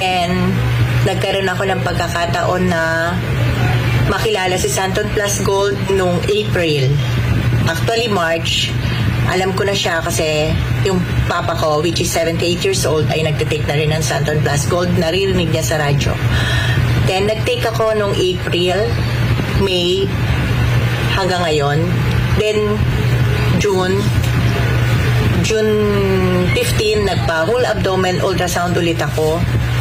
And nagkaroon ako ng pagkakataon na makilala si Santon Plus Gold noong April. Actually, March, alam ko na siya kasi yung papa ko, which is 78 years old, ay nagtitake na rin ng Santon Plus Gold. Naririnig niya sa radyo. Then, nagtake ako noong April, May, hanggang ngayon. Then, June 15, nagpa-whole abdomen ultrasound ulit ako.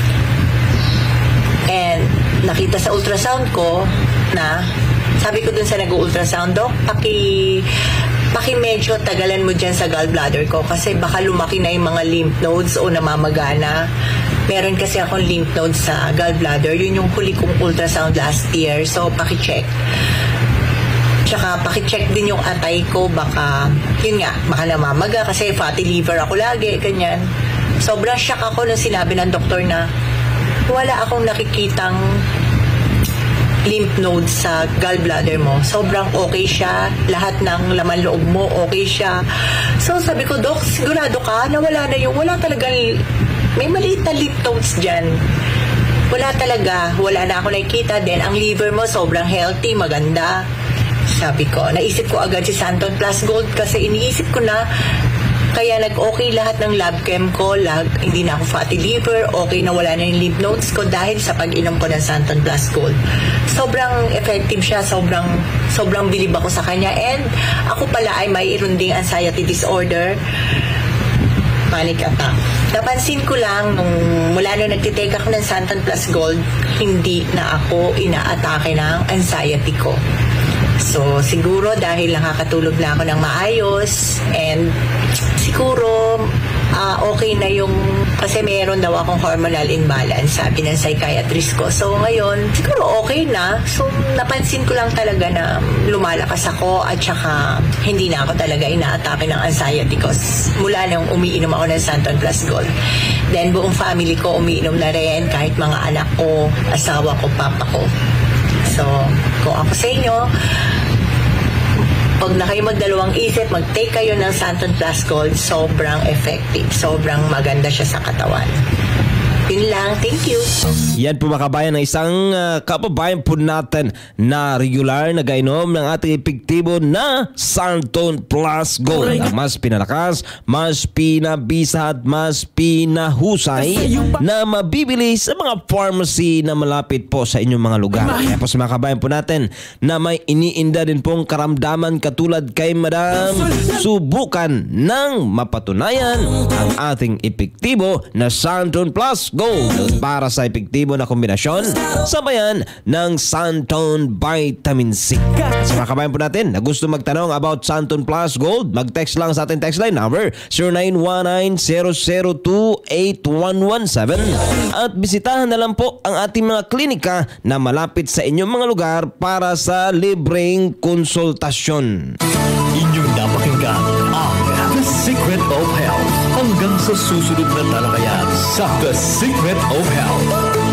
And nakita sa ultrasound ko na, sabi ko dun sa nag-ultrasound, Dok, paki medyo tagalan mo dyan sa gallbladder ko kasi baka lumaki na yung mga lymph nodes o namamagana. Meron kasi akong lymph nodes sa gallbladder. Yun yung huli kong ultrasound last year. So, paki-check. Tsaka paki-check din yung atay ko. Baka, yun nga, baka namamaga kasi fatty liver ako lagi, ganyan. Sobrang shock ako nung sinabi ng doktor na wala akong nakikitang lymph nodes sa gallbladder mo. Sobrang okay siya. Lahat ng laman loob mo, okay siya. So, sabi ko, Dok, sigurado ka na wala na yung, wala talagang, may maliit na lymph nodes dyan. Wala talaga. Wala na ako nakikita. Then, ang liver mo, sobrang healthy, maganda. Sabi ko, naisip ko agad si Santon Plus Gold kasi iniisip ko na kaya nag-okay lahat ng lab chem ko, hindi na ako fatty liver, okay na wala na yung lymph nodes ko dahil sa pag-inom ko ng Santon Plus Gold. Sobrang effective siya, sobrang bilib ako sa kanya. And ako pala ay mayroon ding anxiety disorder, panic attack. Napansin ko lang, mula nung nagtitake ako ng Santon Plus Gold, hindi na ako inaatake ng anxiety ko. So, siguro dahil nakakatulog na ako ng maayos and siguro okay na yung, kasi meron daw akong hormonal imbalance, sabi ng psychiatrist ko. So, ngayon, siguro okay na. So, napansin ko lang talaga na lumalakas ako at saka hindi na ako talaga inaatake ng anxiety ko mula nung umiinom ako ng Santon Plus Gold. Then, buong family ko umiinom na rin, kahit mga anak ko, asawa ko, papa ko. So, kung ako sa inyo, pag na kayo magdalawang isip, mag-take kayo ng Santon Plus Gold, sobrang effective, sobrang maganda siya sa katawan. Yun lang, thank you. Yan po mga kabayan, ng isang kababayan po natin na regular na gainom ng ating epektibo na Santon Plus Gold. Ang mas pinalakas, mas pinabisa at mas pinahusay na mabibili sa mga pharmacy na malapit po sa inyong mga lugar. Kaya po sa mga kabayan po natin na may iniinda din pong karamdaman katulad kay Madam, subukan ng mapatunayan ang ating epektibo na Santon Plus Gold para sa epektibo na kombinasyon sabayan ng Santon Vitamin C. Sa mga kabayan po natin na gusto magtanong about Santon Plus Gold, mag-text lang sa ating text line number 0919-002-8117 at bisitahan na lang po ang ating mga klinika na malapit sa inyong mga lugar para sa libreng konsultasyon. Inyong napakinggan ang The Secret of Health. Hanggang sa susunod na talakayan sa The Secret of Health.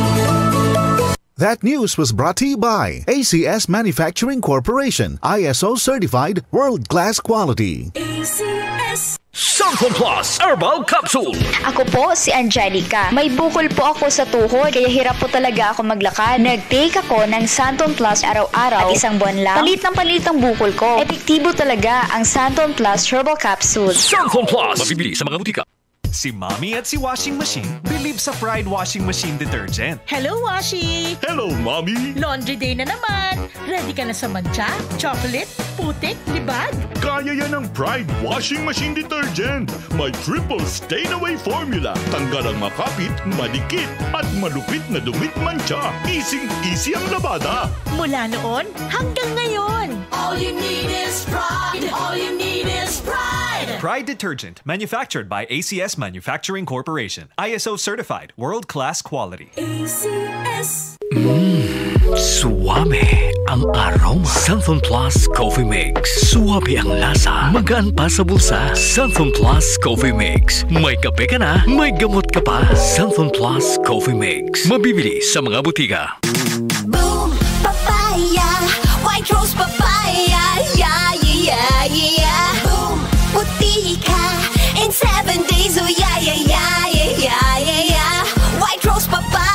That news was brought to you by ACS Manufacturing Corporation, ISO certified world-class quality. ACS Santon Plus Herbal Capsule. Ako po si Angelica. May bukol po ako sa tuhod kaya hirap po talaga ako maglakad. Nag-take ako ng Santon Plus araw-araw at isang buwan lang. Palit ang bukol ko. Epektibo talaga ang Santon Plus Herbal Capsule. Santon Plus. Mabibili sa mga butika. Si Mommy at si Washing Machine believe sa Pride Washing Machine Detergent. Hello, Washi! Hello, Mommy! Laundry day na naman! Ready ka na sa mancha, chocolate, putik, libag? Kaya yan ang Pride Washing Machine Detergent. May triple stain-away formula. Tanggal ang makapit, madikit, at malupit na dumit mancha. Easy ang labada. Mula noon hanggang ngayon. All you need is pride. All you need is pride. Pride Detergent, manufactured by ACS Manufacturing Corporation. ISO certified, world-class quality. ACS. Suwabe ang aroma. Santon Plus Coffee Mix. Suwabe ang lasa. Magaan pa sa bulsa. Santon Plus Coffee Mix. May kape ka na, may gamot ka pa. Santon Plus Coffee Mix. Mabibili sa mga butika. Boom, papaya. White rose papaya. Yeah, yeah, yeah. Boom, puti ka. In 7 days, oh yeah, yeah, yeah, yeah, yeah, yeah. White rose papaya.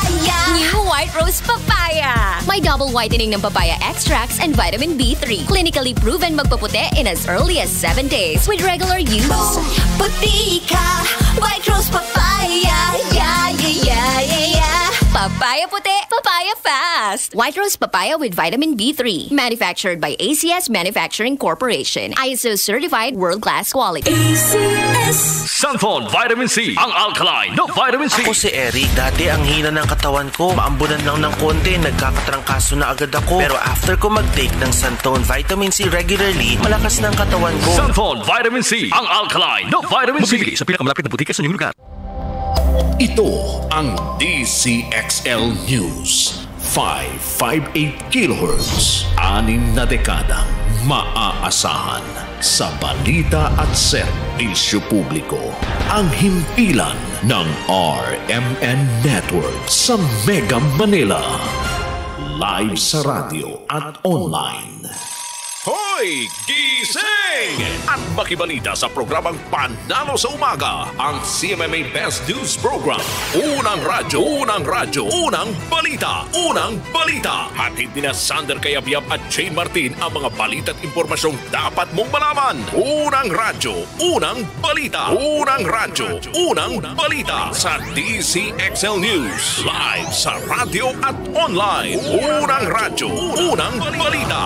White Rose Papaya. May double whitening ng papaya extracts and vitamin B3. Clinically proven magpaputi in as early as 7 days with regular use. Puti ka, White Rose Papaya. Yeah, yeah, yeah, yeah, yeah. Papaya puti, papaya fast. White Rose Papaya with vitamin B3. Manufactured by ACS Manufacturing Corporation. ISO certified world-class quality. ACS. Santon Vitamin C, ang alkaline na vitamin C. Ako si Eric. Dati ang hina ng katawan ko. Maambunan lang ng konti, nagkakatrangkaso na agad ako. Pero after ko mag-take ng Santon Vitamin C regularly, malakas ng katawan ko. Santon Vitamin C, ang alkaline na vitamin C. Mabili sa pinakamalapit na butika sa inyong lugar. Ito ang DCXL News. 558 kHz. 6 na dekadang maaasahan sa balita at serbisyo publiko. Ang himpilan ng RMN Network sa Mega Manila. Live sa radyo at online. Hoy! Gising! At makibalita sa programang Panalo sa Umaga, ang CMMA Best News Program. Unang radyo, unang balita, unang balita. Hatid ni na Sander Kayabyab at Jane Martin ang mga balita at impormasyong dapat mong malaman. Unang radyo, unang balita. Unang radyo, unang balita sa DCXL News. Live sa radyo at online. Unang radyo, unang balita.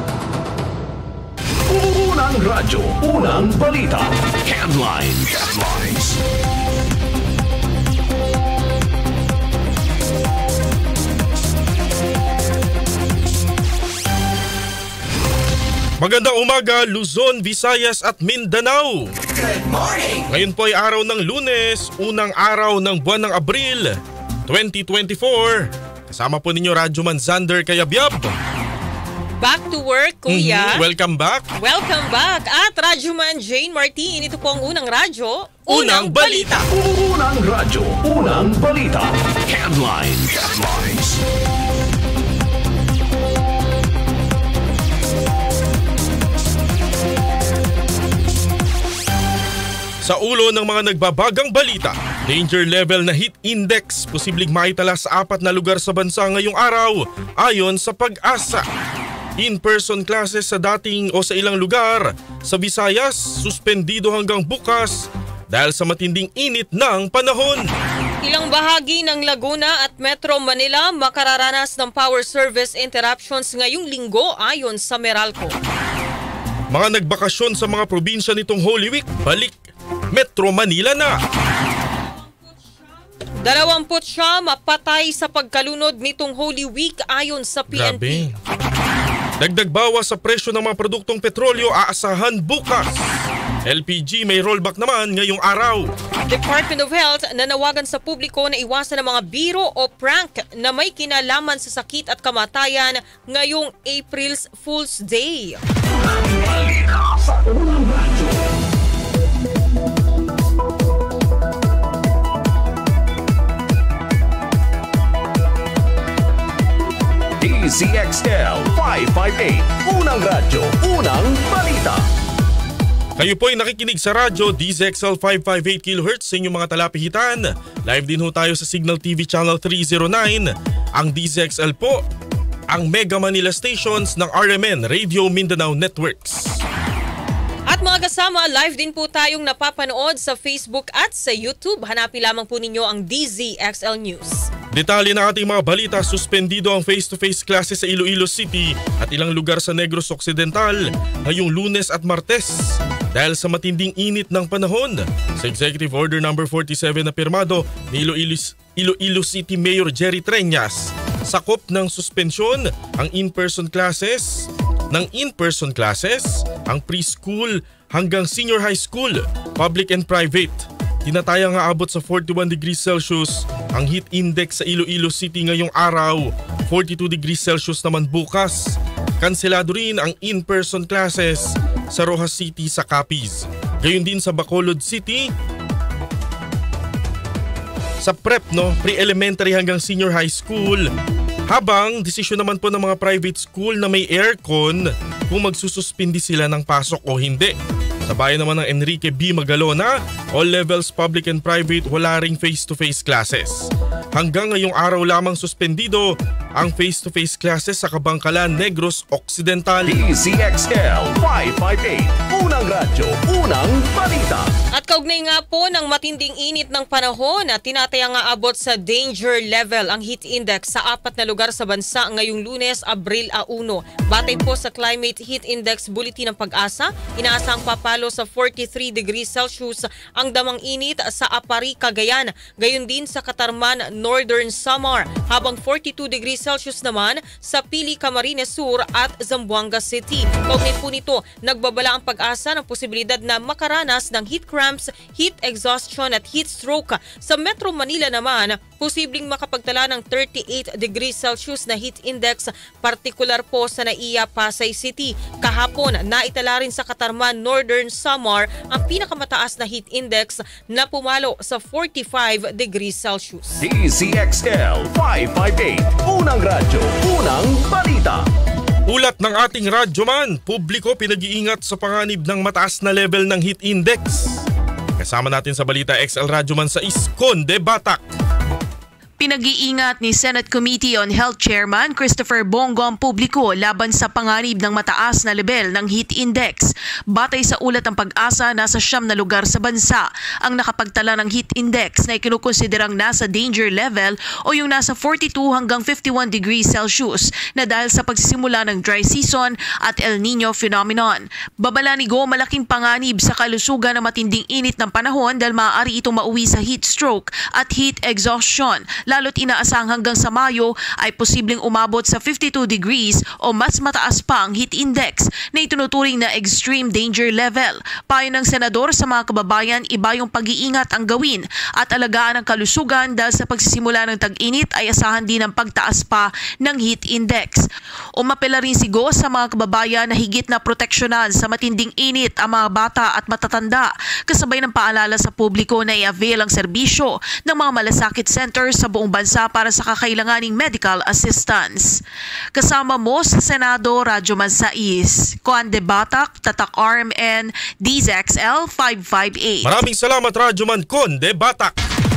Unang radyo, unang balita. Headlines. Magandang umaga, Luzon, Visayas at Mindanao. Good morning! Ngayon po ay araw ng Lunes, unang araw ng buwan ng Abril 2024. Kasama po ninyo Radyoman Zander Kayabyab. Back to work, Kuya. Welcome back. Welcome back. At Radyoman Jane Martin, ito po ang unang radyo, unang balita. Unang radyo, unang balita. Headlines. Sa ulo ng mga nagbabagang balita, danger level na heat index posibleng maitala sa 4 na lugar sa bansa ngayong araw ayon sa Pag-asa. In-person classes sa dating o sa ilang lugar sa Visayas suspendido hanggang bukas dahil sa matinding init ng panahon. Ilang bahagi ng Laguna at Metro Manila makararanas ng power service interruptions ngayong linggo ayon sa Meralco. Mga nagbakasyon sa mga probinsya nitong Holy Week, balik Metro Manila na. 20 mapatay sa pagkalunod nitong Holy Week ayon sa PNP. Grabe. Dagdag bawas sa presyo ng mga produktong petrolyo aasahan bukas. LPG may rollback naman ngayong araw. Department of Health nanawagan sa publiko na iwasan ang mga biro o prank na may kinalaman sa sakit at kamatayan ngayong April's Fool's Day. DCXL 558. Unang radyo, unang balita. Kayo po ay nakikinig sa radyo DZXL 558 kHz sa inyong mga talapihitan. Live din ho tayo sa Signal TV Channel 309. Ang DZXL po, ang Mega Manila stations ng RMN Radio Mindanao Networks. At mga kasama, live din po tayong napapanood sa Facebook at sa YouTube. Hanapin lamang po ninyo ang DZXL News. Detalye ng ating mga balita, suspendido ang face-to-face classes sa Iloilo City at ilang lugar sa Negros Occidental ngayong Lunes at Martes dahil sa matinding init ng panahon. Sa Executive Order No. 47 na pirmado ni Iloilo City Mayor Jerry Treñas, sakop ng suspensyon ang in-person classes, ang preschool hanggang senior high school, public and private. Tinatayang aabot sa 41 degrees Celsius ang heat index sa Iloilo City ngayong araw, 42 degrees Celsius naman bukas. Kanselado rin ang in-person classes sa Rojas City sa Capiz. Gayon din sa Bacolod City, sa pre-elementary hanggang senior high school. Habang desisyon naman po ng mga private school na may aircon kung magsususpindi sila ng pasok o hindi. Sa bayan naman ng Enrique B. Magalona, all levels public and private wala ring face-to-face classes. Hanggang ngayong araw lamang suspendido ang face-to-face classes sa Kabangkalan, Negros Occidental. DZXL 558, unang radyo, unang balita. At kaugnay nga po ng matinding init ng panahon na tinatayang aabot sa danger level ang heat index sa 4 na lugar sa bansa ngayong Lunes, Abril 1. Batay po sa Climate Heat Index Bulletin ng Pag-asa, inaasang papalo sa 43 degrees Celsius ang damang init sa Apari, Cagayan, gayon din sa Katarman, Northern Samar, habang 42 degrees Celsius naman sa Pili, Camarines Sur at Zamboanga City. Kaugnay po nito, nagbabala ang Pag-asa ng posibilidad na makaranas ng heat cramps, heat exhaustion at heat stroke. Sa Metro Manila naman, posibleng makapagtala ng 38 degrees Celsius na heat index, partikular po sa Naiya, Pasay City. Kahapon, naitala rin sa Katarman, Northern Samar ang pinakamataas na heat index na pumalo sa 45 degrees Celsius. DZXL 558, unang radyo, unang balita. Ulat ng ating radyoman, publiko pinag-iingat sa panganib ng mataas na level ng heat index. Kasama natin sa balita XL Radyoman sa Conde Batak. Pinag-iingat ni Senate Committee on Health Chairman Christopher Bongo ang publiko laban sa panganib ng mataas na level ng heat index. Batay sa ulat ng Pag-asa, nasa 9 na lugar sa bansa ang nakapagtala ng heat index na ikinukonsiderang nasa danger level o yung nasa 42 hanggang 51 degrees Celsius na dahil sa pagsisimula ng dry season at El Nino phenomenon. Babala ni Go, malaking panganib sa kalusugan ng matinding init ng panahon dahil maaari itong mauwi sa heat stroke at heat exhaustion. Lalo't inaasang hanggang sa Mayo ay posibleng umabot sa 52 degrees o mas mataas pa ang heat index na itunuturing na extreme danger level. Payo ng senador sa mga kababayan, iba yung pag-iingat ang gawin at alagaan ang kalusugan dahil sa pagsisimula ng tag-init ay asahan din ang pagtaas pa ng heat index. Umapela rin si Go sa mga kababayan na higit na proteksyonan sa matinding init ang mga bata at matatanda, kasabay ng paalala sa publiko na i-avail ang serbisyo ng mga malasakit centers sa buong bansa para sa kakailanganing medical assistance. Kasama mo sa Senado, Radyoman Sais, Conde Batak, Tatak RMN, DZXL 558. Maraming salamat, Radyoman Conde Batak.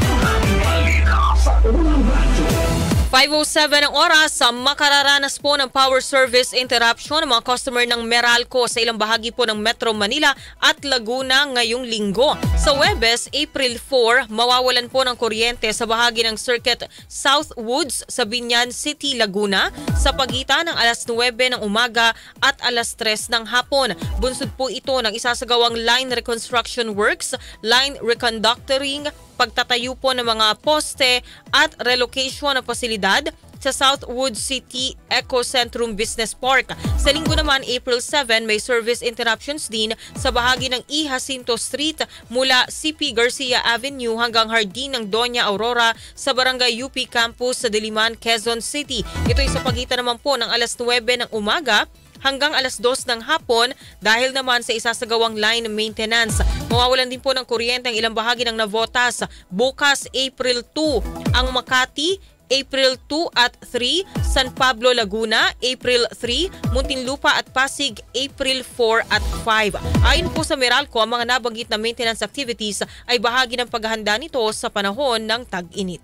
5:07 ang oras, makararanas po ng power service interruption ng mga customer ng Meralco sa ilang bahagi po ng Metro Manila at Laguna ngayong linggo. Sa Huwebes, April 4, mawawalan po ng kuryente sa bahagi ng Circuit Southwoods sa Binyan City, Laguna sa pagitan ng alas 9 ng umaga at alas 3 ng hapon. Bunsod po ito ng isasagawang line reconstruction works, line reconductoring, pagtatayo po ng mga poste at relocation ng pasilidad sa Southwood City Ecocentrum Business Park. Sa linggo naman, April 7, may service interruptions din sa bahagi ng E. Jacinto Street mula CP Garcia Avenue hanggang Hardin ng Doña Aurora sa Barangay UP Campus sa Diliman, Quezon City. Ito ay sa pagitan naman po ng alas 9 ng umaga hanggang alas 2 ng hapon dahil naman sa isasagawang line maintenance. Mawawalan din po ng kuryente ang ilang bahagi ng Navotas bukas April 2. Ang Makati, April 2 at 3, San Pablo, Laguna, April 3, Muntinlupa at Pasig, April 4 at 5. Ayon po sa Meralco, ang mga nabanggit na maintenance activities ay bahagi ng paghahanda nito sa panahon ng tag-init.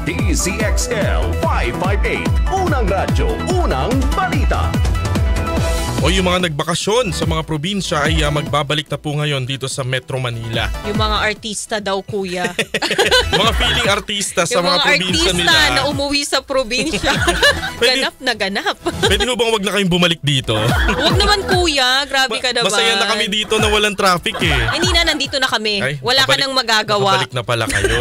DZXL 558, unang radyo, unang balita. O yung mga nagbakasyon sa mga probinsya ay magbabalik na po ngayon dito sa Metro Manila. Yung mga artista daw, kuya. Mga feeling artista sa mga probinsya nila. Yung mga artista na umuwi sa probinsya. Ganap na ganap. Pwede ho bang wag na kayong bumalik dito? Wag naman, kuya. Grabe ka naman. Masaya na kami dito na walang traffic eh. Hindi na, nandito na kami. Ay, wala ka nang magagawa. Balik na pala kayo.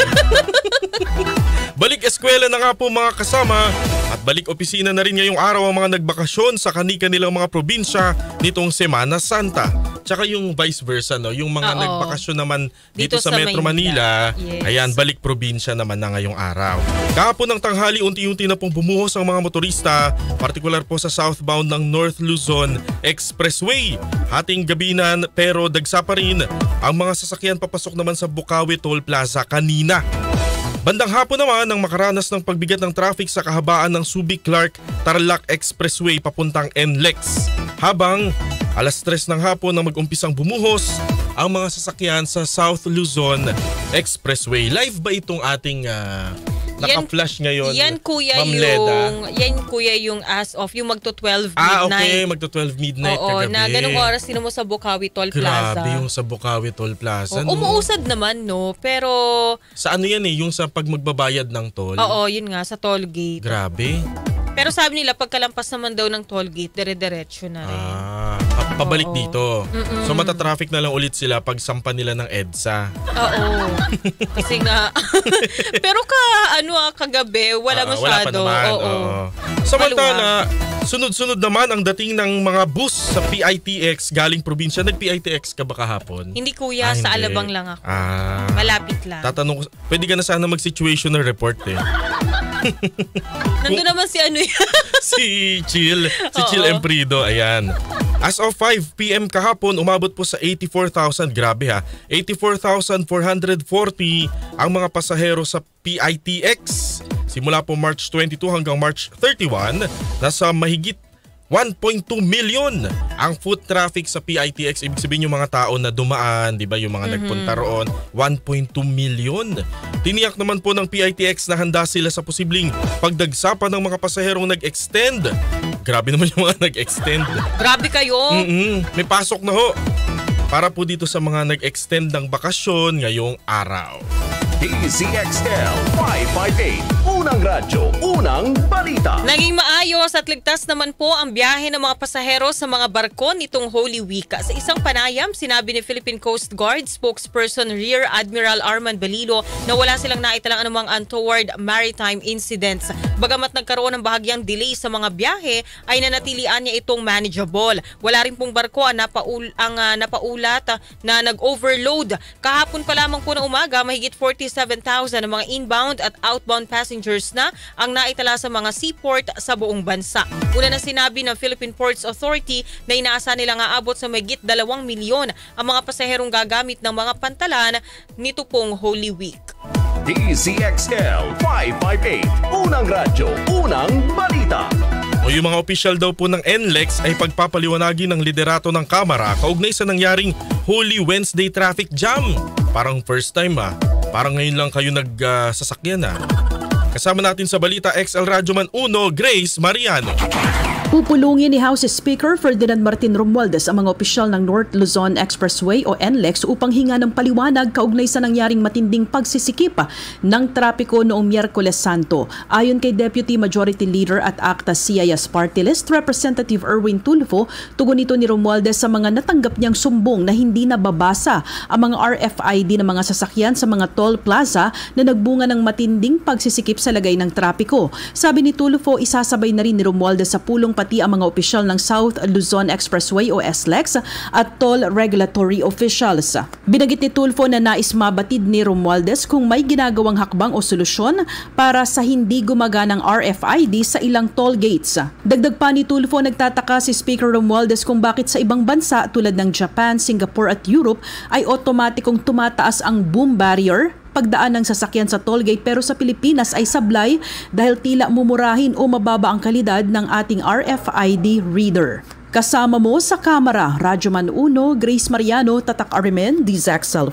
Balik eskwela na nga po mga kasama at balik opisina na rin ngayong araw ang mga nagbakasyon sa kani-kanilang mga probinsya nitong Semana Santa. Tsaka yung vice versa, no? Yung mga nagbakasyon naman dito sa Metro Manila, yes. Ayan, balik probinsya naman na ngayong araw. Kahapon ng tanghali, unti-unti na pong bumuhos ang mga motorista, partikular po sa southbound ng North Luzon Expressway. Hating gabinan pero dagsa pa rin ang mga sasakyan papasok naman sa Bukawi Toll Plaza kanina. Bandang hapon naman nang makaranas ng pagbigat ng traffic sa kahabaan ng Subic-Clark-Tarlac Expressway papuntang NLEX. Habang alas 3 ng hapon nang mag-umpisang bumuhos ang mga sasakyan sa South Luzon Expressway. Live ba itong ating naka-flash ngayon? Yan kuya yung as of yung magto-12 midnight. Okay, magto-12 midnight kagabi. Na ganung oras mo sa Bukawi Toll Plaza. Grabe yung sa Bukawi Toll Plaza. Umuusad naman pero sa ano yan yung sa pag magbabayad ng toll? Oo, yun nga sa toll gate. Grabe. Pero sabi nila pagkalampas naman daw ng toll gate, dire-diretso na rin. Pabalik dito. So matatraffic na lang ulit sila pag sampa nila ng EDSA. Oo. Kasi nga pero kagabi wala masyado. Wala pa naman. Samantala, sunod-sunod naman ang dating ng mga bus sa PITX galing probinsya. Nag-PITX ka ba kahapon? Hindi kuya, sa hindi. Alabang lang ako. Malapit lang. Tatanong ko, pwede ka na sana mag-situational report Nandun naman si si Chill Emprido, ayan. As of 5 p.m. kahapon, umabot po sa 84,000. Grabe 84,440 ang mga pasahero sa PITX. Simula po March 22 hanggang March 31, nasa mahigit 1.2 million ang foot traffic sa PITX. Ibig sabihin yung mga tao na dumaan, di ba, yung mga nagpunta roon, 1.2 million. Tiniyak naman po ng PITX na handa sila sa posibleng pagdagsapan ng mga pasaherong nag-extend. Grabe naman yung mga nag-extend. Grabe kayo. May pasok na ho para po dito sa mga nag-extend ng bakasyon ngayong araw. DZXL 558, unang radyo, unang balita. Naging maayos at ligtas naman po ang biyahe ng mga pasahero sa mga barko nitong Holy Week. Sa isang panayam, sinabi ni Philippine Coast Guard spokesperson Rear Admiral Armand Balilo na wala silang naitalang anumang untoward maritime incidents. Bagamat nagkaroon ng bahagyang delay sa mga biyahe, ay nanatilian niya itong manageable. Wala rin pong barko ang napaulat na nag-overload. Kahapon pa lamang po ng umaga, mahigit 47,000 ng mga inbound at outbound passengers na ang naitala sa mga seaport sa buong bansa. Una na sinabi ng Philippine Ports Authority na inaasahan nilang aabot sa mahigit 2 milyon ang mga pasaherong gagamit ng mga pantalan nito pong Holy Week. DZXL 558, unang radyo, unang balita. O yung mga opisyal daw po ng NLEX ay pagpapaliwanagi ng liderato ng Kamara kaugnay sa nangyaring Holy Wednesday traffic jam. Parang first time Parang ngayon lang kayo nagsasakyan Kasama natin sa Balita XL Radyoman 1, Grace Mariano. Pupulungin ni House Speaker Ferdinand Martin Romualdez ang mga opisyal ng North Luzon Expressway o NLEX upang hinga ng paliwanag kaugnay sa nangyaring matinding pagsisikip ng trapiko noong Miyerkules Santo. Ayon kay Deputy Majority Leader at ACT-CIS Party List Representative Erwin Tulfo, tugon ito ni Romualdez sa mga natanggap niyang sumbong na hindi nababasa ang mga RFID ng mga sasakyan sa mga toll plaza na nagbunga ng matinding pagsisikip sa lagay ng trapiko. Sabi ni Tulfo, isasabay na rin ni Romualdez sa pulong pati ang mga opisyal ng South Luzon Expressway o SLEX at toll regulatory officials. Binanggit ni Tulfo na nais mabatid ni Romualdez kung may ginagawang hakbang o solusyon para sa hindi gumaganang RFID sa ilang toll gates. Dagdag pa ni Tulfo, nagtataka si Speaker Romualdez kung bakit sa ibang bansa tulad ng Japan, Singapore at Europe ay otomatikong tumataas ang boom barrier pagdaan ng sasakyan sa tollgate, pero sa Pilipinas ay sablay dahil tila mumurahin o mababa ang kalidad ng ating RFID reader. Kasama mo sa kamera, Radyoman 1, Grace Mariano, Tatak Arimen, DZXL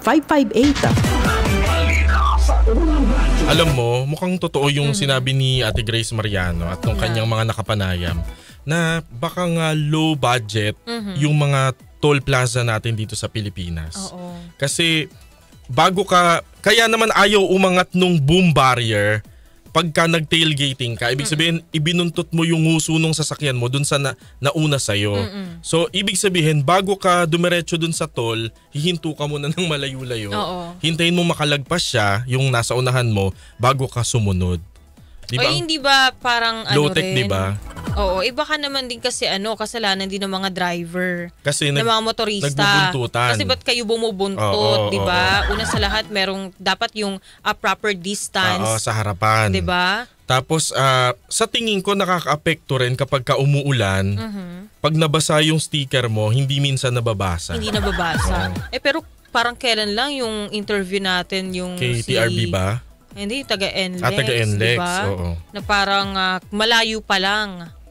558. Alam mo, mukhang totoo yung sinabi ni Ate Grace Mariano at ng kanyang mga nakapanayam na baka nga low budget yung mga toll plaza natin dito sa Pilipinas. Kasi kaya naman ayaw umangat nung boom barrier pagka nag-tailgating ka. Ibig sabihin, ibinuntot mo yung nguso nung sasakyan mo dun sa nauna sa'yo. So, ibig sabihin, bago ka dumiretso dun sa toll, hihinto ka muna ng malayo-layo. Hintayin mo makalagpas siya, yung nasa unahan mo, bago ka sumunod. Diba? O hindi ba parang low-tech, rin? diba? Oo, iba ka naman din kasi kasalanan din ng mga driver. Kasi ng mga motorista. Nagbubuntutan. Kasi ba't kayo bumubuntot, diba? Una sa lahat, dapat yung proper distance. Sa harapan. Diba? Tapos, sa tingin ko nakaka-apekto rin kapag ka umuulan, pag nabasa yung sticker mo, hindi minsan nababasa. Hindi nababasa. Pero parang kailan lang yung interview natin yung KTRB ba? Hindi, taga-NLEX. Taga-NLEX, diba? oo. Na parang malayo pa lang.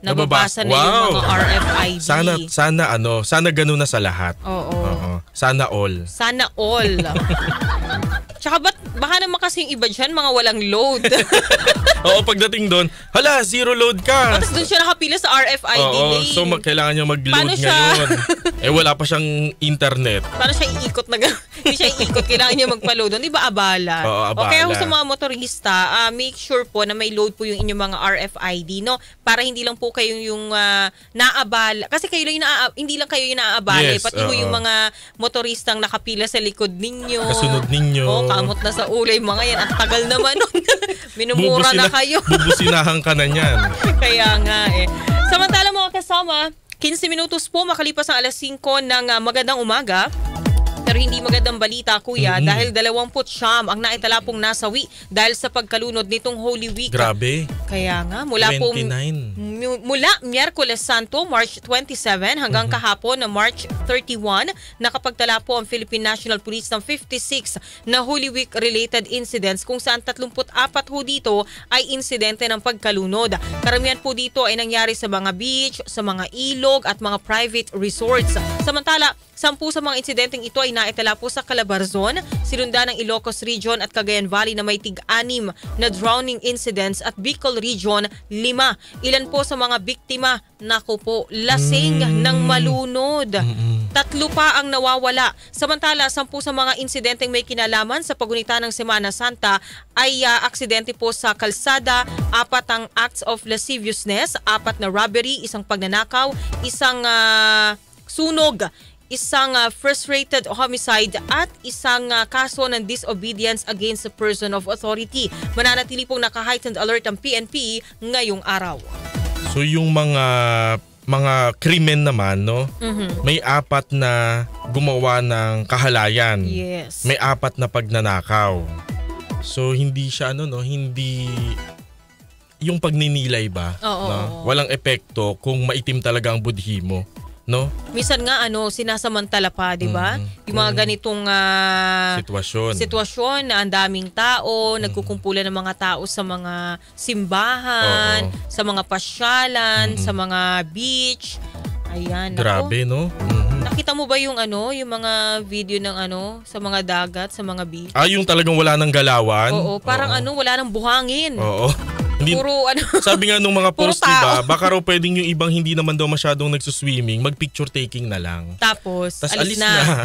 nababasa na yung mga RFID. Sana ganun na sa lahat. Oo. Sana all. Sana all. Tsaka baka naman kasing iba dyan, mga walang load. Oo, pagdating doon, hala, zero load ka. Tapos doon siya nakapila sa RFID lane. So kailangan niya mag-load ngayon. Wala pa siyang internet. Paano siya iikot na gano'n? Hindi siya iikot, kailangan niya magpa-load doon. Di ba abala? Oo, abala. O kaya sa mga motorista, make sure po na may load po yung inyong mga RFID, no? Para hindi lang po kayo yung naabala. Kasi kayo lang hindi lang kayo yung naabala. Yes, pati po yung mga motoristang nakapila sa likod ninyo. Kasunod ninyo. Kamot na sa ulay mga yan. Ang tagal naman nun. Minumura na kayo. Bubusinahan ka na niyan. Kaya nga Samantala mga kasama, 15 minutos po makalipas ang alas 5 ng magandang umaga. Pero hindi magandang balita, kuya, dahil 29 ang naitala pong nasawi dahil sa pagkalunod nitong Holy Week. Grabe. Kaya nga, mula Miyerkules Santo, March 27 hanggang kahapon na March 31, nakapagtala po ang Philippine National Police ng 56 na Holy Week related incidents kung saan 34 ho dito ay insidente ng pagkalunod. Karamihan po dito ay nangyari sa mga beach, sa mga ilog at mga private resorts. Samantala, 10 sa mga insidenteng ito ay naitala po sa Calabarzon, sinundan ng Ilocos Region at Cagayan Valley na may tig-6 na drowning incidents at Bicol Region 5. Ilan po sa mga biktima, naku po, lasing ng malunod. 3 pa ang nawawala. Samantala, 10 sa mga insidenteng may kinalaman sa pagunita ng Semana Santa ay aksidente po sa kalsada, 4 ang acts of lasciviousness, 4 na robbery, 1 pagnanakaw, 1 sunog, 1 frustrated homicide at 1 kaso ng disobedience against the person of authority. Mananatili pong naka-heightened alert ang PNP ngayong araw. So yung mga krimen naman, no? May 4 na gumawa ng kahalayan. Yes. May 4 na pagnanakaw. So hindi siya hindi yung pagninilay ba? No? Walang epekto kung maitim talaga ang budhi mo. No? Minsan nga sinasamantala pa, 'di ba? Yung mga ganitong sitwasyon na ang daming tao, nagkukumpulan ng mga tao sa mga simbahan, sa mga pasyalan, sa mga beach. Ayan, grabe, no? Nakita mo ba yung mga video ng sa mga dagat, sa mga beach? Yung talagang wala nang galawan? Oo, parang wala nang buhangin. Oo. Puro sabi nga nung mga post, diba, baka raw pwedeng yung ibang hindi naman daw masyadong nagsuswimming, mag-picture taking na lang. Tapos alis na.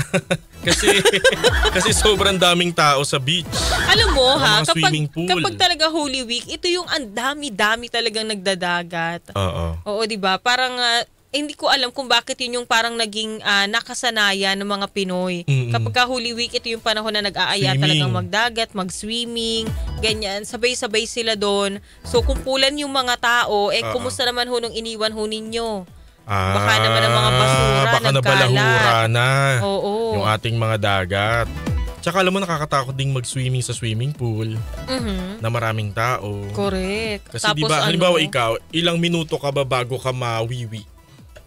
kasi sobrang daming tao sa beach. Alam mo kapag talaga Holy Week, ito yung ang dami-dami talagang nagdadagat. Oo, diba? Parang hindi ko alam kung bakit yun yung parang naging nakasanayan ng mga Pinoy. Kapag Holy Week, ito yung panahon na nag-aaya talagang magdagat, mag-swimming, ganyan. Sabay-sabay sila doon. So, kumpulan yung mga tao, kumusta naman nung iniwan ninyo? Baka naman ang mga basura, baka nabalahura na yung ating mga dagat. Tsaka alam mo, nakakatakot ding mag-swimming sa swimming pool na maraming tao. Correct. Kasi diba, halimbawa ikaw, ilang minuto ka ba bago ka mawiwi?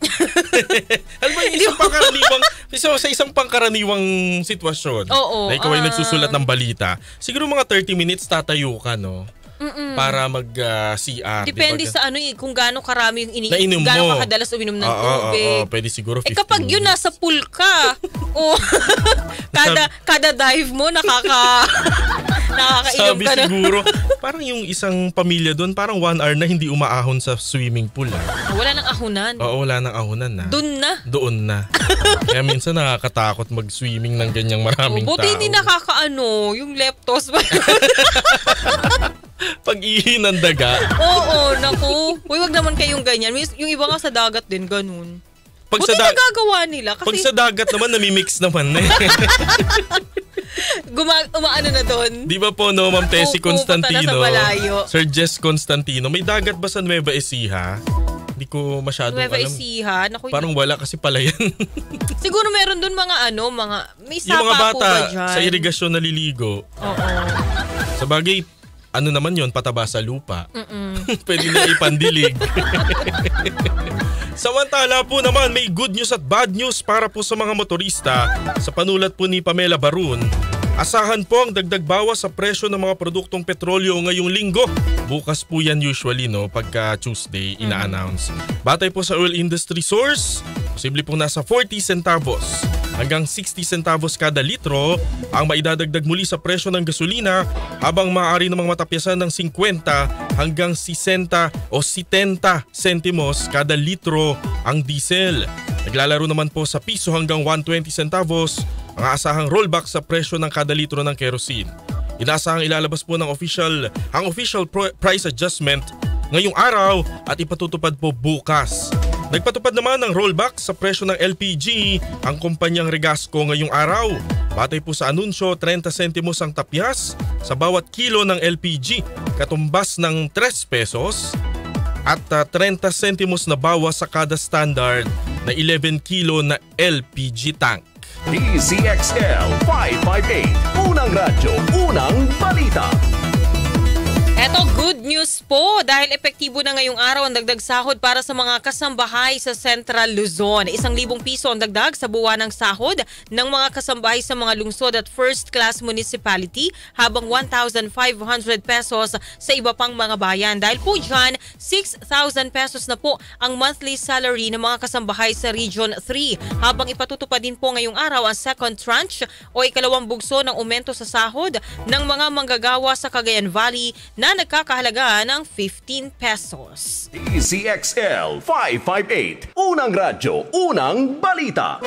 Alam mo, sa isang pangkaraniwang sitwasyon na ikaw ay nagsusulat ng balita, siguro mga 30 minutes tatayo ka, no? Para mag-CR. Depende sa kung gaano karami yung iniinom mo. Gaano kadalas uminom ng tubig. Pwede siguro 15 kapag yun nasa pool ka, kada dive mo nakakainom sabi ka na. Siguro, parang yung isang pamilya doon, parang 1 hour na hindi umaahon sa swimming pool. Wala nang ahunan. Oo, wala nang ahunan na. Doon na. Kaya minsan nakakatakot mag-swimming ng ganyang maraming tao. Buti hindi yung leptos ba? Pag-ihi ng daga. Oo, naku. Wag naman kayong ganyan. Yung iba nga sa dagat din, ganun. Buti nagagawa nila. Kasi pag sa dagat naman, namimix naman na umaano na doon. Di ba po, no, Ma'am Tessie Constantino? Sir Jess Constantino, may dagat ba sa Nueva Ecija? Hindi ko masyadong Nueva alam. Ecija? Parang wala kasi pala yan. Siguro meron doon mga may sapa yung mga bata po ba dyan? Sa irigasyon naliligo. Oo. Sa bagay, naman yon, pataba sa lupa. Pwede na ipandilig. Samantala po naman, may good news at bad news para po sa mga motorista. Sa panulat po ni Pamela Barun, Asahan po ang dagdag bawas sa presyo ng mga produktong petrolyo ngayong linggo. Bukas po yan usually, no? Pagka Tuesday, ina-announce. Batay po sa oil industry source, posible po nasa 40 centavos hanggang 60 centavos kada litro ang maidadagdag muli sa presyo ng gasolina, habang maaari namang matapyasan ng 50 hanggang 60 o 70 sentimos kada litro ang diesel. Naglalaro naman po sa piso hanggang 120 centavos ang asahang rollback sa presyo ng kada litro ng kerosene. Inaasahang ilalabas po ng official price adjustment ngayong araw at ipatutupad po bukas. Nagpatupad naman ng rollback sa presyo ng LPG ang kumpanyang Regasco ngayong araw. Batay po sa anunsyo, 30 sentimos ang tapyas sa bawat kilo ng LPG, katumbas ng 3 pesos at 30 sentimos na bawas sa kada standard na 11 kilo na LPG tank. DZXL 558, unang radyo, unang balita. Eto, good news po dahil epektibo na ngayong araw ang dagdag sahod para sa mga kasambahay sa Central Luzon. 1,000 piso ang dagdag sa buwan ng sahod ng mga kasambahay sa mga lungsod at first-class municipality, habang 1,500 pesos sa iba pang mga bayan. Dahil po dyan, 6,000 pesos na po ang monthly salary ng mga kasambahay sa Region 3. Habang ipatutupad din po ngayong araw ang second tranche o ikalawang bugso ng aumento sa sahod ng mga manggagawa sa Cagayan Valley na nagkakahalaga ng 15 pesos. DZXL 558, unang radyo, unang balita.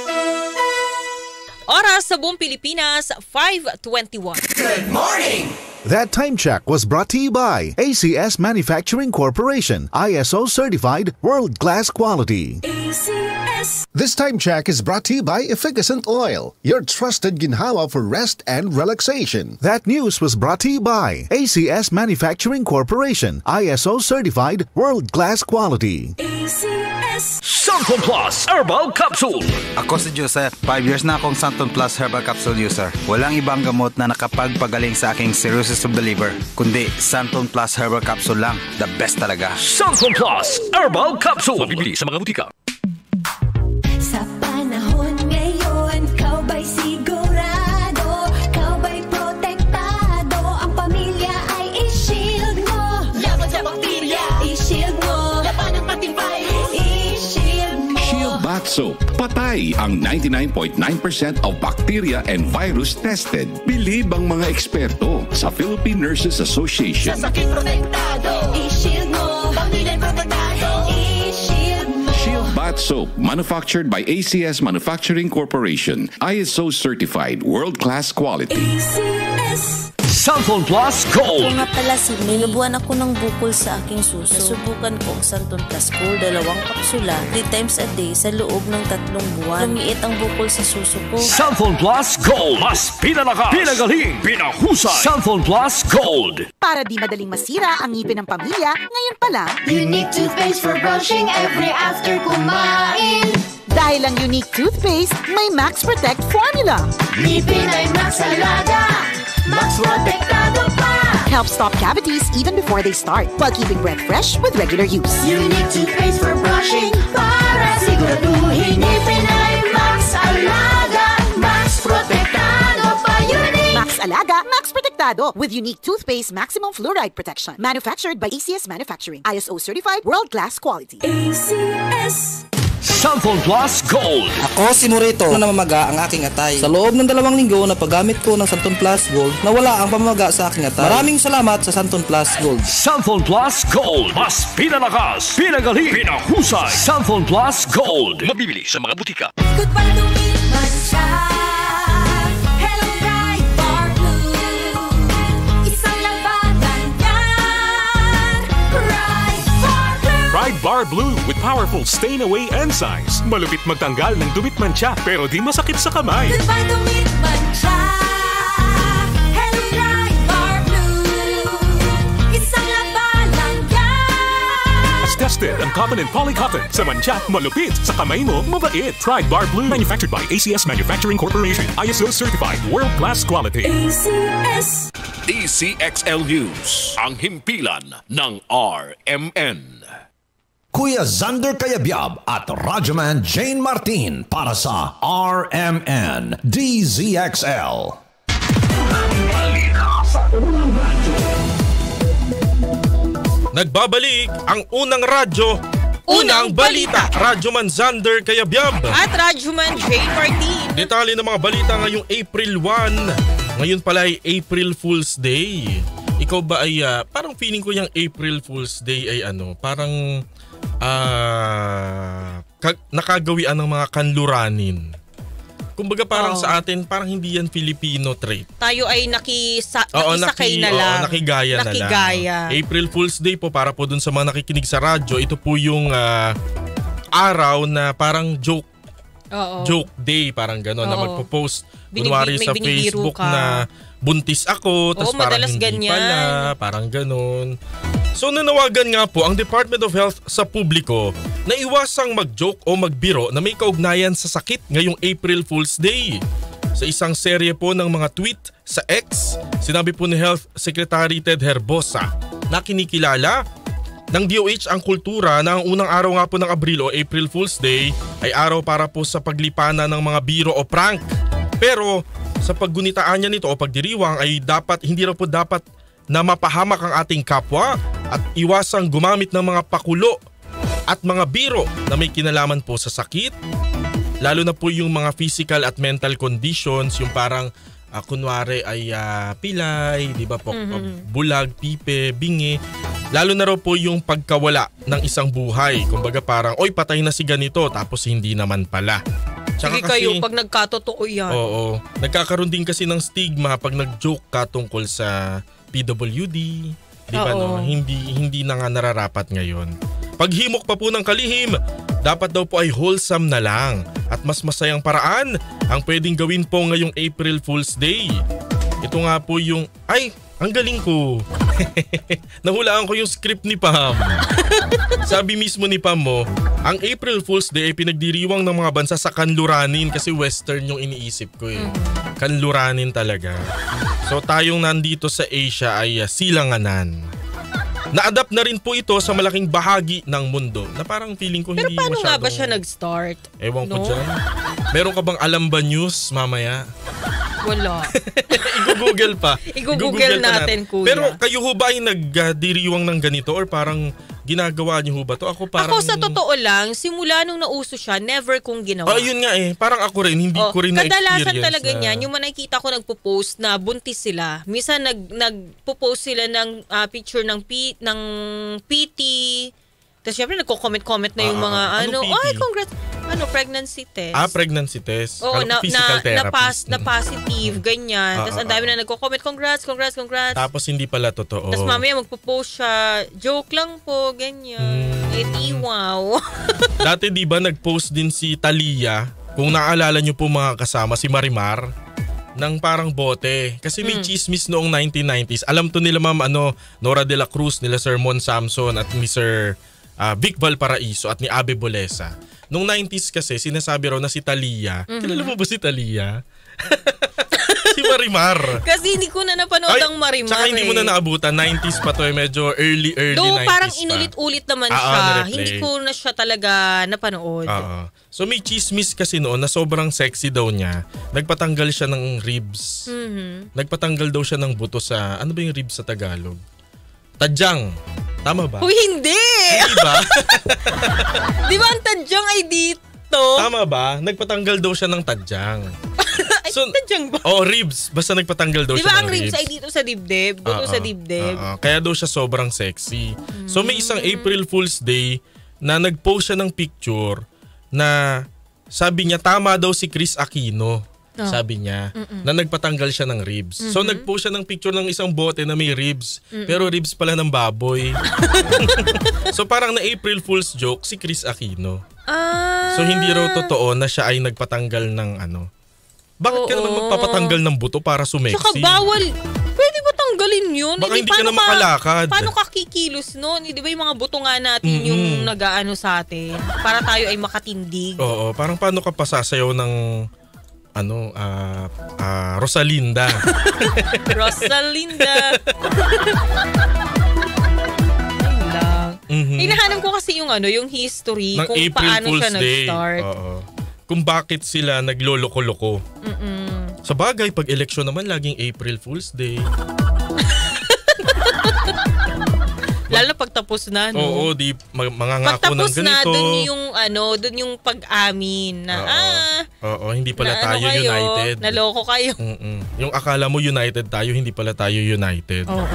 Oras sa buong Pilipinas, 5:21. Good morning! That time check was brought to you by ACS Manufacturing Corporation, ISO certified world-class quality. ACS. This time check is brought to you by Efficacent Oil, your trusted ginhawa for rest and relaxation. That news was brought to you by ACS Manufacturing Corporation, ISO certified world-class quality. ACS. Santon Plus Herbal Capsule. Ako si Joseph, 5 years na akong Santon Plus Herbal Capsule user. Walang ibang gamot na nakapagpagaling sa aking cirrhosis of the liver, kundi Santon Plus Herbal Capsule lang. The best talaga. Santon Plus Herbal Capsule. Mabibili sa mga butika. Sa panahon ngayon, kau ba'y sigurado? Kau ba'y protektado? Ang pamilya ay i-shield mo. Laban sa bakterya, i-shield mo. Laban ng pating virus, i-shield mo. Shield Bath Soap. Patay ang 99.9% of bacteria and virus tested. Bilib ang mga eksperto sa Philippine Nurses Association. Sa sakit protektado, i-shield mo. Pamilya protektado, i-shield mo. Shield Bath Soap, manufactured by ACS Manufacturing Corporation. ISO certified world-class quality. ACS. Santon Plus Gold. Ito nga pala, Sidney, nabuhan ako ng bukol sa aking suso. Nasubukan ko ang Santon Plus Gold, 2 kapsula, 3 times a day sa loob ng 3 buwan. Lumiit ang bukol sa suso ko. Santon Plus Gold. Mas pinalakas, pinagaling, pinahusay. Santon Plus Gold. Para di madaling masira ang ngipin ng pamilya, ngayon pa lang, Unique toothpaste for brushing every after kumain. Dahil ang Unique toothpaste, may Max Protect formula. Ngipin ay Max Alaga, Max Protektado pa. Help stop cavities even before they start, while keeping breath fresh with regular use. Unique toothpaste for brushing, para siguraduhin ngipin ay Max Alaga, Max Protektado pa. Unique Max Alaga, Max Protektado with Unique toothpaste maximum fluoride protection. Manufactured by ACS Manufacturing. ISO certified world-class quality. ACS. Santon Plus Gold. Ako si Morito na namamaga ang aking atay. Sa loob ng 2 linggo na paggamit ko ng Santon Plus Gold, nawala ang pamamaga sa aking atay. Maraming salamat sa Santon Plus Gold. Santon Plus Gold. Mas pinalakas, pinagaling, pinahusay. Santon Plus Gold. Mabibili sa mga butika. Goodbye to me, Mancha. Hello, Bright Bar Blue. Isang labanan yan. Bright Bar Blue. Pride Bar Blue with powerful stain-away enzymes. Malupit magtanggal ng dumit mancha pero di masakit sa kamay. Goodbye to me, Mancha. Hello, Bright Bar Blue. Isang labanan yan. As tested ang cotton and polycotton. Sa mancha, malupit. Sa kamay mo, mabait. Pride Bar Blue. Manufactured by ACS Manufacturing Corporation. ISO certified world-class quality. ACS. DCXL News. Ang himpilan ng RMN. Kuya Xander Cayabyab at Radyoman Jane Martin para sa RMN DZXL. sa unang radyo. Nagbabalik ang unang radyo, unang balita. Radyoman Zander Kayabyab at Radyoman J. Martin. Detalye ng mga balita ngayong April 1. Ngayon pala ay April Fool's Day. Ikaw ba ay parang feeling ko yung April Fool's Day ay parang nakagawian ng mga kanluranin. Kumbaga parang sa atin, parang hindi yan Filipino trait. Tayo ay nakisakay na lang. Nakigaya na lang. April Fool's Day po, para po dun sa mga nakikinig sa radyo, ito po yung araw na parang joke day, parang gano'n, na magpo-post kunwari sa Facebook na buntis ako, tapos parang hindi ganyan pala, parang gano'n. So nanawagan nga po ang Department of Health sa publiko na iwasang mag-joke o magbiro na may kaugnayan sa sakit ngayong April Fool's Day. Sa isang serye po ng mga tweet sa X, sinabi po ni Health Secretary Ted Herbosa na kinikilala ng DOH ang kultura na ang unang araw nga po ng Abril o April Fool's Day ay araw para po sa paglipanan ng mga biro o prank. Pero sa paggunitaan niya nito o pagdiriwang ay hindi raw po dapat na mapahamak ang ating kapwa at iwasang gumamit ng mga pakulo at mga biro na may kinalaman po sa sakit. Lalo na po yung mga physical at mental conditions, yung parang kunwari ay pilay, di ba po, bulag, pipe, bingi. Lalo na raw po yung pagkawala ng isang buhay. Kumbaga parang, oy patay na si ganito tapos hindi naman pala. Sige kayo, pag nagkatotoo yan. Oo. Nagkakaroon din kasi ng stigma pag nag-joke ka tungkol sa PWD. Di ba no? Hindi na nga nararapat ngayon. Paghimok pa po ng kalihim, dapat daw po ay wholesome na lang. At mas masayang paraan ang pwedeng gawin po ngayong April Fool's Day. Ito nga po yung, ang galing ko. Nahulaan ko yung script ni Pam. Sabi mismo ni Pam mo, ang April Fool's Day ay pinagdiriwang ng mga bansa sa kanluranin kasi western yung iniisip ko eh. Kanluranin talaga. So tayong nandito sa Asia ay silanganan. Na-adapt na rin po ito sa malaking bahagi ng mundo na parang feeling ko hindi masyadong... Pero paano nga ba siya nag-start? Ewan ko dyan. Meron ka bang alam ba news mamaya? Wala. I-google pa. I-google natin, kuya. Pero kayo ho ba ay nagdiriwang ng ganito or parang ginagawa niyo ho ba to? Ako sa totoo lang, simula nung nauso siya, never kong ginawa. Yun nga eh. Parang ako rin, hindi ko rin na-experience. Kadalasan talaga niyan, yung nakikita ko nagpo-post na buntis sila. Minsan nagpo-post sila ng picture ng PT. Tapos syempre nagko-comment na yung mga congrats. Pregnancy test. Pregnancy test. Oo, physical therapist. na positive, ganyan. Tapos ang dami na nagko-comment, congrats. Tapos hindi pala totoo. Tapos mamaya magpo-post siya, joke lang po, ganyan. Wow. Dati di ba nag-post din si Thalia, kung naalala nyo po mga kasama, si Marimar, ng parang bote. Kasi may chismis noong 1990s. Alam to nila ma'am, Nora de la Cruz, nila Sir Mon Samson at ni Sir Vic Valparaiso at ni Abe Bolesa. Noong 90s kasi, sinasabi raw na si Thalia. Kilala mo ba si Thalia? Si Marimar. Kasi hindi ko na napanood ang Marimar. Tsaka hindi mo na naabutan. 90s pa to medyo early 90s pa. Parang inulit-ulit naman siya. Hindi ko na siya talaga napanood. So may chismis kasi noon na sobrang sexy daw niya. Nagpatanggal siya ng ribs. Nagpatanggal daw siya ng buto sa, ano ba yung ribs sa Tagalog? Tadyang. Tama ba? Hindi! Hindi ba? Di ba ang tadyang ay dito? Tama ba? Nagpatanggal daw siya ng tadyang. Tadyang ba? Ribs. Basta nagpatanggal daw siya ng ribs. Di ba ang ribs ay dito sa dibdib? Buto sa dibdib. Kaya daw siya sobrang sexy. So may isang April Fool's Day na nag-post siya ng picture na sabi niya tama daw si Chris Aquino. Sabi niya, na nagpatanggal siya ng ribs. So nagpost siya ng picture ng isang bote na may ribs, pero ribs pala ng baboy. So parang na April Fool's joke si Chris Aquino. So hindi raw totoo na siya ay nagpatanggal ng Bakit ka naman magpapatanggal ng buto para sumexy? Tsaka bawal. Pwede ba tanggalin yun? Baka hindi ka na makalakad. Paano ka kikilos nun? Di ba yung mga buto nga natin yung nag-aano sa atin? Para tayo ay makatindig. Oo, parang paano ka pasasayaw ng Rosalinda. Rosalinda. Hinahanap ko kasi yung history ng kung April paano Fool's siya nag-start. Kung bakit sila nagloloko-loko. Sa bagay, pag eleksyon naman laging April Fool's Day. Lalo na pagtapos na, no? Oo, di mangangako ng ganito. Pagtapos na, dun yung pag-amin na, Oo, hindi pala tayo united. Naloko kayo. Yung akala mo united tayo, hindi pala tayo united. Oo.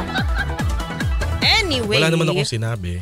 Anyway. Wala naman akong sinabi.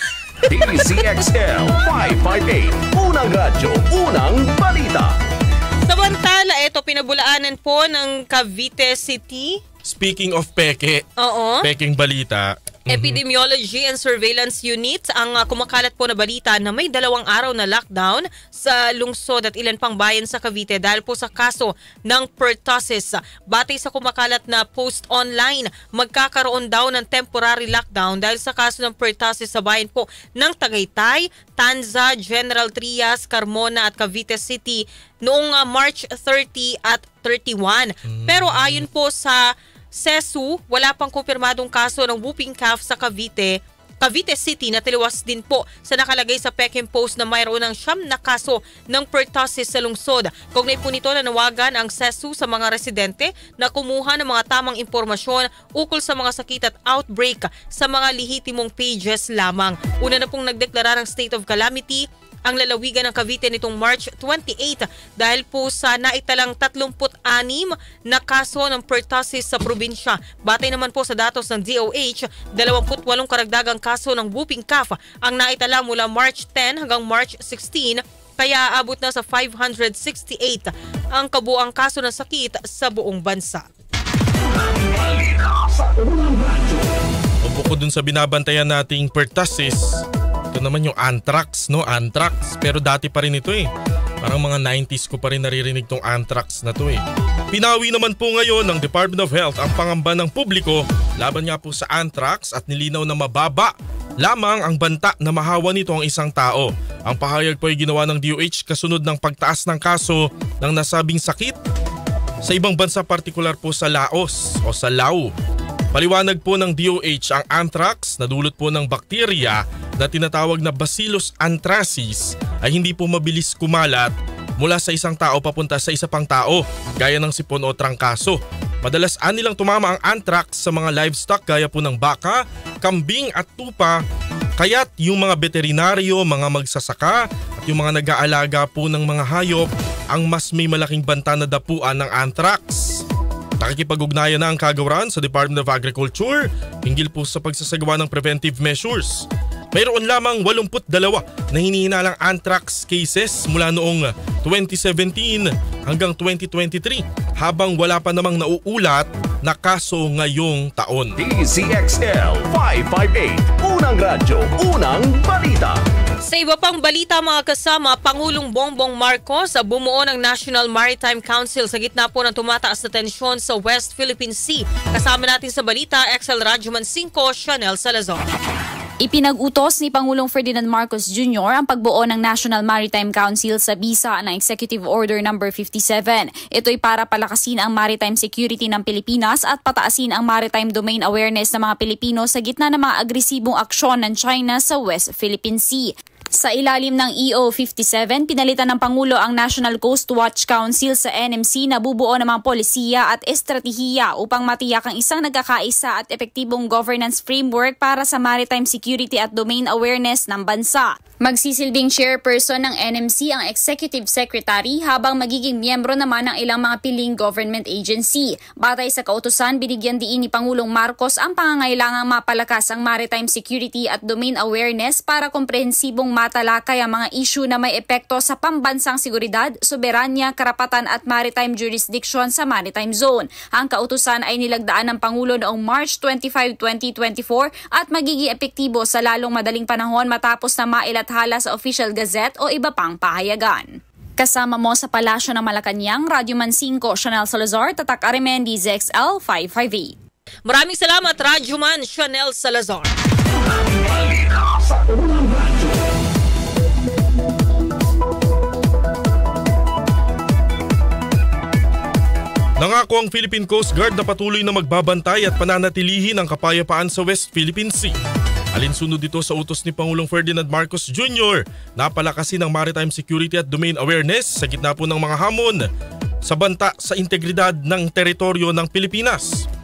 DZXL 558, unang radyo, unang balita. Samantala, ito pinabulaanan po ng Cavite City. Speaking of peke, peking balita. Epidemiology and Surveillance Unit ang kumakalat po na balita na may 2 araw na lockdown sa lungsod at ilan pang bayan sa Cavite dahil po sa kaso ng pertussis. Batay sa kumakalat na post online, magkakaroon daw ng temporary lockdown dahil sa kaso ng pertussis sa bayan po ng Tagaytay, Tanza, General Trias, Carmona at Cavite City noong March 30 at 31. Pero ayon po sa CESU, wala pang kumpirmadong kaso ng whooping cough sa Cavite City na tiliwas din po sa nakalagay sa Peking Post na mayroon ng 9 na kaso ng pertussis sa lungsod. Kaugnay po nito, nanawagan ang CESU sa mga residente na kumuha ng mga tamang impormasyon ukol sa mga sakit at outbreak sa mga lehitimong pages lamang. Una na pong nagdeklara ng state of calamity ang lalawigan ng Cavite nitong March 28 dahil po sa naitalang 36 na kaso ng pertussis sa probinsya. Batay naman po sa datos ng DOH, 28 karagdagang kaso ng whooping cough ang naitala mula March 10 hanggang March 16, kaya aabot na sa 568 ang kabuang kaso ng sakit sa buong bansa. Bukod dun sa binabantayan nating pertussis, ito naman yung anthrax, no? Anthrax. Pero dati pa rin ito eh. Parang mga 90s ko pa rin naririnig tong anthrax na to eh. Pinawi naman po ngayon ng Department of Health ang pangamba ng publiko laban nga po sa anthrax at nilinaw na mababa lamang ang banta na mahawa nito ang isang tao. Ang pahayag po ay ginawa ng DOH kasunod ng pagtaas ng kaso ng nasabing sakit sa ibang bansa, partikular po sa Laos o sa Lao. Paliwanag po ng DOH, ang anthrax na dulot po ng bakterya na tinatawag na Bacillus anthracis ay hindi po mabilis kumalat mula sa isang tao papunta sa isa pang tao gaya ng sipon o trangkaso. Madalas anilang tumama ang anthrax sa mga livestock gaya po ng baka, kambing at tupa, kaya't yung mga veterinaryo, mga magsasaka at yung mga nag-aalaga po ng mga hayop ang mas may malaking banta na dapuan ng anthrax. Nakikipag-ugnayan na ang kagawaran sa Department of Agriculture hinggil po sa pagsasagawa ng preventive measures. Mayroon lamang 82 na hinihinalang anthrax cases mula noong 2017 hanggang 2023 habang wala pa namang nauulat na kaso ngayong taon. DZXL 558, unang radyo, unang balita. Sa iba pang balita mga kasama, Pangulong Bongbong Marcos bumuo ng National Maritime Council sa gitna po ng tumataas na tensyon sa West Philippine Sea. Kasama natin sa balita, XL Radyoman 5, Chanel Salazar. Ipinag-utos ni Pangulong Ferdinand Marcos Jr. ang pagbuo ng National Maritime Council sa bisa ng Executive Order No. 57. Ito'y para palakasin ang maritime security ng Pilipinas at pataasin ang maritime domain awareness ng mga Pilipino sa gitna ng mga agresibong aksyon ng China sa West Philippine Sea. Sa ilalim ng EO57, pinalitan ng Pangulo ang National Coast Watch Council sa NMC na bubuo ng mga polisiya at estratehiya upang matiyak ang isang nagkakaisa at epektibong governance framework para sa maritime security at domain awareness ng bansa. Magsisilbing chairperson ng NMC ang Executive Secretary habang magiging miyembro naman ng ilang mga piling government agency. Batay sa kautusan, binigyan diin ni Pangulong Marcos ang pangangailangang mapalakas ang maritime security at domain awareness para komprehensibong matalakay ang mga issue na may epekto sa pambansang seguridad, soberanya, karapatan at maritime jurisdiction sa maritime zone. Ang kautusan ay nilagdaan ng Pangulo noong March 25, 2024 at magiging epektibo sa lalong madaling panahon matapos na mailathala sa Official Gazette o iba pang pahayagan. Kasama mo sa Palasyo ng Malacanang, Radyoman 5, Chanel Salazar, Tatak Arimendi, ZXL 558. Maraming salamat, Radyoman Chanel Salazar. Nangako ang Philippine Coast Guard na patuloy na magbabantay at pananatilihin ang kapayapaan sa West Philippine Sea. Alinsunod dito sa utos ni Pangulong Ferdinand Marcos Jr. na palakasin ang maritime security at domain awareness sa gitna po ng mga hamon sa banta sa integridad ng teritoryo ng Pilipinas.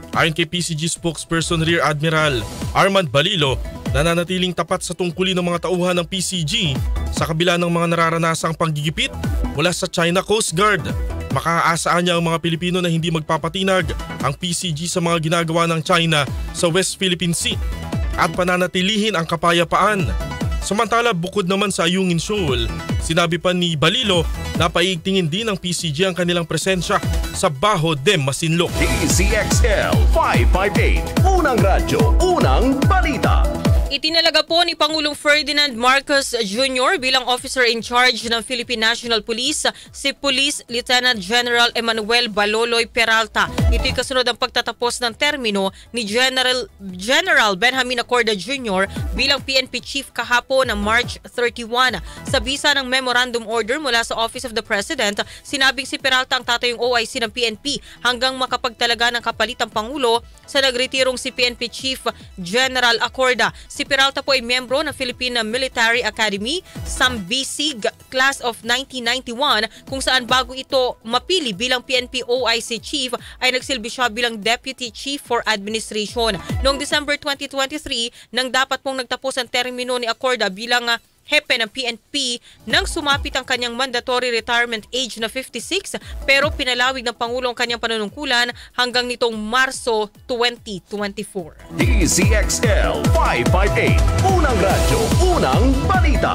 Ayon kay PCG spokesperson Rear Admiral Armand Balilo, nananatiling tapat sa tungkulin ng mga tauhan ng PCG sa kabila ng mga nararanasang panggigipit mula sa China Coast Guard. Makakaasaan niya ang mga Pilipino na hindi magpapatinag ang PCG sa mga ginagawa ng China sa West Philippine Sea at pananatilihin ang kapayapaan. Samantala, bukod naman sa Ayungin Shoal, sinabi pa ni Balilo na paiigtingin din ng PCG ang kanilang presensya sa Baho de Masinloc. DZXL 558, unang radyo, unang balita. Itinalaga po ni Pangulong Ferdinand Marcos Jr. bilang officer in charge ng Philippine National Police si Police Lieutenant General Emmanuel Baloloy Peralta. Ito'y kasunod ang pagtatapos ng termino ni General Benjamin Acorda Jr. bilang PNP Chief kahapon ng March 31. Sa bisa ng Memorandum Order mula sa Office of the President, sinabing si Peralta ang tatayong OIC ng PNP hanggang makapagtalaga ng kapalitang Pangulo sa nagretirong si PNP Chief General Acorda. Si Peralta po ay miyembro ng Philippine Military Academy, Sambisig, Class of 1991, kung saan bago ito mapili bilang PNP OIC Chief ay nagsilbi siya bilang Deputy Chief for Administration. Noong December 2023, nang dapat pong nagtapos ang termino ni Acorda bilang hepe ng PNP nang sumapit ang kanyang mandatory retirement age na 56, pero pinalawig ng Pangulo ang kanyang panunungkulan hanggang nitong Marso 2024. DZXL 558, unang radyo, unang balita.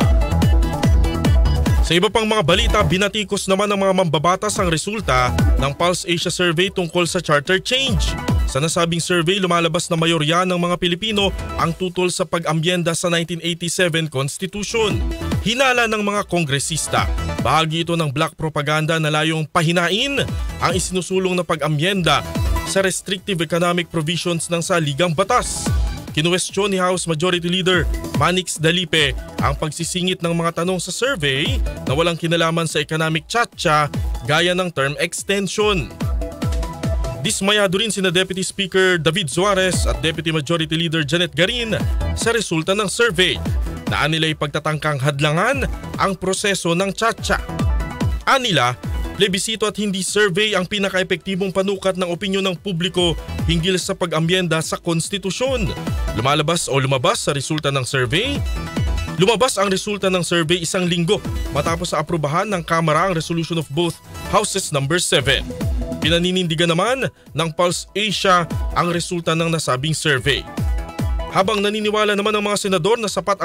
Sa iba pang mga balita, binatikos naman ng mga mambabatas ang resulta ng Pulse Asia Survey tungkol sa charter change. Sa nasabing survey, lumalabas na mayorya ng mga Pilipino ang tutol sa pag-ambyenda sa 1987 Constitution. Hinala ng mga kongresista, bahagi ito ng black propaganda na layong pahinain ang isinusulong na pag-ambyenda sa restrictive economic provisions ng saligang batas. Kinuwestiyon ni House Majority Leader Manix Dalipe ang pagsisingit ng mga tanong sa survey na walang kinalaman sa economic tchatcha gaya ng term extension. Dismayado rin sina Deputy Speaker David Suarez at Deputy Majority Leader Janet Garin sa resulta ng survey na anila'y pagtatangkang hadlangan ang proseso ng tchatcha. Anila, plebisito at hindi survey ang pinaka-epektibong panukat ng opinyon ng publiko hinggil sa pag-ambyenda sa konstitusyon. Lumabas sa resulta ng survey? Lumabas ang resulta ng survey isang linggo matapos sa aprubahan ng Kamara ang resolution of both Houses number 7. Pinaninindigan naman ng Pulse Asia ang resulta ng nasabing survey. Habang naniniwala naman ang mga senador na sapat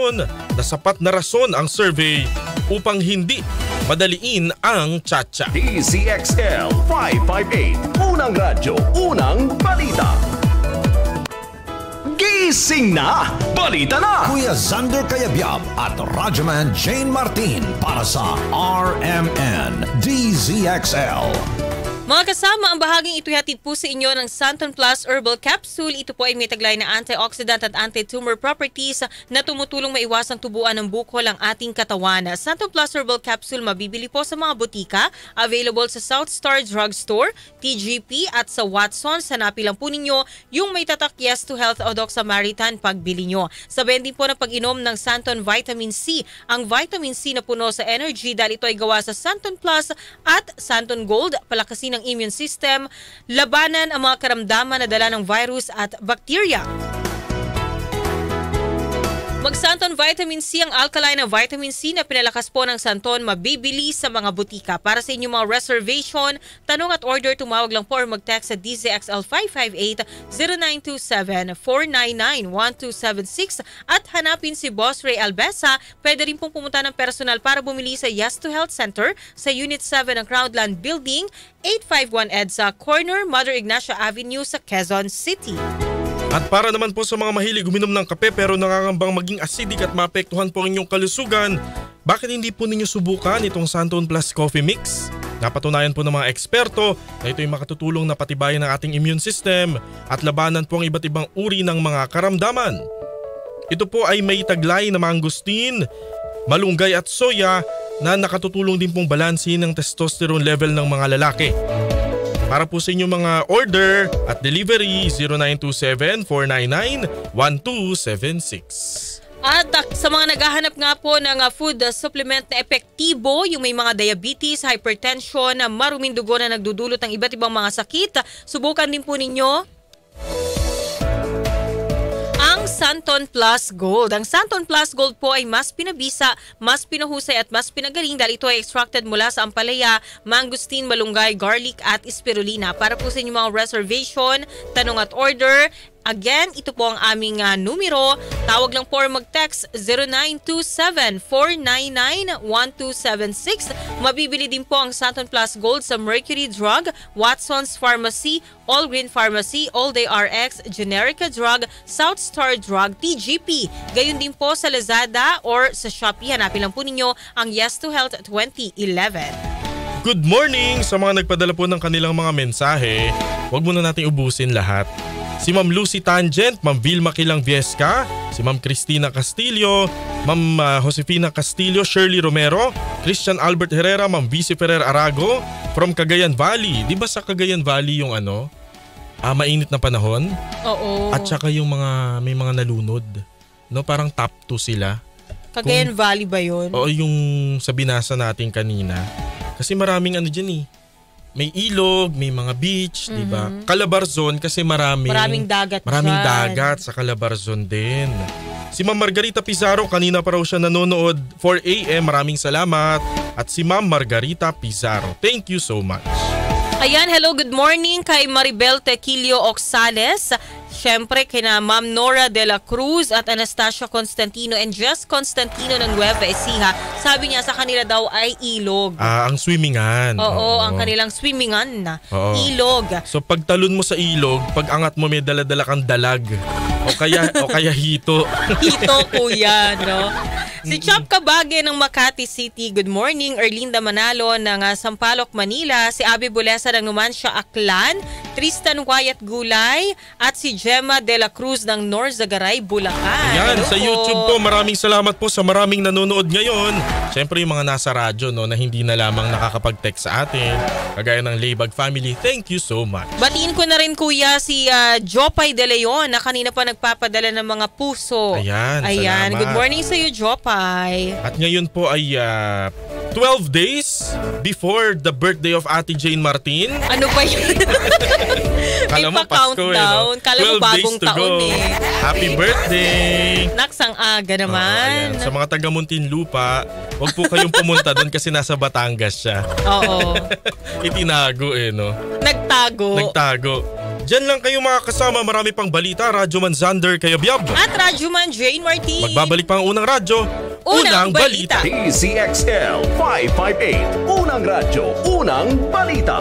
na rason ang survey upang hindi madaliin ang tchatcha. DZXL 558, unang radyo, unang balita. Gising na! Balita na! Kuya Xander Cayabyab at Radyoman Jane Martin para sa RMN DZXL. Mga kasama, ang bahaging ito'y hatid po sa inyo ng Santon Plus Herbal Capsule. Ito po ay may taglay na antioxidant at anti-tumor properties na tumutulong maiwasang tubuan ng bukol ang ating katawan. Santon Plus Herbal Capsule mabibili po sa mga butika, available sa South Star Drugstore, TGP at sa Watsons. Hanapin lang po ninyo yung may tatak Yes to Health o Doc Samaritan pagbili nyo. Sabihin din po na pag-inom ng Santon Vitamin C. Ang Vitamin C na puno sa energy dahil ito ay gawa sa Santon Plus at Santon Gold, palakasin ng immune system, labanan ang mga karamdaman na dala ng virus at bakterya. Mag-Santon Vitamin C, ang alkaline na vitamin C na pinalakas po ng Santon, mabibili sa mga butika. Para sa inyong mga reservation, tanong at order, tumawag lang po or mag-text sa DZXL 558-0927-499-1276 at hanapin si Boss Ray Albesa. Pwede rin pong pumunta ng personal para bumili sa Yes to Health Center sa Unit 7 ng Crowdland Building, 851 EDSA Corner, Mother Ignacia Avenue sa Quezon City. At para naman po sa mga mahilig uminom ng kape pero nangangambang maging acidic at maapektuhan po ang inyong kalusugan, bakit hindi po ninyo subukan itong Santon Plus Coffee Mix? Napatunayan po ng mga eksperto na ito'y makatutulong na patibayan ang ating immune system at labanan po ang iba't ibang uri ng mga karamdaman. Ito po ay may taglay na mangustin, malunggay at soya na nakatutulong din pong balansin ang testosterone level ng mga lalaki. Para po sa inyong mga order at delivery, 0927-499-1276. At sa mga naghahanap nga po ng food supplement na epektibo, yung may mga diabetes, hypertension, maruming dugo na nagdudulot ng iba't ibang mga sakit, subukan din po ninyo Santon Plus Gold. Ang Santon Plus Gold po ay mas pinabisa, mas pinahusay at mas pinagaling dahil ito ay extracted mula sa ampalaya, mangosteen, malunggay, garlic at spirulina. Para po sa inyong mga reservation, tanong at order, again, ito po ang aming numero. Tawag lang po or mag-text 0927-499-1276. Mabibili din po ang Santon Plus Gold sa Mercury Drug, Watson's Pharmacy, All Green Pharmacy, All Day RX, Generica Drug, South Star Drug, TGP. Gayon din po sa Lazada or sa Shopee. Hanapin lang po ninyo ang Yes to Health 2011. Good morning sa mga nagpadala po ng kanilang mga mensahe. Huwag muna natin ubusin lahat. Si Ma'am Lucy Tangent, Ma'am Vilma Kilang Viesca, si Ma'am Cristina Castillo, Ma'am Josefina Castillo, Shirley Romero, Christian Albert Herrera, Ma'am Vici Ferrer Arago from Cagayan Valley. Di ba sa Cagayan Valley yung mainit na panahon? Oo. At saka yung may mga nalunod. No, parang top 2 sila. Cagayan Valley ba yun? Oo, yung sa binasa natin kanina. Kasi maraming dyan eh. May ilog, may mga beach, di ba? Calabarzon kasi maraming dagat sa Calabarzon din. Si Ma'am Margarita Pizarro, kanina pa raw siya nanonood, 4 AM, maraming salamat. At si Ma'am Margarita Pizarro, thank you so much. Ayan, hello, good morning kay Maribel Tequilio Oxales. Siyempre, kina Ma'am Nora de la Cruz at Anastasia Constantino and Jess Constantino ng Nueva Ecija. Sabi niya sa kanila daw ay ilog. Ang swimmingan. Oo, ang kanilang swimmingan na ilog. So pagtalon mo sa ilog, pag angat mo may dala-dala kang dalag. O kaya hito. Hito, kuya, no? Si Chop Kabage ng Makati City, good morning. Erlinda Manalo ng Sampaloc, Manila. Si Abby Bulesa ng Numancia, Aklan. Tristan Wyatt Gulay. At si Gemma de la Cruz ng Norzagaray, Bulacan. Yan, sa YouTube po, maraming salamat po sa maraming nanonood ngayon. Siyempre yung mga nasa radyo na hindi na lamang nakakapag-text sa atin. Kagaya ng Laybag family, thank you so much. Batiin ko na rin kuya si Jopay De Leon na kanina pa nagpapadala ng mga puso. Ayan, salamat. Good morning sa iyo, Jopay. At ngayon po ay 12 days before the birthday of Ate Jane Martin. Ano ba yun? Kala mo Pasko no? Kala mo bagong taon Happy birthday! Naksang aga naman. Sa mga taga Muntinlupa, huwag po kayong pumunta doon kasi nasa Batangas siya. Oo. Itinago no? Nagtago. Diyan lang kayo makakasama, marami pang balita. Radyoman Zander Kayabyab. At Radyoman Jane Martin. Magbabalik pa ang unang radyo. Unang balita. DZXL 558. Unang radyo, unang balita.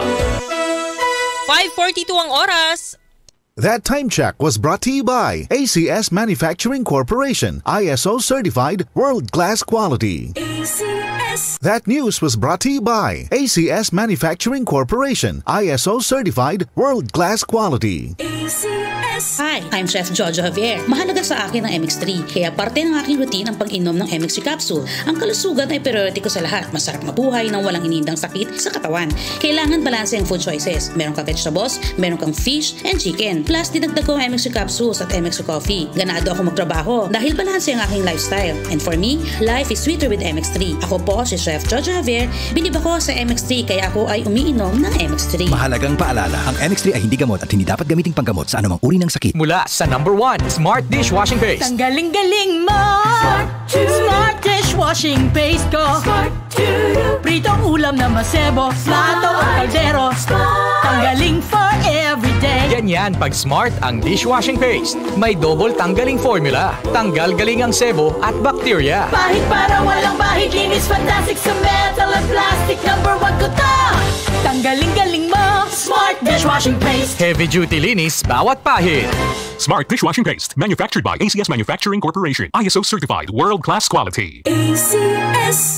5:42 ang oras. That time check was brought to you by ACS Manufacturing Corporation, ISO certified world-class quality. ACS. That news was brought to you by ACS Manufacturing Corporation, ISO certified world-class quality. ACS. Hi, I'm Chef Jojo Javier. Mahalaga sa akin ang MX3, kaya parte ng aking routine ang pag-inom ng MX3 capsule. Ang kalusugan ay priority ko sa lahat. Masarap mabuhay nang walang inindang sakit sa katawan. Kailangan balanse ang food choices. Meron kang vegetables, meron kang fish and chicken. Plus, dinagdag ko ang MX3 capsules at MX3 coffee. Ganado ako magtrabaho dahil balanse ang aking lifestyle. And for me, life is sweeter with MX3. Ako po si Chef Jojo Javier. Bilib ako sa MX3 kaya ako ay umiinom ng MX3. Mahalagang paalala, ang MX3 ay hindi gamot at hindi dapat gamiting panggamot sa anumang uri ng sakit. Mula sa number 1, Smart Dishwashing Paste. Tanggaling-galing mo! Smart Dishwashing Paste ko! Pritong ulam na masebo, plato o kaldero. Tanggaling for everyday. Ganyan pag Smart ang dishwashing paste. May double tanggaling formula. Tanggal galing ang sebo at bacteria. Bahid para walang bahid, linis fantastic sa metal at plastic. Number 1 ko to! Tanggaling-galing mo! Smart Dishwashing Paste. Heavy duty linis bawat pahid. Smart Dishwashing Paste. Manufactured by ACS Manufacturing Corporation. ISO certified world-class quality. ACS.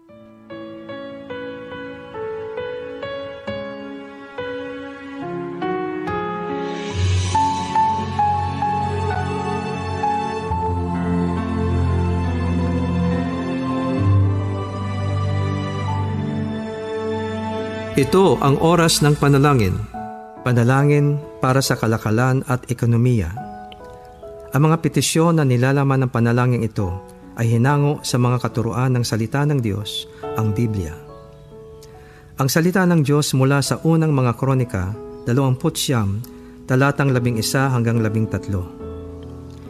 Ito ang oras ng panalangin. Panalangin para sa kalakalan at ekonomiya. Ang mga petisyon na nilalaman ng panalangin ito ay hinango sa mga katuruan ng salita ng Diyos, ang Biblia. Ang salita ng Diyos mula sa unang mga kronika, 29, talatang 11 hanggang 13.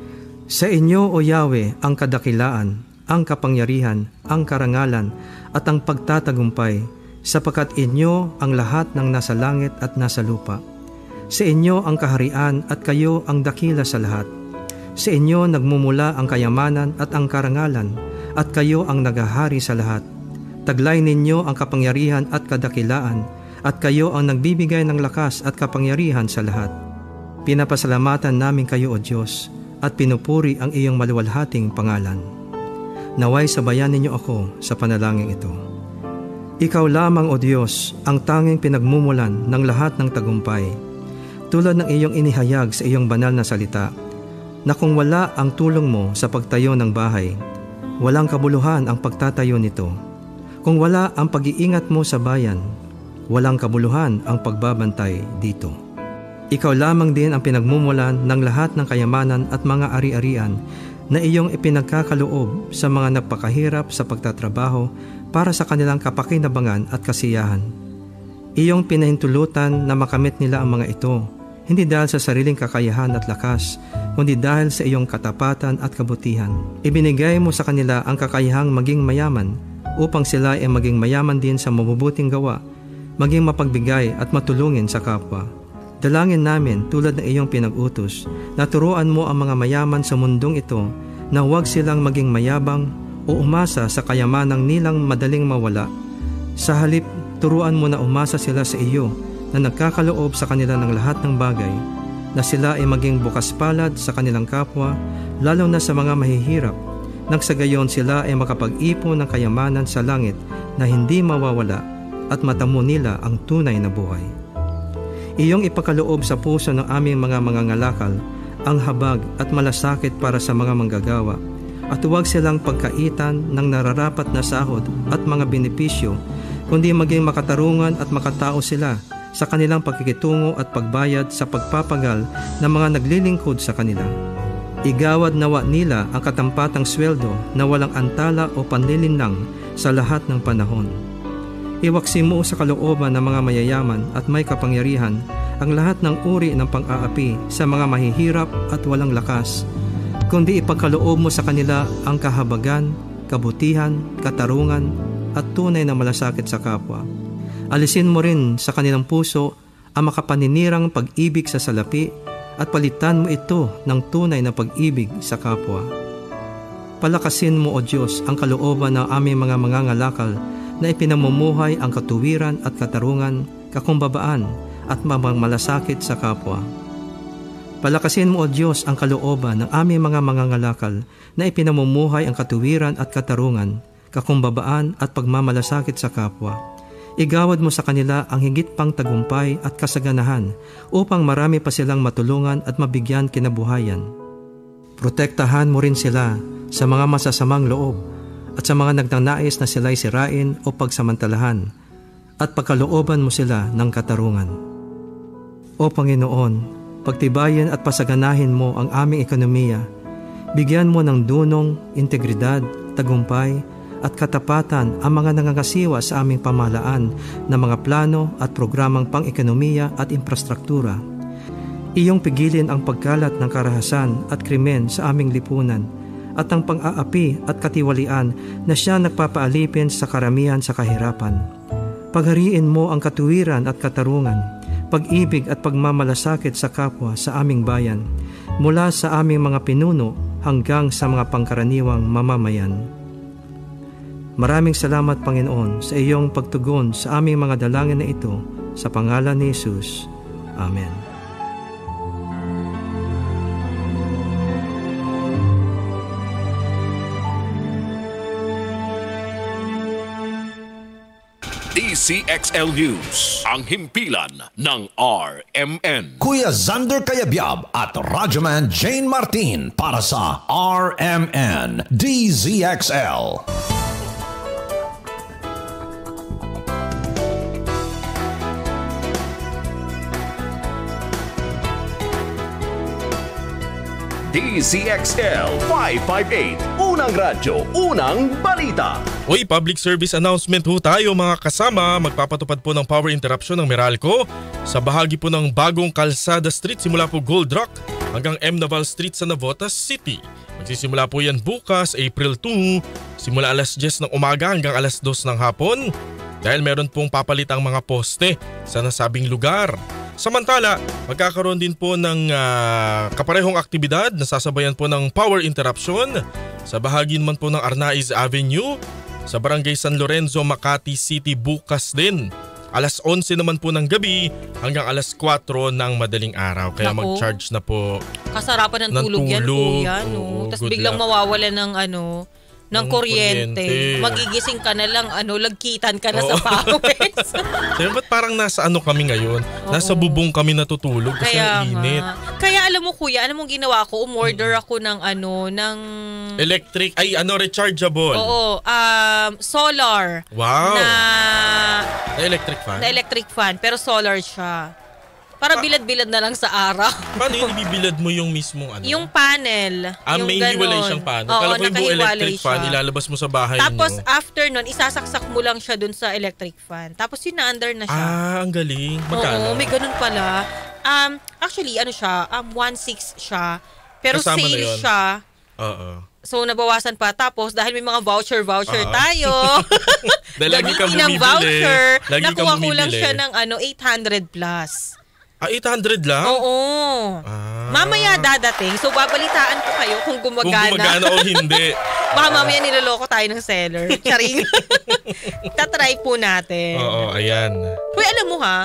Sa inyo, O Yahweh, ang kadakilaan, ang kapangyarihan, ang karangalan, at ang pagtatagumpay, sapagkat inyo ang lahat ng nasa langit at nasa lupa. Sa inyo ang kaharian at kayo ang dakila sa lahat. Sa inyo nagmumula ang kayamanan at ang karangalan, at kayo ang naghahari sa lahat. Taglay ninyo ang kapangyarihan at kadakilaan, at kayo ang nagbibigay ng lakas at kapangyarihan sa lahat. Pinapasalamatan namin kayo, O Diyos, at pinupuri ang iyong maluwalhating pangalan. Naway sabayan ninyo ako sa panalangin ito. Ikaw lamang, O Diyos, ang tanging pinagmumulan ng lahat ng tagumpay, tulad ng iyong inihayag sa iyong banal na salita, na kung wala ang tulong mo sa pagtayo ng bahay, walang kabuluhan ang pagtatayo nito. Kung wala ang pag-iingat mo sa bayan, walang kabuluhan ang pagbabantay dito. Ikaw lamang din ang pinagmumulan ng lahat ng kayamanan at mga ari-arian na iyong ipinagkakaloob sa mga nagpakahirap sa pagtatrabaho para sa kanilang kapakinabangan at kasiyahan. Iyong pinahintulutan na makamit nila ang mga ito, hindi dahil sa sariling kakayahan at lakas, kundi dahil sa iyong katapatan at kabutihan. Ibinigay mo sa kanila ang kakayahang maging mayaman upang sila ay maging mayaman din sa mabubuting gawa, maging mapagbigay at matulungin sa kapwa. Dalangin namin tulad ng iyong pinag-utos na turuan mo ang mga mayaman sa mundong ito na huwag silang maging mayabang o umasa sa kayamanang nilang madaling mawala. Sa halip, turuan mo na umasa sila sa iyo na nagkakaloob sa kanila ng lahat ng bagay, na sila ay maging bukas palad sa kanilang kapwa, lalo na sa mga mahihirap, nang sa gayon sila ay makapag-ipon ng kayamanan sa langit na hindi mawawala at matamo nila ang tunay na buhay. Iyong ipakaloob sa puso ng aming mga mangangalakal ang habag at malasakit para sa mga manggagawa, at huwag silang pagkaitan ng nararapat na sahod at mga benepisyo, kundi maging makatarungan at makatao sila sa kanilang pagkikitungo at pagbayad sa pagpapagal ng mga naglilingkod sa kanila. Igawad nawa nila ang katampatang sweldo na walang antala o panlilinlang sa lahat ng panahon. Iwaksi mo sa kalooban ng mga mayayaman at may kapangyarihan ang lahat ng uri ng pang-aapi sa mga mahihirap at walang lakas, kundi ipagkaloob mo sa kanila ang kahabagan, kabutihan, katarungan at tunay na malasakit sa kapwa. Alisin mo rin sa kanilang puso ang makapaninirang pag-ibig sa salapi at palitan mo ito ng tunay na pag-ibig sa kapwa. Palakasin mo, O Diyos, ang kalooban ng aming mga mangangalakal na ipinamumuhay ang katuwiran at katarungan, kakumbabaan at malasakit sa kapwa. Palakasin mo, O Diyos, ang kalooban ng aming mga mangangalakal na ipinamumuhay ang katuwiran at katarungan, kakumbabaan at pagmamalasakit sa kapwa. Igawad mo sa kanila ang higit pang tagumpay at kasaganahan upang marami pa silang matulungan at mabigyan kinabuhayan. Protektahan mo rin sila sa mga masasamang loob at sa mga nagnanais na sila'y sirain o pagsamantalahan, at pagkalooban mo sila ng katarungan. O Panginoon, pagtibayin at pasaganahin mo ang aming ekonomiya. Bigyan mo ng dunong, integridad, tagumpay, at katapatan ang mga nangangasiwa sa aming pamahalaan na mga plano at programang pang-ekonomiya at infrastruktura. Iyong pigilin ang pagkalat ng karahasan at krimen sa aming lipunan at ang pang-aapi at katiwalian na siya nagpapaalipin sa karamihan sa kahirapan. Paghariin mo ang katuwiran at katarungan, pag-ibig at pagmamalasakit sa kapwa sa aming bayan, mula sa aming mga pinuno hanggang sa mga pangkaraniwang mamamayan. Maraming salamat, Panginoon, sa iyong pagtugon sa aming mga dalangin na ito, sa pangalan ni Jesus. Amen. DCXL News, ang himpilan ng RMN. Kuya Xander Cayabyab at Radyoman Jane Martin para sa RMN DZXL. DZXL 558, Unang radyo, unang balita. Uy, public service announcement ho tayo mga kasama. Magpapatupad po ng power interruption ng Meralco sa bahagi po ng bagong Calzada Street simula po Gold Rock hanggang M. Naval Street sa Navotas City. Magsisimula po yan bukas, April 2, simula alas 10 ng umaga hanggang alas 2 ng hapon dahil meron pong papalitang mga poste sa nasabing lugar. Samantala, magkakaroon din po ng kaparehong aktibidad na sasabayan po ng power interruption sa bahagi naman po ng Arnaiz Avenue sa Barangay San Lorenzo, Makati City bukas din. Alas 11 naman po ng gabi hanggang alas 4 ng madaling araw. Kaya mag-charge na po. Kasarapan ng tulog yan, kuya. No? Tapos biglang mawawala ng kuryente. Magigising ka na lang, lagkitan ka na sa pawis. Sabi, ba't parang nasa kami ngayon? Nasa bubong kami natutulog kasi ang init. Kaya alam mo kuya, mong ginawa ko? Umorder ako ng electric, rechargeable. Oo, solar. Wow. Na electric fan? Na electric fan, pero solar siya. Para bilad-bilad na lang sa araw. Paano yung ibibilad mo yung mismong Yung panel. May hiwalay siyang panel. Oo, Kala ko yung buong electric siya. fan, ilalabas mo sa bahay Tapos nyo. after nun, isasaksak mo lang siya dun sa electric fan. Tapos yun na-under na siya. Ang galing. Magkano? Oo, may ganun pala. Actually, 1.6 siya. Pero kasama sale siya. Oo. So, nabawasan pa. Tapos, dahil may mga voucher tayo. Dahil lagi kang bumibili. Voucher, lagi nakuha ko lang siya ng 800 plus. 800 lang? Oo. Mamaya dadating. So, babalitaan ko kayo kung gumagana. Kung gumagana o hindi. Baka mamaya niloloko tayo ng seller. Charing. Tatry po natin. Oo, ayan. Uy, alam mo ha?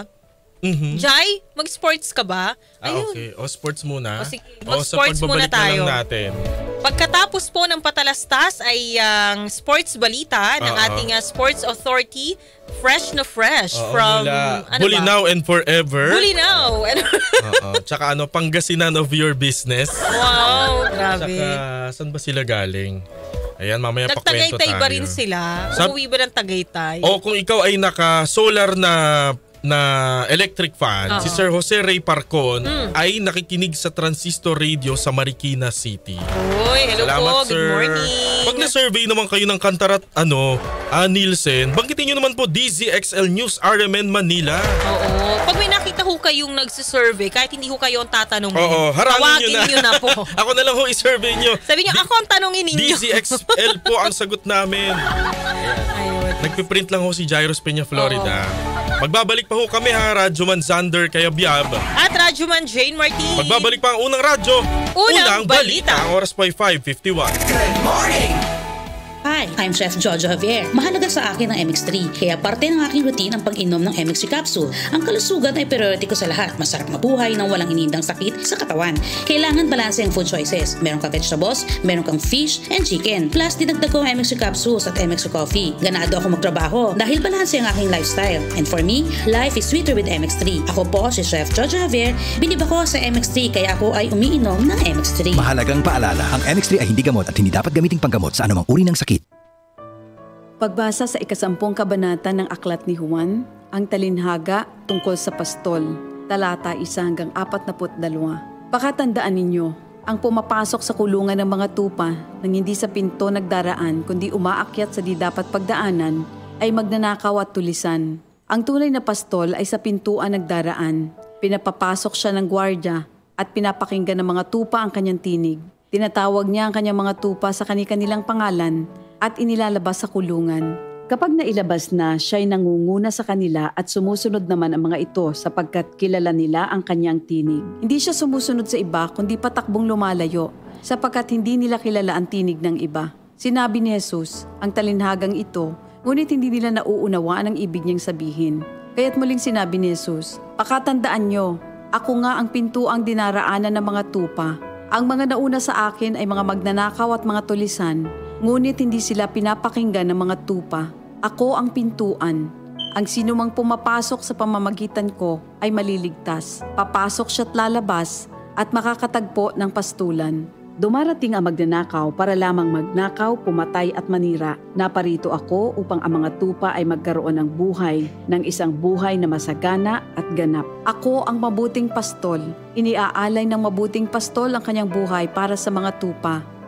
Jai, mag-sports ka ba? Ayun. Okay. Sports muna. Sige, mag-sports muna tayo. Na lang natin. Pagkatapos po ng patalastas ay ang sports balita ng ating Sports Authority, fresh na fresh from Bulinaw and Forever. Bulinaw. Tsaka Pangasinan of your business. Wow, grabe. Tsaka saan ba sila galing? Ayan, mamaya pakwento tayo. Nagtagaytay ba rin sila? Umuwi ba ng Tagaytay? O kung ikaw ay naka-solar na electric fan, si Sir Jose Ray Parcon ay nakikinig sa Transistor Radio sa Marikina City. Uy, hello. Salamat, po. sir. Good morning. Pag na-survey naman kayo ng Kantarat Nielsen, banggitin nyo naman po DZXL News RMN Manila. Oo. Pag may nakita ho kayong nagsisurvey, kahit hindi ho kayo ang tatanungin, harangin nyo na po. Ako na lang ho i-survey nyo. Sabi nyo, ako ang tanongin ninyo. DZXL po ang sagot namin. Ayun. Nagpiprint lang ho si Jairus Peña, Florida. Magbabalik pa ho kami Radyoman Zander kaya Biab. At Radyoman Jane Martin. Magbabalik pa ang unang radyo. Unang balita. Ang oras po ay 5:51. Good morning! Hi, I'm Chef Jojo Javier. Mahalaga sa akin ang MX3, kaya parte ng aking routine ang pag-inom ng MX3 capsule. Ang kalusugan ay priority ko sa lahat. Masarap mabuhay nang walang inindang sakit sa katawan. Kailangan balanse ang food choices. Meron kang vegetables, meron kang fish and chicken. Plus, dinagdag ko ang MX3 capsules at MX3 coffee. Ganado ako magtrabaho dahil balanse ang aking lifestyle. And for me, life is sweeter with MX3. Ako po si Chef Jojo Javier. Bilib ako sa MX3 kaya ako ay umiinom ng MX3. Mahalagang paalala, ang MX3 ay hindi gamot at hindi dapat gamiting panggamot sa anumang uri ng sakit. Pagbasa sa 10 kabanata ng Aklat ni Juan, ang talinhaga tungkol sa pastol, talata 1-42. Pakatandaan ninyo, ang pumapasok sa kulungan ng mga tupa nang hindi sa pinto nagdaraan kundi umaakyat sa di dapat pagdaanan ay magnanakaw at tulisan. Ang tunay na pastol ay sa pintuan nagdaraan. Pinapapasok siya ng gwardya at pinapakinggan ng mga tupa ang kanyang tinig. Tinatawag niya ang kanyang mga tupa sa kanilang pangalan at inilalabas sa kulungan. Kapag nailabas na, siya'y nangunguna sa kanila at sumusunod naman ang mga ito sapagkat kilala nila ang kanyang tinig. Hindi siya sumusunod sa iba kundi patakbong lumalayo sapagkat hindi nila kilala ang tinig ng iba. Sinabi ni Jesus, ang talinhagang ito, ngunit hindi nila nauunawaan ang ibig niyang sabihin. Kaya't muling sinabi ni Jesus, pakatandaan nyo, ako nga ang pintuang dinaraanan ng mga tupa. Ang mga nauna sa akin ay mga magnanakaw at mga tulisan, ngunit hindi sila pinapakinggan ng mga tupa. Ako ang pintuan. Ang sinumang pumapasok sa pamamagitan ko ay maliligtas. Papasok siya't lalabas at makakatagpo ng pastulan. Dumarating ang magnanakaw para lamang magnakaw, pumatay at manira. Naparito ako upang ang mga tupa ay magkaroon ng buhay, ng isang buhay na masagana at ganap. Ako ang mabuting pastol. Iniaalay ng mabuting pastol ang kanyang buhay para sa mga tupa.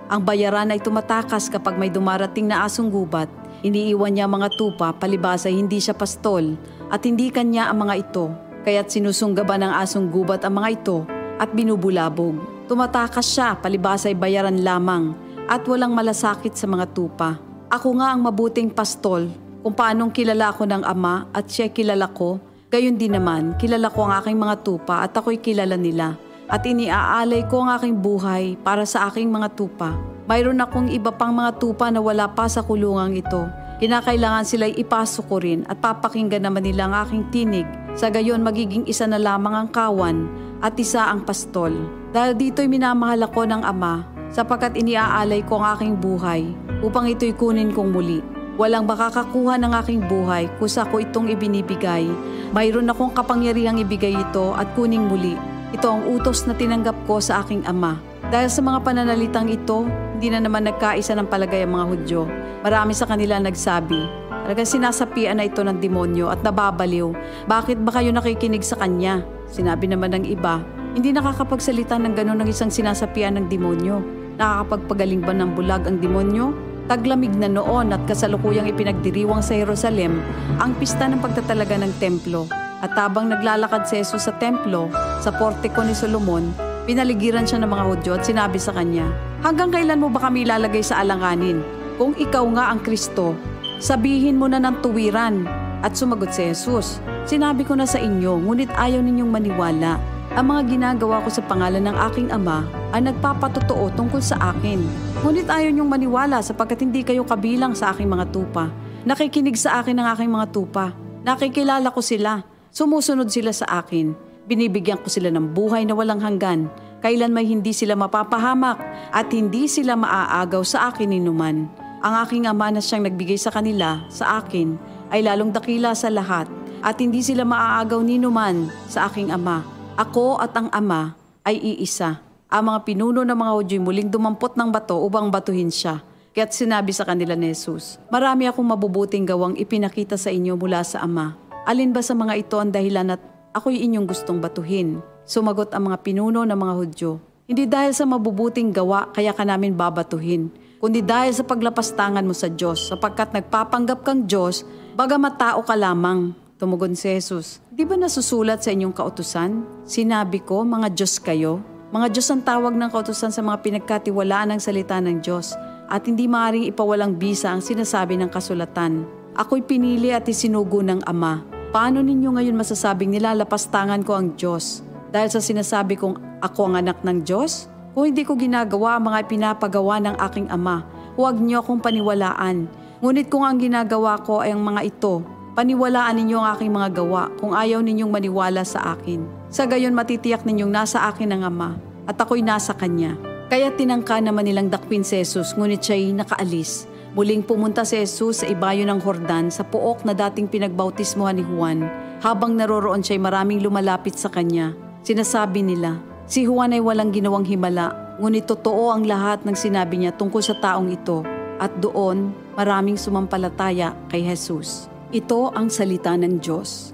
Ang bayaran ay tumatakas kapag may dumarating na asong gubat. Iniiwan niya mga tupa, palibasa hindi siya pastol at hindi kanya ang mga ito. Kaya't sinusunggaban ng asong gubat ang mga ito at binubulabog. Tumatakas siya, palibasa ay bayaran lamang at walang malasakit sa mga tupa. Ako nga ang mabuting pastol, kung paanong kilala ko ng Ama at siya kilala ko, gayon din naman kilala ko ang aking mga tupa at ako'y kilala nila. At iniaalay ko ang aking buhay para sa aking mga tupa. Mayroon akong iba pang mga tupa na wala pa sa kulungang ito. Kinakailangan sila'y ipasok ko rin at papakinggan naman nila ang aking tinig. Sa gayon magiging isa na lamang ang kawan at isa ang pastol. Dahil dito'y minamahal ako ng Ama sapagkat iniaalay ko ang aking buhay upang ito'y kunin kong muli. Walang makakakuha ng aking buhay kusa ko itong ibinibigay. Mayroon akong kapangyarihang ibigay ito at kuning muli. Ito ang utos na tinanggap ko sa aking Ama. Dahil sa mga pananalitang ito, hindi na naman nagkaisa ng palagay ang mga Hudyo. Marami sa kanila nagsabi, talagang sinasapian na ito ng demonyo at nababaliw. Bakit ba kayo nakikinig sa kanya? Sinabi naman ng iba, hindi nakakapagsalita ng gano'n ng isang sinasapian ng demonyo. Nakakapagpagaling ba ng bulag ang demonyo? Taglamig na noon at kasalukuyang ipinagdiriwang sa Jerusalem ang pista ng pagtatalaga ng templo. At habang naglalakad si Jesus sa templo, sa portiko ni Solomon, pinaligiran siya ng mga Hudyo at sinabi sa kanya, hanggang kailan mo ba kami ilalagay sa alanganin? Kung ikaw nga ang Kristo, sabihin mo na ng tuwiran. At sumagot si Jesus, sinabi ko na sa inyo, ngunit ayaw ninyong maniwala. Ang mga ginagawa ko sa pangalan ng aking Ama ay nagpapatotoo tungkol sa akin. Ngunit ayaw ninyong maniwala sapagkat hindi kayo kabilang sa aking mga tupa. Nakikinig sa akin ang aking mga tupa. Nakikilala ko sila. Sumusunod sila sa akin. Binibigyan ko sila ng buhay na walang hanggan. Kailan may hindi sila mapapahamak at hindi sila maaagaw sa akin ninuman. Ang aking Ama na siyang nagbigay sa kanila, sa akin, ay lalong dakila sa lahat at hindi sila maaagaw ninuman sa aking Ama. Ako at ang Ama ay iisa. Ang mga pinuno ng mga Hudyo'y muling dumampot ng bato upang batuhin siya. Kaya't sinabi sa kanila ni Jesus, marami akong mabubuting gawang ipinakita sa inyo mula sa Ama. Alin ba sa mga ito ang dahilan at ako'y inyong gustong batuhin? Sumagot ang mga pinuno ng mga Hudyo, hindi dahil sa mabubuting gawa kaya ka namin babatuhin, kundi dahil sa paglapastangan mo sa Diyos, sapagkat nagpapanggap kang Diyos, bagamat tao ka lamang. Tumugon si Jesus, di ba nasusulat sa inyong kautusan? Sinabi ko, mga Diyos kayo. Mga Diyos ang tawag ng kautusan sa mga pinagkatiwalaan ng salita ng Diyos, at hindi maaaring ipawalang bisa ang sinasabi ng kasulatan. Ako'y pinili at isinugo ng Ama. Paano ninyo ngayon masasabing nilalapastangan ko ang Diyos? Dahil sa sinasabi kong ako ang anak ng Diyos? Kung hindi ko ginagawa ang mga pinapagawa ng aking Ama, huwag niyo akong paniwalaan. Ngunit kung ang ginagawa ko ay ang mga ito, paniwalaan ninyo ang aking mga gawa kung ayaw ninyong maniwala sa akin. Sa gayon matitiyak ninyong nasa akin ang Ama at ako'y nasa Kanya. Kaya tinangka naman nilang dakwin si Jesus, ngunit siya'y nakaalis. Muling pumunta si Jesus sa ibayo ng Jordan sa pook na dating pinagbautismohan ni Juan. Habang naroroon siya'y maraming lumalapit sa kanya. Sinasabi nila, si Juan ay walang ginawang himala, ngunit totoo ang lahat ng sinabi niya tungkol sa taong ito. At doon, maraming sumampalataya kay Jesus. Ito ang salita ng Diyos.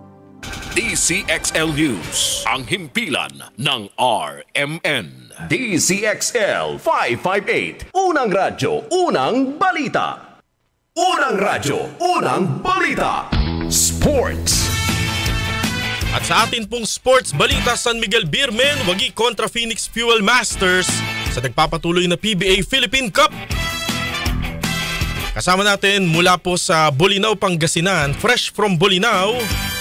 DCXL News, ang himpilan ng RMN. DCXL 558, unang radyo, unang balita. Unang radyo, unang balita. Sports. At sa atin pong sports balita, San Miguel Beermen wagi kontra Phoenix Fuel Masters sa nagpapatuloy na PBA Philippine Cup. Kasama natin mula po sa Bolinao, Pangasinan, fresh from Bolinao.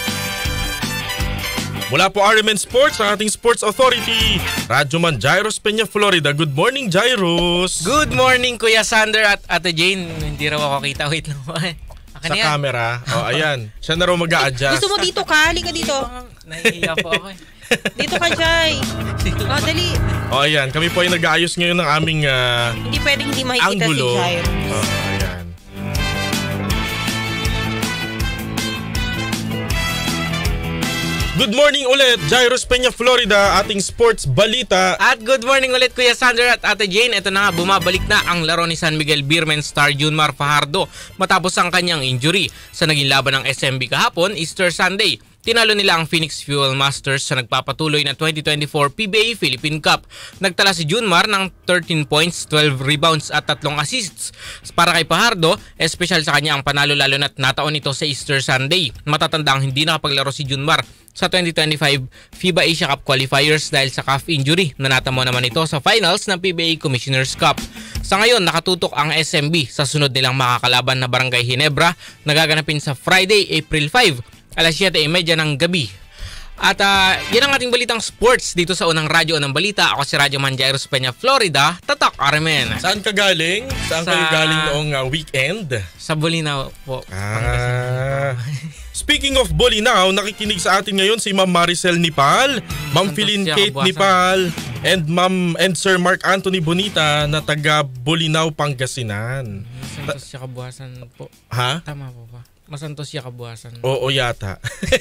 Mula po RMN Sports, ang ating sports authority, Radyoman Jairos Peña, Florida. Good morning, Jairos. Good morning, Kuya Sander at Ate Jane. Hindi raw ako kita. Wait lang. Sa camera. O, ayan. Siya na raw mag-a-adjust. Gusto mo dito ka? Halika dito. Nahihiya po ako. Dito ka, Jai. O, dali. O, ayan. Kami po ay nag-aayos ngayon ng aming hindi pwedeng hindi makikita angulo. si Jairos. O, ayan. Good morning ulit, Jairos Peña, Florida, ating sports balita. At good morning ulit, Kuya Sander at Ate Jane. Ito na nga, bumabalik na ang laro ni San Miguel Beermen star Junmar Fajardo matapos ang kanyang injury. Sa naging laban ng SMB kahapon, Easter Sunday, tinalo nila ang Phoenix Fuel Masters sa nagpapatuloy na 2024 PBA Philippine Cup. Nagtala si Junmar ng 13 points, 12 rebounds at 3 assists. Para kay Fajardo, espesyal sa kanya ang panalo lalo na't nataon ito sa Easter Sunday. Matatandang hindi nakapaglaro si Junmar sa 2025 FIBA Asia Cup qualifiers dahil sa calf injury na natamo naman ito sa finals ng PBA Commissioner's Cup. Sa ngayon, nakatutok ang SMB sa sunod nilang makakalaban na Barangay Ginebra na gaganapin sa Friday, April 5, alas 7:30 ng gabi. At yan ang ating balitang sports dito sa Unang Radyo ng Balita. Ako si Radyo Man Jairus Peña, Florida. Tatak RMN. Saan ka galing? Saan kayo galing noong weekend? Sa Bolinao po. Speaking of Bolinao, nakikinig sa atin ngayon si Ma'am Maricel Nipal, Ma'am Philin Kate Nipal, and Sir Mark Anthony Bonita na taga Bolinao, Pangasinan. Masantos siya kabuhasan po. Ha? Tama po ba? Masantos siya kabuhasan. Oo yata.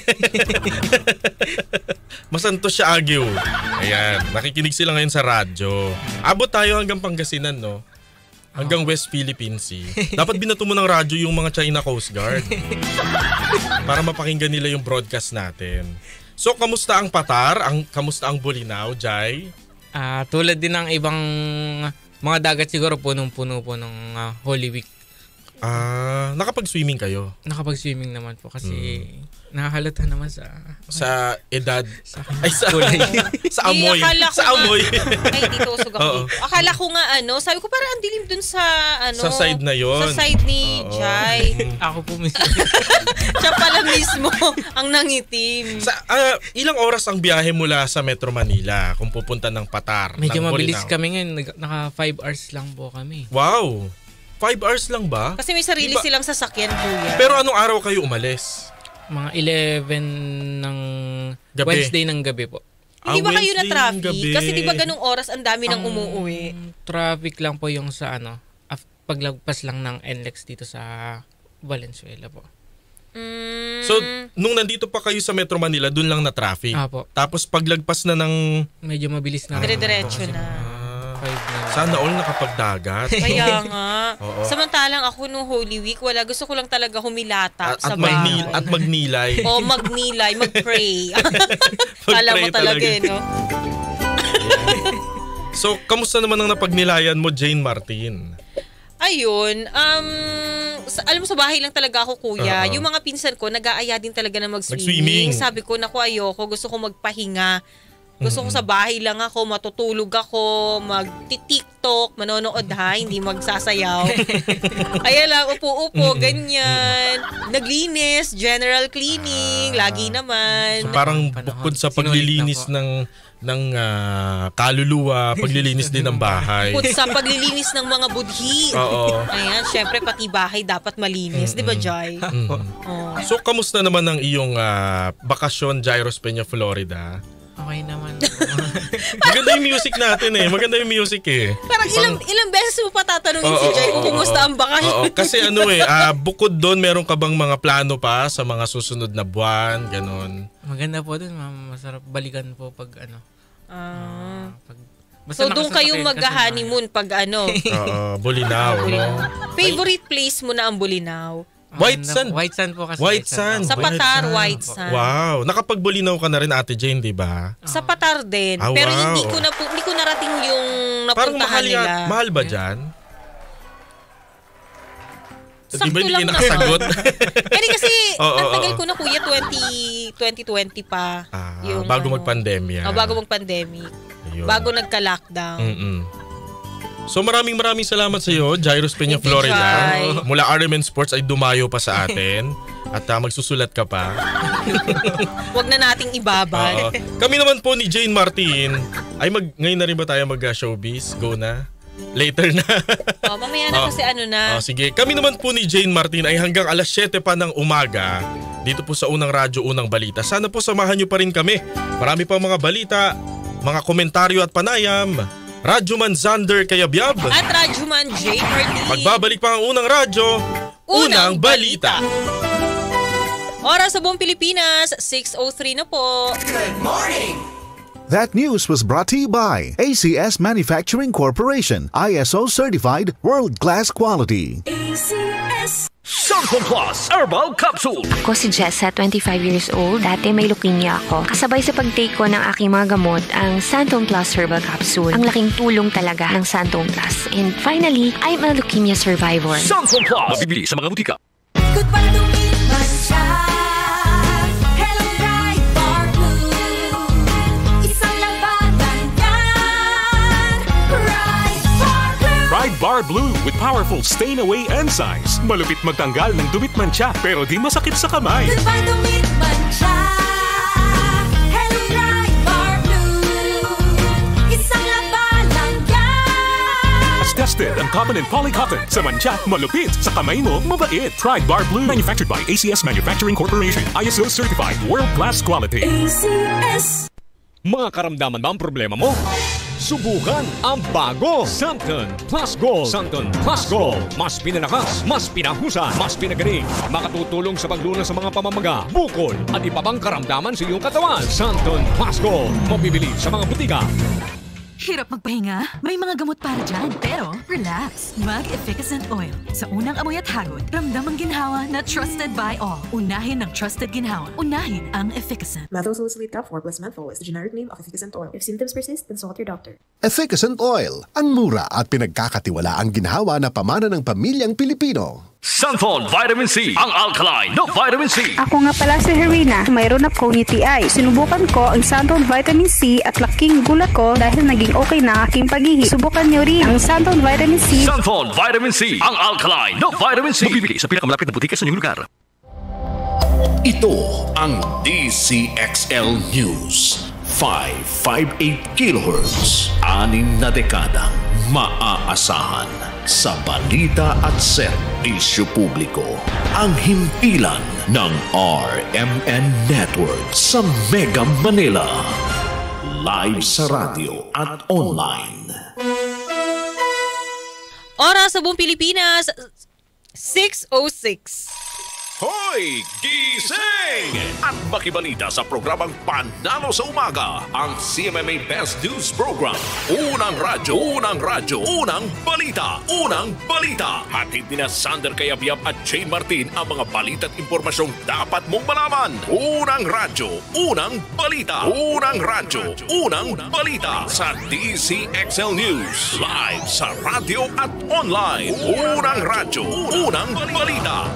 Masantos siya Agyo. Ayan, nakikinig sila ngayon sa radyo. Abot tayo hanggang Pangasinan, no? Hanggang West Philippine Sea. Dapat binato mo ng radyo yung mga China Coast Guard. Para mapakinggan nila yung broadcast natin. So, kamusta ang Patar? Kamusta ang Bolinao, Jai? Tulad din ng ibang mga dagat siguro, punong-puno po ng Holy Week. Nakapag-swimming kayo? Nakapag-swimming naman po kasi nakahalata naman sa edad. Sa amoy. Sa amoy. Ay, dito usog ako. Akala ko nga sabi ko parang ang dilim dun sa sa side na yon. Sa side ni Jai. Ako po mismo. Siya pala mismo ang nangitim. Ilang oras ang biyahe mula sa Metro Manila kung pupunta ng Patar? Medyo mabilis kami ngayon. Naka 5 hours lang po kami. Wow! 5 hours lang ba? Kasi may sarili silang sasakyan, kuya. Pero anong araw kayo umalis? Mga 11 ng gabi. Wednesday ng gabi po. Hindi ba kayo na traffic? Kasi di ba ganung oras ang dami nang umuuwi? Traffic lang po yung sa paglagpas lang ng NLEX dito sa Valenzuela po. So, nung nandito pa kayo sa Metro Manila, dun lang na traffic. Tapos paglagpas na ng medyo mabilis na. Dire-diretso na. Sana all nakapagdagat. Kaya nga. Samantalang ako nung Holy Week, gusto ko lang talaga humilata sa bahay. At magnilay. Magnilay, magpray. Kala mo talaga no? So, kamusta naman ang napagnilayan mo, Jane Martin? Ayun, alam mo sa bahay lang talaga ako, kuya. Yung mga pinsan ko, nag-aaya din talaga na mag-swimming. Sabi ko, naku ayoko, gusto ko magpahinga. Gusto ko sa bahay lang ako, matutulog ako, mag-tiktok, manonood hindi magsasayaw. Kaya lang, upo-upo, ganyan. Naglinis, general cleaning, lagi naman. So parang bukod sa paglilinis ng kaluluwa, paglilinis din ng bahay. Bukod sa paglilinis ng mga budhi. Ayan, syempre pati bahay dapat malinis, di ba, Jai? So, kamusta naman ang iyong bakasyon, Jairus Peña, Florida? Okay naman. Maganda yung music natin eh. Maganda yung music eh. Parang ilang beses mo pa tatanungin si Jai kung kumusta ang bakasyon. Kasi bukod doon, meron ka bang mga plano pa sa mga susunod na buwan? Ganon. Maganda po doon, masarap balikan po pag so doon kayo mag-honeymoon pag Bolinao. Favorite place mo na ang Bolinao? White Sand. White Sand po kasi. White Sand. Sa Patar, White Sand. Wow. Nakapag-Bolinao ka na rin, Ate Jane, di ba? Sa Patar din. Pero hindi ko narating yung napuntahan nila. Mahal ba dyan? Sakto lang na. Nakasagot. Kasi ang tagal ko na, kuya, 2020 pa. Bago mag-pandemya. Bago mag-pandemic. Bago nagka-lockdown. So maraming salamat sa iyo, Jairus Peña, Florida. Mula RMN Sports ay dumayo pa sa atin at magsusulat ka pa. Huwag na nating ibabal. Kami naman po ni Jane Martin ay ngayon na rin ba tayo mag-showbiz? Go na? Later na. Mamaya na kasi na. Sige, kami naman po ni Jane Martin ay hanggang alas 7 pa ng umaga dito po sa Unang Radyo, Unang Balita. Sana po samahan niyo pa rin kami. Marami pang mga balita, mga komentaryo at panayam. Radyo Man Zander Kayabyab at Radyo Man J. Martin. Magbabalik pa ang Unang Radyo, Unang Balita. Oras sa buong Pilipinas, 6:03 na po. Good morning! That news was brought to you by ACS Manufacturing Corporation, ISO certified, world-class quality. ACS. Santon Plus Herbal Capsule. Ako si Jessa, 25 years old. Dati may leukemia ako. Kasabay sa pag-take ko ng aking mga gamot, ang Santon Plus Herbal Capsule. Ang laking tulong talaga ng Santon Plus. And finally, I'm a leukemia survivor. Santon Plus. Mabibili sa mga butika. Pride Bar Blue with powerful stain-away enzymes. Malupit magtanggal ng dumit mancha pero di masakit sa kamay. Tested ang cotton and polycotton. Sa mancha, malupit. Sa kamay mo, mabait. Pride Bar Blue. Manufactured by ACS Manufacturing Corporation. ISO certified. World-class quality. ACS. Mga karamdaman ba ang problema mo? Subukan ang bago Santon Plus Gold. Santon Plus Gold. Mas pinalakas, mas pinahusay, mas pinagaling. Makatutulong sa paglunas sa mga pamamaga, bukol at iba pang karamdaman sa iyong katawan. Santon Plus Gold. Mabibili sa mga butika. Hirap magpahinga? May mga gamot para dyan. Pero, relax. Mag-Efficacent Oil. Sa unang amoy at hagod, ramdam ang ginhawa na trusted by all. Unahin ang trusted ginhawa. Unahin ang Efficacent. Methylsalicylate Top 4 plus menthol is the generic name of Efficacent Oil. If symptoms persist, consult your doctor. Efficacent Oil, ang mura at pinagkakatiwalaang ginhawa na pamana ng pamilyang Pilipino. Santon Vitamin C, ang alkaline na vitamin C. Ako nga pala si Herina, mayroon akong UTI. Sinubukan ko ang Santon Vitamin C at laking gulat ko dahil naging okay na aking pag-ihi. Subukan niyo rin ang Santon Vitamin C. Santon Vitamin C, ang alkaline na vitamin C. Mabibili sa pinakamalapit na butika sa inyong lugar. Ito ang DZXL News. 558 kHz. 6 na dekadang maaasahan sa balita at serbisyo publiko. Ang himpilan ng RMN Network sa Mega Manila. Live sa radio at online. Oras sa buong Pilipinas, 6:06. Hoy! Gising! At makibalita sa programang Panalo sa Umaga, ang CMMA Best News Program. Unang radyo, unang balita, unang balita. Hatid ni na Sander Kayabyab at Jane Martin ang mga balita at impormasyong dapat mong malaman. Unang radyo, unang balita, unang radyo, unang balita sa DZXL News. Live sa radio at online. Unang radyo, unang balita.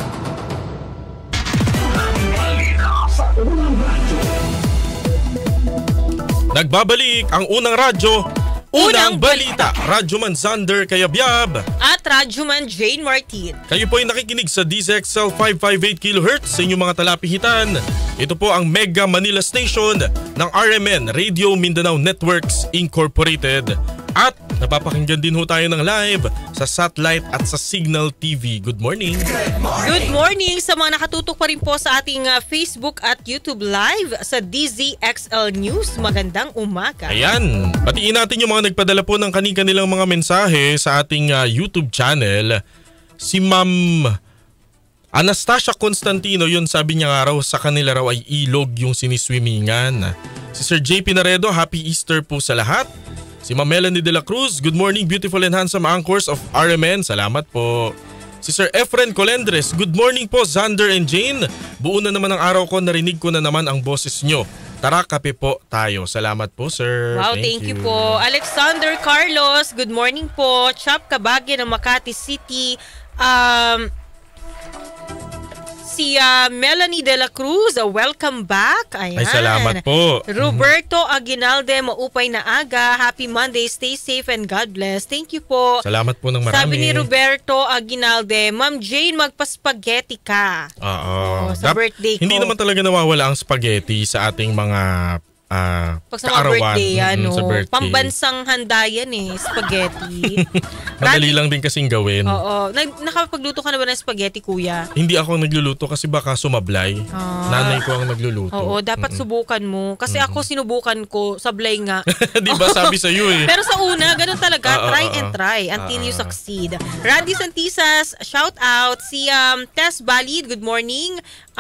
Nagbabalik ang unang radyo, unang balita. Radyoman Sander Kayabyab at Radyoman Jane Martin. Kayo po ay nakikinig sa DZXL 558 kHz sa inyong mga talapihitan. Ito po ang Mega Manila Station ng RMN Radio Mindanao Networks Incorporated. At napapakinggan din ho tayo ng live sa satellite at sa Signal TV. Good morning. Good morning sa mga nakatutok pa rin po sa ating Facebook at YouTube live sa DZXL News. Magandang umaga. Ayan, patiin natin yung mga nagpadala po ng kanilang mga mensahe sa ating YouTube channel. Si Ma'am Anastasia Constantino, yun sabi niya nga raw sa kanila raw ay ilog yung siniswimmingan. Si Sir JP Naredo, Happy Easter po sa lahat. Si Ma'am Melanie de la Cruz, good morning beautiful and handsome anchors of RMN. Salamat po. Si Sir Efren Colendres, good morning po Xander and Jane. Buo na naman ang araw ko, narinig ko na naman ang boses nyo. Tara, kape po tayo. Salamat po sir. Wow, thank you po. Alexander Carlos, good morning po. Chap Kabagye ng Makati City. Si Melanie de la Cruz, welcome back. Ayan. Ay, salamat po. Roberto Aguinalde, maupay na aga. Happy Monday, stay safe and God bless. Thank you po. Salamat po ng marami. Sabi ni Roberto Aguinalde, Ma'am Jane, magpa-spaghetti ka. Oo. Sa birthday ko. Hindi naman talaga nawawala ang spaghetti sa ating mga pag sa mga birthday, sa birthday. Pambansang handa yan spaghetti. Madali lang din kasing gawin. Oo. Nakapagluto ka na ba ng spaghetti, kuya? Hindi ako nagluluto kasi baka sumablay. Nanay ko ang nagluluto. Oo, dapat subukan mo. Kasi ako sinubukan ko, sablay nga. Di ba sabi sa iyo eh. Pero sa una, ganun talaga. Try and try until you succeed. Randy Santisas, shout out. Si Tess Balid, good morning.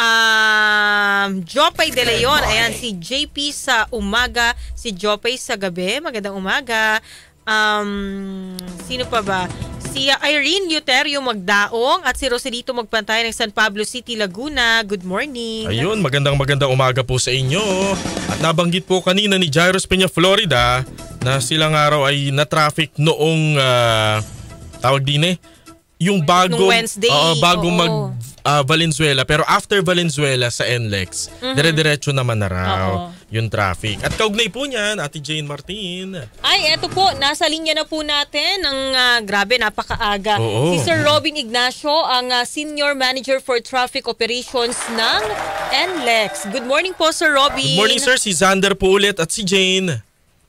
Jopay De Leon, ayan, si JP sa umaga, si Jopay sa gabi, magandang umaga. Sino pa ba? Si Irene Luterio Magdaong at si Roselito Magpantay ng San Pablo City, Laguna. Good morning. Ayun, magandang umaga po sa inyo. At nabanggit po kanina ni Jairus Peña, Florida, na silang araw ay na-traffic noong tawag din yung bagong Wednesday. Bagong mag Valenzuela, pero after Valenzuela sa NLEX, dire-diretso naman na raw yung traffic. At kaugnay po niyan, Ate Jane Martin. Ay, eto po, nasa linya na po natin ng grabe, napakaaga. Si Sir Robin Ignacio, ang Senior Manager for Traffic Operations ng NLEX. Good morning po, Sir Robin. Good morning, sir. Si Xander po ulit at si Jane.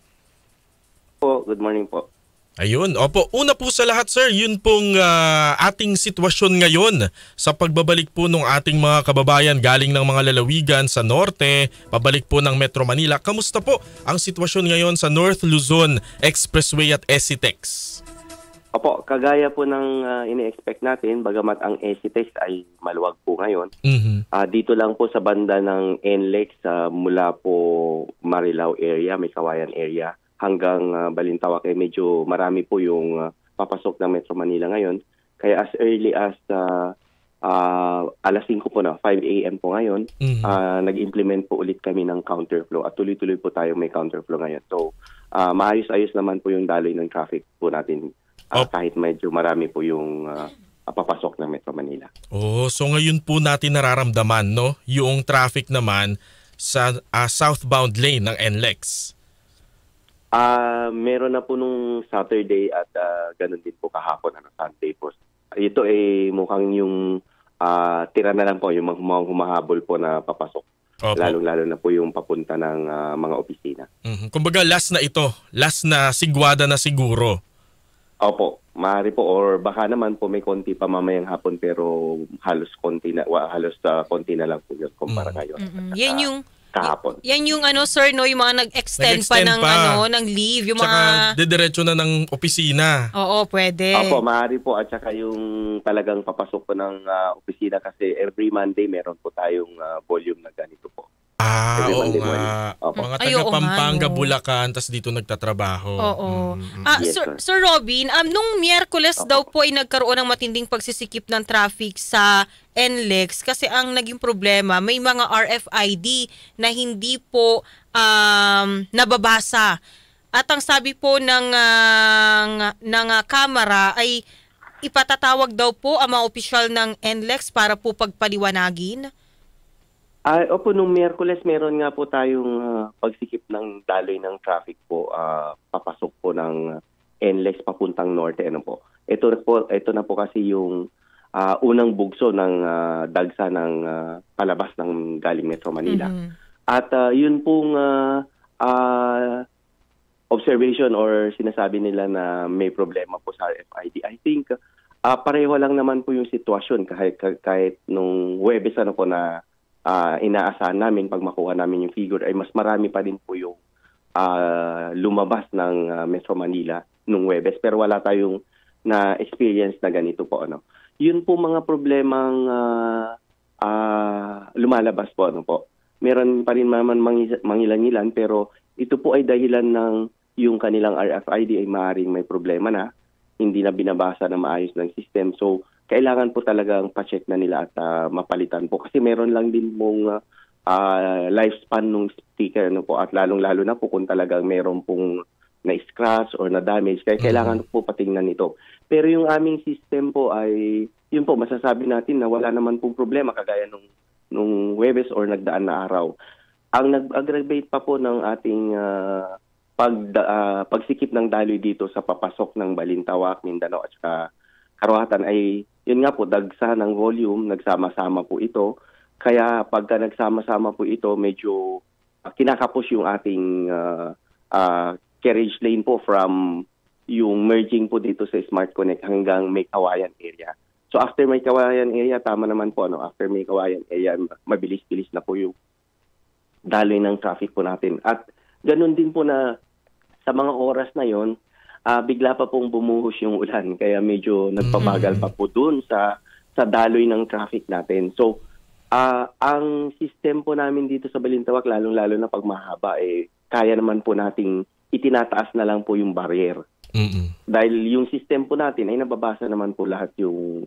Good morning po. Ayun, opo. Una po sa lahat, sir, yun pong ating sitwasyon ngayon sa pagbabalik po ng ating mga kababayan galing ng mga lalawigan sa norte, pabalik po ng Metro Manila. Kamusta po ang sitwasyon ngayon sa North Luzon Expressway at SCTEX? Opo, kagaya po ng ini-expect natin, bagamat ang SCTEX ay maluwag po ngayon. Dito lang po sa banda ng NLEX mula po Marilao area, may Kawayan area, hanggang Balintawak medyo marami po yung papasok ng Metro Manila ngayon. Kaya as early as alas 5 po na, 5 a.m. po ngayon, nag-implement po ulit kami ng counterflow at tuloy-tuloy po tayo may counterflow ngayon. So, maayos-ayos naman po yung daloy ng traffic po natin kahit medyo marami po yung papasok ng Metro Manila. So ngayon po natin nararamdaman, no, yung traffic naman sa southbound lane ng NLEX. Meron na po nung Saturday at ganun din po kahapon, Sunday po. Ito ay mukhang yung tira na lang po, yung mga humahabol po na papasok. Lalong-lalo na po yung papunta ng mga opisina. Kumbaga last na ito, last na sigwada na siguro. Opo, maaari po or baka naman po may konti pa mamayang hapon pero halos konti na lang po yun kumpara ngayon. Yan yung kahapon. Yan yung sir, no, yung mga nag-extend pa ng leave, yung tsaka didiretso na ng opisina. Oo, pwede. Opo, maaari po at saka yung talagang papasok po ng opisina kasi every Monday meron po tayong volume na ganito po. Oo nga. Mga taga Pampanga, Bulacan, tas dito nagtatrabaho. Yes, Sir Robin, nung Miyerkules daw po ay nagkaroon ng matinding pagsisikip ng traffic sa NLEX kasi ang naging problema, may mga RFID na hindi po nababasa. At ang sabi po ng kamera ay ipatatawag daw po ang mga opisyal ng NLEX para po pagpaliwanagin. Opo, nung Miyerkules meron nga po tayong pagsikip ng daloy ng traffic po, papasok po ng NLEX papuntang norte. Ito na po kasi yung unang bugso ng dagsa ng palabas ng galing Metro Manila. At yun pong observation or sinasabi nila na may problema po sa RFID. I think pareho lang naman po yung sitwasyon kahit nung Huwebes po na inaasahan namin pag makuha namin yung figure ay mas marami pa din po yung lumabas ng Metro Manila nung Huwebes pero wala tayong na-experience na ganito po. Yun po mga problemang lumalabas po. Meron pa rin naman mangilan-ngilan pero ito po ay dahilan ng yung kanilang RFID ay maaaring may problema na, hindi na binabasa na maayos ng system. So, kailangan po talagang pa-check na nila at mapalitan po. Kasi meron lang din pong lifespan ng sticker at lalong-lalo na po kung talagang meron pong na-scratch or na-damage. Kaya kailangan po patingnan ito. Pero yung aming system po ay, yun po, masasabi natin na wala naman pong problema kagaya nung Huwebes or nagdaan na araw. Ang nag-aggravate pa po ng ating pagsikip ng daloy dito sa papasok ng Balintawak, Mindanao at saka Karuhatan ay yun nga po, dagsa ng volume, nagsama-sama po ito. Kaya pagka nagsama-sama po ito, medyo kinakapos yung ating carriage lane po from yung merging po dito sa Smart Connect hanggang May Kawayan area. So after May Kawayan area, tama naman po, after May Kawayan area, mabilis-bilis na po yung daloy ng traffic po natin. At ganun din po na sa mga oras na yon, bigla pa pong bumuhos yung ulan kaya medyo nagpabagal pa po dun sa daloy ng traffic natin. So, ang system po namin dito sa Balintawak, lalong-lalo na pag mahaba, kaya naman po nating itinataas na lang po yung barrier. Dahil yung system po natin ay nababasa naman po lahat yung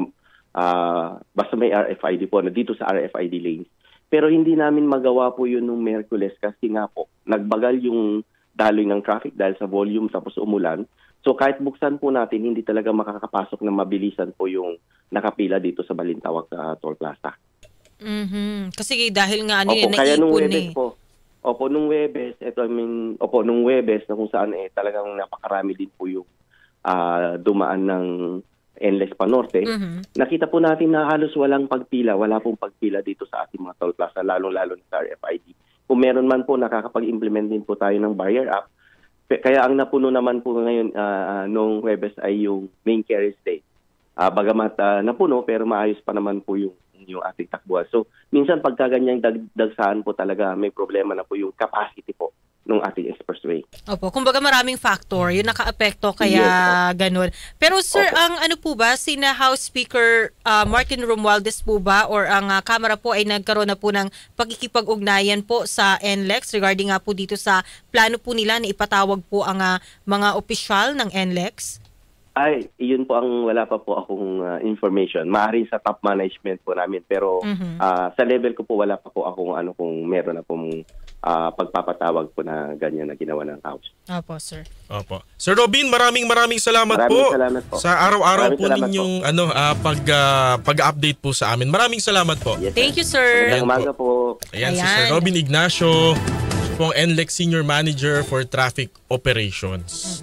basta may RFID po na dito sa RFID lanes. Pero hindi namin magawa po yun nung Miyerkules kasi nga po nagbagal yung daloy ng traffic dahil sa volume tapos umulan. So kahit buksan po natin, hindi talaga makakapasok na mabilisan po yung nakapila dito sa Balintawak Toll Plaza. Kasi dahil nga kaya nung naipon Webes po. Nung Webes, nung Webes na kung saan talagang napakarami din po yung dumaan ng NLEX Panorte. Nakita po natin na halos walang pagpila, wala pong pagpila dito sa ating mga toll plaza, lalo-lalo sa RFID. Kung meron man po, nakakapag-implement din po tayo ng barrier app. Kaya ang napuno naman po ngayon noong Webes ay yung main carriage day. Bagamat napuno, pero maayos pa naman po yung ating takbuhan. So, minsan pagka ganyang dagsaan po talaga, may problema na po yung capacity po ng ating expressway. Opo, kumbaga maraming factor, yung naka-apekto kaya ganun. Pero sir, ang ano po ba, sina House Speaker Martin Romualdez po ba or ang Kamara po ay nagkaroon na po ng pagkikipag-ugnayan po sa NLEX regarding nga po dito sa plano po nila na ipatawag po ang mga opisyal ng NLEX? Ay, yun po ang wala pa po akong information. Maaaring sa top management po namin pero sa level ko po wala pa po akong kung meron na pong pagpapatawag po na ganyan na ginawa ng House. Opo, sir. Opo. Sir Robin, maraming salamat po. Salamat po. Sa araw-araw po ninyong pag-update po sa amin. Maraming salamat po. Yes, thank you, sir. Magandang umaga po. Ayan, si Sir Robin Ignacio, po ang NLEX Senior Manager for Traffic Operations.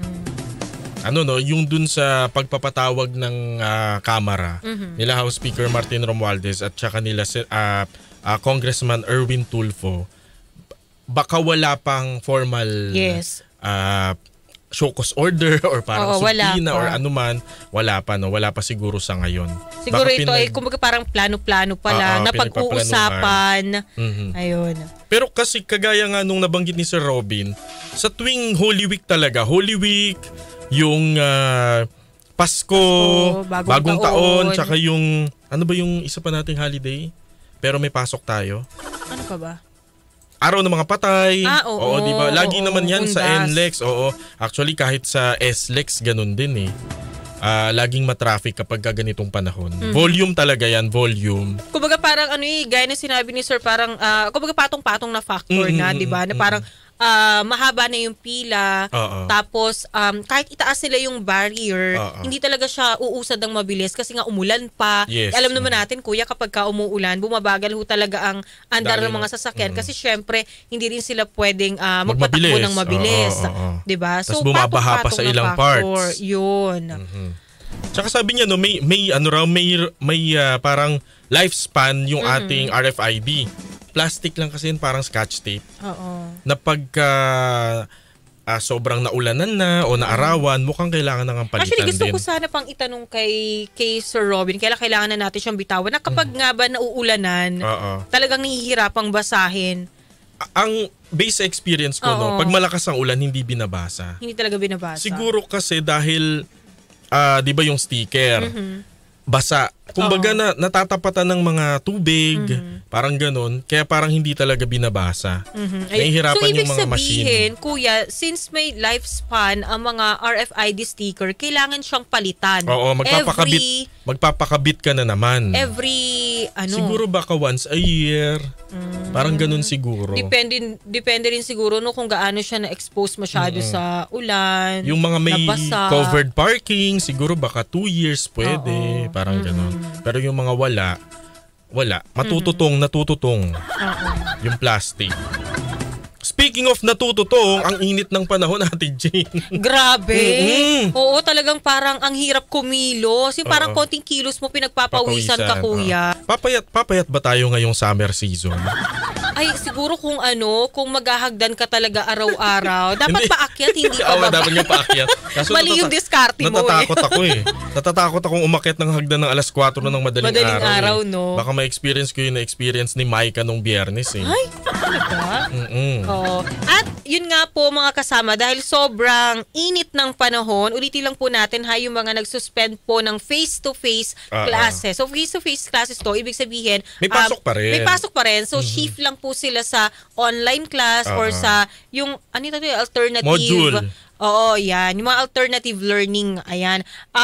Yung dun sa pagpapatawag ng Kamara nila House Speaker Martin Romualdez at saka nila Congressman Erwin Tulfo, baka wala pang formal show cause order or parang subpoena or anuman, wala pa siguro sa ngayon. Siguro ito ay kumbaga parang plano-plano pa lang na pag-uusapan. Ayun. Pero kasi kagaya nga nung nabanggit ni Sir Robin, sa tuwing Holy Week talaga, Holy Week, yung Pasko, bagong taon, tsaka yung yung isa pa nating holiday pero may pasok tayo. Ano pa ba? Araw ng mga patay. Oo, di ba? Lagi naman yan undas. sa NLEX. Oo. Actually, kahit sa SLEX, ganun din laging matraffic kapag ganitong panahon. Volume talaga yan, volume. Kumbaga parang gaya na sinabi ni Sir, parang kumbaga patong-patong na factor na, di ba? Na parang mahaba na yung pila. Tapos kahit itaas nila yung barrier, hindi talaga siya uusad ng mabilis kasi nga umulan pa. Alam naman natin, kuya, kapag ka umuulan, bumabagal ho talaga ang andar ng mga sasakyan kasi syempre hindi rin sila pwedeng magpatakbo ng mabilis. Diba? So bumabaha pa sa ilang parts. Yun. Tsaka sabi niya may parang lifespan yung ating RFID. Plastic lang kasi yun, parang scotch tape. Na pagka sobrang naulanan na o naarawan, mukhang kailangan nang palitan din. Actually, gusto ko sana pang itanong kay Sir Robin, kailangan na natin siyang bitawan na kapag nga ba nauulanan, talagang nahihirapang basahin. Ang base experience ko, pag malakas ang ulan, hindi binabasa. Hindi talaga binabasa. Siguro kasi dahil, di ba yung sticker, basa. Kumbaga natatapatan ng mga tubig, parang ganun. Kaya parang hindi talaga binabasa. Nahihirapan yung mga machine. So, ibig sabihin, kuya, since may lifespan ang mga RFID sticker, kailangan siyang palitan. Oo, magpapakabit ka na naman. Siguro baka once a year. Parang ganun siguro. Depende rin siguro kung gaano siya na-expose masyado sa ulan. Yung mga may nabasa. Covered parking, siguro baka 2 years pwede. Parang ganun. Pero yung mga wala. Natututong yung plastic. Speaking of natututong, ang init ng panahon natin, Jane. Grabe. Oo, talagang parang ang hirap kumilos. Yung parang konting kilos mo pinagpapawisan ka, kuya. Papayat ba tayo ngayong summer season? Ay, siguro kung maghahagdan ka talaga araw-araw, dapat paakyat, hindi pa baba. Dapat yung paakyat. Mali yung diskarte mo. Natatakot ako Natatakot akong umakyat ng hagdan ng alas 4 na ng madaling araw. No? Baka ma-experience ko yung na-experience ni Micah nung Biyernes. Ay, talaga? At yun nga po mga kasama, dahil sobrang init ng panahon, ulitin lang po natin yung mga nagsuspend po ng face-to-face classes. So face-to-face classes to, ibig sabihin, may pasok pa rin. May pasok pa rin. So shift lang po sila sa online class or sa yung alternative Oo, yan. Yung mga alternative learning, ayan.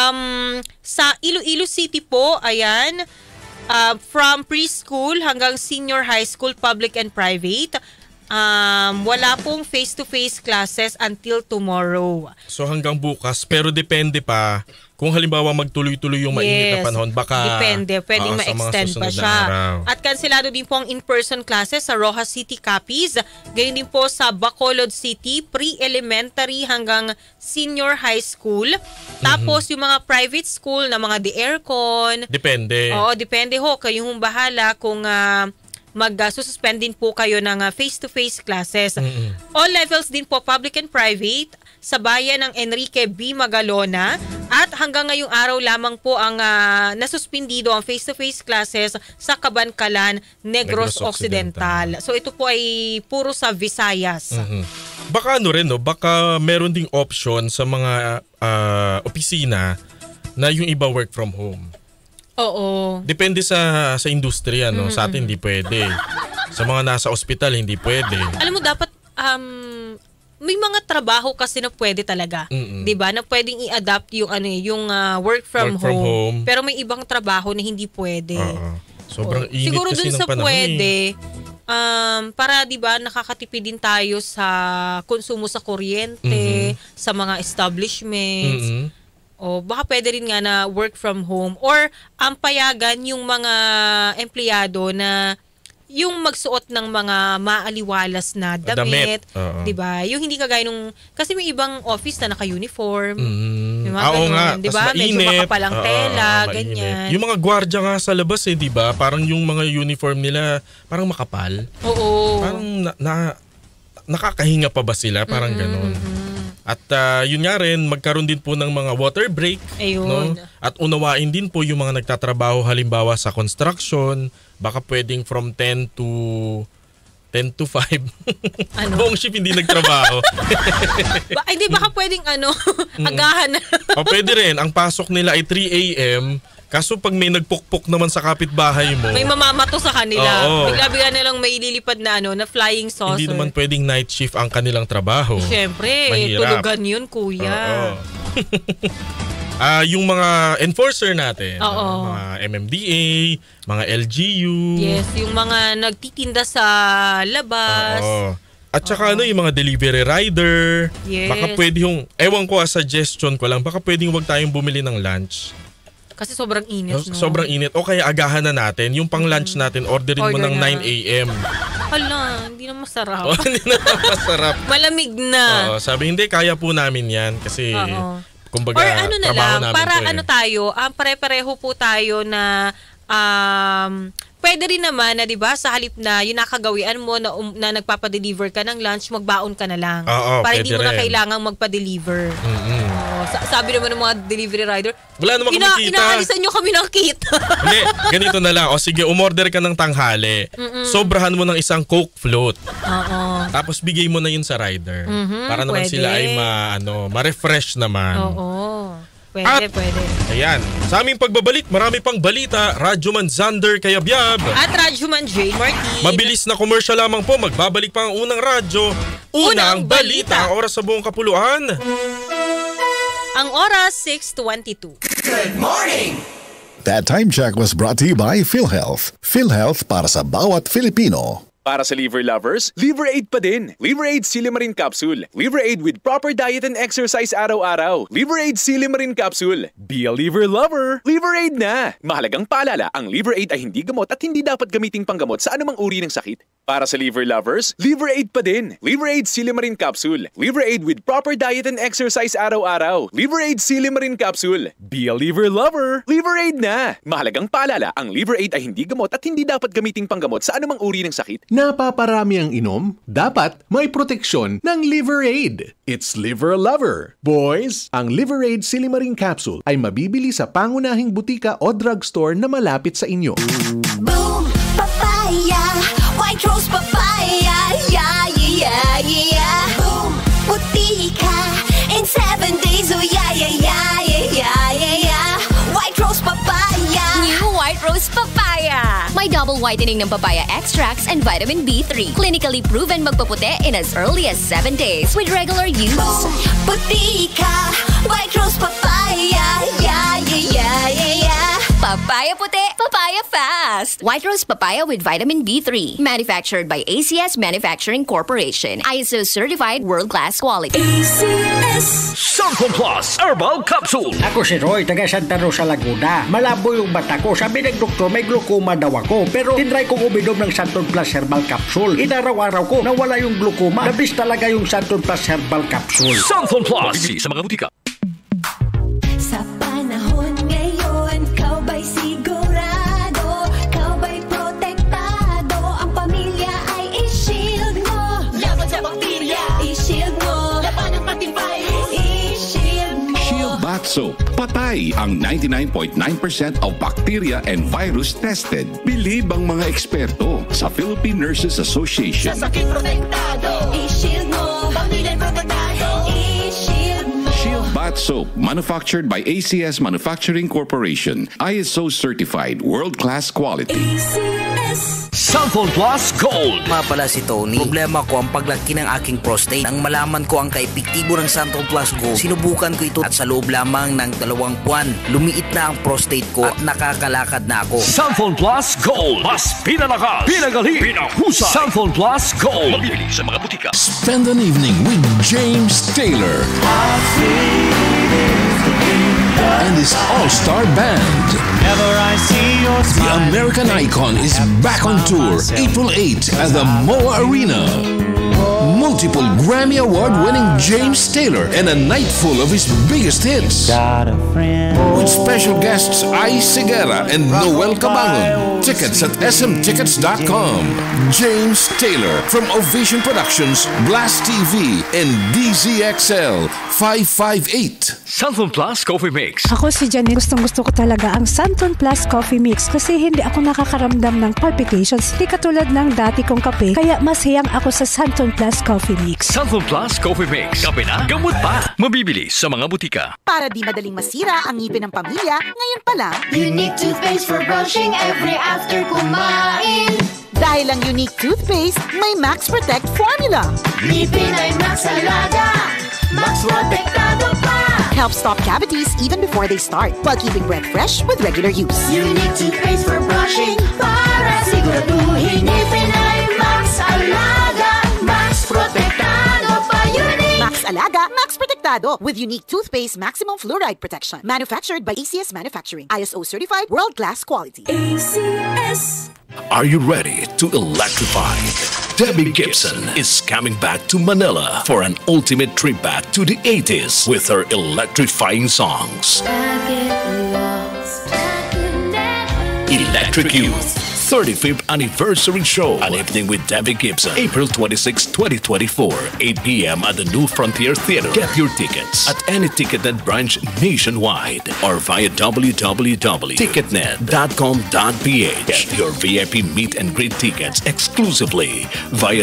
Sa Iloilo City po, ayan, from preschool hanggang senior high school, public and private, wala pong face-to-face classes until tomorrow. So hanggang bukas, pero depende pa kung halimbawa magtuloy-tuloy yung mainit na panahon, baka depende, pwedeng ma-extend pa siya. At kanselado din po ang in-person classes sa Rojas City Capiz, gayon din po sa Bacolod City, pre-elementary hanggang senior high school. Tapos yung mga private school na mga de-aircon. Depende. Oo, depende ho. Kayo hong bahala kung mag-suspend din po kayo ng face-to-face classes. All levels din po, public and private, sa bayan ng Enrique B. Magalona. At hanggang ngayong araw lamang po ang nasuspindido ang face-to-face classes sa Kabankalan, Negros Occidental. So ito po ay puro sa Visayas. Baka ano rin, no? Baka meron ding option sa mga opisina na yung iba work from home. Oo. Depende sa industriya, no? Sa atin hindi pwede. Sa mga nasa ospital hindi pwede. Alam mo, dapat may mga trabaho kasi na pwede talaga. 'Di ba? Na pwedeng i-adapt yung work from home. Pero may ibang trabaho na hindi pwede. Sobrang init siguro kasi dun ng sa panahon. pwede, para 'di ba nakakatipid din tayo sa konsumo sa kuryente, sa mga establishments. O baka pwede rin nga na work from home or payagan yung mga empleyado na yung magsuot ng mga maaliwalas na damit. 'Di ba? Yung hindi kagaya nung kasi may ibang office na naka-uniform. Oo nga, 'di ba? Medyo makapalang tela, ganyan. Yung mga gwardiya nga sa labas 'di ba? Parang yung mga uniform nila parang makapal. Oo. Parang nakakahinga pa ba sila? Parang ganoon. At yun nga rin, magkaroon din po ng mga water break. No? At unawain din po yung mga nagtatrabaho halimbawa sa construction. Baka pwedeng from 10 to 5. Buong shift hindi nagtrabaho. Hindi, baka pwedeng agahan na. O pwede rin, ang pasok nila ay 3 a.m. Kaso pag may nagpukpok naman sa kapitbahay mo, may mamamato sa kanila. Bigla-bigla na lang may ililipad na na flying saucer. Hindi naman pwedeng night shift ang kanilang trabaho. Siyempre, tulugan yun, kuya. Yung mga enforcer natin, mga MMDA, mga LGU. Yes, yung mga nagtitinda sa labas. At saka yung mga delivery rider. Yes. Baka pwede yung, ewan ko suggestion ko lang, baka pwedeng huwag tayong bumili ng lunch. Kasi sobrang init, no? Sobrang init. O kaya agahan na natin. Yung pang lunch natin, orderin mo ng 9 a.m. Hala, hindi na masarap. Hindi na masarap. Malamig na. Sabi, hindi, kaya po namin yan. Kasi, kumbaga, or ano na lang, para tayo, pare-pareho po tayo na pwede rin naman na 'di ba sa halip na yung nakagawian mo na nagpapa-deliver ka ng lunch, magbaon ka na lang. Para hindi mo na kailangang magpa-deliver. Sabi naman ng mga delivery rider, wala namang kumikita. Inaalisan nyo kami ng kita. Hindi, ganito na lang. O sige, umorder ka ng tanghali. Sobrahan mo ng isang Coke float. Tapos bigay mo na yun sa rider. Para naman sila ay ma-refresh naman. Pwede. Ayan. Sa aming pagbabalik, marami pang balita. Radyoman Zander Kayabyab. At Radyoman Jane Martin. Mabilis na commercial lamang po. Magbabalik pa ang unang radyo. Unang balita. Ang oras sa buong kapuluan. Ang oras, 6:22. Good morning! That time check was brought to you by PhilHealth. PhilHealth para sa bawat Filipino. Para sa liver lovers, Liver Aid pa din. Liver Aid Silimarin Capsule. Liver Aid with proper diet and exercise araw-araw. Liver Aid Silimarin Capsule. Be a liver lover. Liver Aid na! Mahalagang paalala, ang Liver Aid ay hindi gamot at hindi dapat gamiting panggamot sa anumang uri ng sakit. Para sa liver lovers, Liver Aid pa din. Liver Aid Silimarin Capsule. Liver Aid with proper diet and exercise araw-araw. Liver Aid Silimarin Capsule. Be a liver lover. Liver Aid na! Mahalagang paalala, ang Liver Aid ay hindi gamot at hindi dapat gamiting panggamot sa anumang uri ng sakit. Napaparami ang inom? Dapat may proteksyon ng Liver Aid. It's Liver Lover. Boys, ang Liver Aid Silimarin Capsule ay mabibili sa pangunahing butika o drugstore na malapit sa inyo. Boom! Papaya! White Rose Papaya! Yeah, yeah, yeah! Boom! Puti ka! In 7 days, oh yeah, yeah, yeah, yeah, yeah, yeah! White Rose Papaya! New White Rose Papaya! May double whitening ng papaya extracts and vitamin B3. Clinically proven magpaputi in as early as 7 days with regular use. Puti ka, White Rose Papaya. Yeah, yeah, yeah, yeah, yeah. Papaya puti, papaya fast. White Rose Papaya with vitamin B3. Manufactured by ACS Manufacturing Corporation. ISO certified world-class quality. ACS Santon Plus Herbal Capsule. Ako si Roy, taga Santa Rosa, Laguna. Malabo yung mata ko. Sabi ng doktor, may glaucoma daw ako. Pero tinry kong uminom ng Santon Plus Herbal Capsule. Inaraw-araw ko, nawala yung glaucoma. Nabis talaga yung Santon Plus Herbal Capsule. Santon Plus. Bibili sa mga butika. Sa panahon ngayon, kau ba'y sigurado? Kau ba'y protektado? Ang pamilya ay i-shield mo. Laban sa bakterya, i-shield mo. Laban ng pating virus, i-shield mo. Shield Bath Soap. Patay ang 99.9% of bacteria and virus tested. Bilib ang mga eksperto sa Philippine Nurses Association. Sa sakit protektado, i-shield mo. Bakterya protektado, i-shield mo. Shield Bath Soap, manufactured by ACS Manufacturing Corporation. ISO certified, world-class quality. ACS Santon Plus Gold. Nga pala si Tony. Problema ko ang paglaki ng aking prostate. Nang malaman ko ang kaepektibo ng Santon Plus Gold, sinubukan ko ito at sa loob lamang ng 2 buwan, lumiit na ang prostate ko at nakakalakad na ako. Santon Plus Gold. Mas pinalakas, pinagaling, pinahusay. Santon Plus Gold. Mabibili sa mga butika. Spend an evening with James Taylor and his all-star band. The American icon is back on tour April 8 at the MOA Arena. Multiple Grammy Award-winning James Taylor and a night full of his biggest hits. With special guests Ai Segura and Noel Cabangon. Tickets at smtickets.com. James Taylor from Ovation Productions, Blast TV, and DZXL 558. Santon Plus Coffee Mix. Ako si Janine. Gustong-gusto ko talaga ang Santon Plus Coffee Mix kasi hindi ako nakakaramdam ng palpitations. Di katulad ng dati kong kape, kaya mas hiyang ako sa Santon Plus Coffee Mix. Santon Plus Coffee Mix. Kape na, gamot pa. Mabibili sa mga butika. Para di madaling masira ang ngipin ng pamilya, ngayon pa lang, Unique toothpaste for brushing every after kumain. Dahil ang Unique toothpaste, may Max Protect formula. Ngipin ay Max Alaga, Max Protektado pa. Helps stop cavities even before they start, while keeping breath fresh with regular use. Unique toothpaste for brushing, para siguraduhin ngipin ay Max Alaga, Max Protektado pa. Unique Max Alaga, Max Protektado with Unique toothpaste maximum fluoride protection. Manufactured by ACS Manufacturing. ISO certified world-class quality. ACS. Are you ready to electrify? Debbie Gibson is coming back to Manila for an ultimate trip back to the 80s with her electrifying songs. Electric Youth 35th Anniversary Show. An evening with Debbie Gibson. April 26, 2024. 8 p.m. at the New Frontier Theater. Get your tickets at any TicketNet branch nationwide or via www.ticketnet.com.ph. Get your VIP meet and greet tickets exclusively via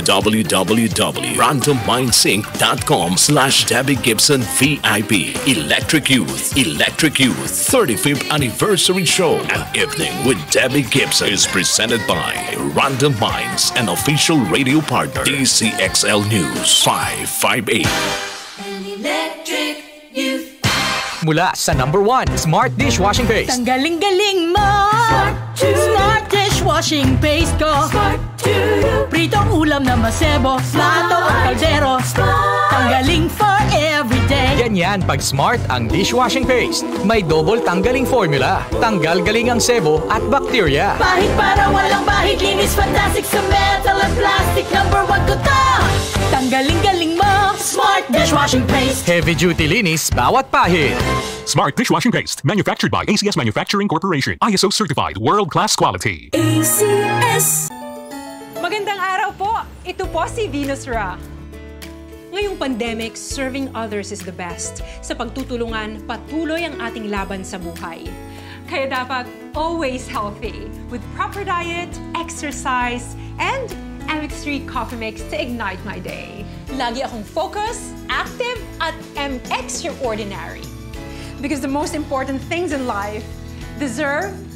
www.randommindsync.com/Debbie Gibson VIP. Electric Youth 35th Anniversary Show. An evening with Debbie Gibson is presented by Random Minds, an official radio partner. DCXL News 558. Electric Youth. Mula sa #1 Smart Dishwashing Paste. Tanggaling-galing mo! Smart Dishwashing Paste ko. Pritong ulam na masebo, plato at kaldero. Tanggaling for everyday. Ganyan pag Smart ang dishwashing paste. May double tanggaling formula. Tanggal galing ang sebo at bakterya. Bahid para walang bahid, linis fantastic sa metal at plastic. #1 ko to! Tanggaling-galing mo! Smart Dishwashing Paste. Heavy duty linis bawat pahid. Smart Dishwashing Paste. Manufactured by ACS Manufacturing Corporation. ISO certified. World-class quality. ACS. Magandang araw po! Ito po si Venus Ra. Ngayong pandemic, serving others is the best. Sa pagtutulungan, patuloy ang ating laban sa buhay. Kaya dapat always healthy with proper diet, exercise, and MX3 Coffee Mix to ignite my day. Lagi akong focused, active, at extraordinary. Because the most important things in life deserve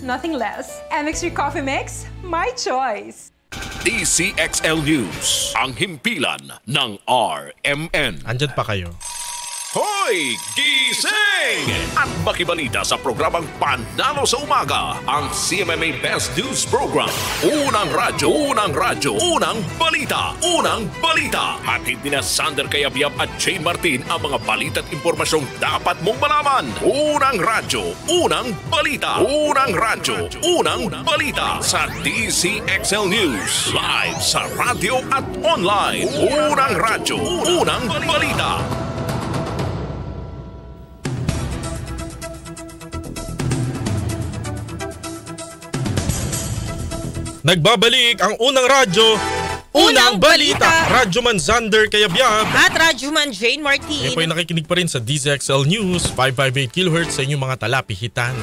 nothing less. MX3 Coffee Mix, my choice. DCXL News, ang himpilan ng RMN. Andyan pa kayo. Hoy! Gising! At makibalita sa programang Panalo sa Umaga, ang CMMA Best News Program. Unang radyo, unang balita, unang balita. Hatid ni na Sander Kayabyab at Jane Martin ang mga balita at impormasyong dapat mong malaman. Unang radyo, unang balita. Unang radyo, unang balita sa DCXL News. Live sa radyo at online. Unang radyo, unang balita. Nagbabalik ang unang radyo, unang balita. Radyoman Sander Kayabyab at Radyoman Jane Martin. Ngayon po ay nakikinig pa rin sa DZXL News, 558 kHz sa inyong mga talapihitan.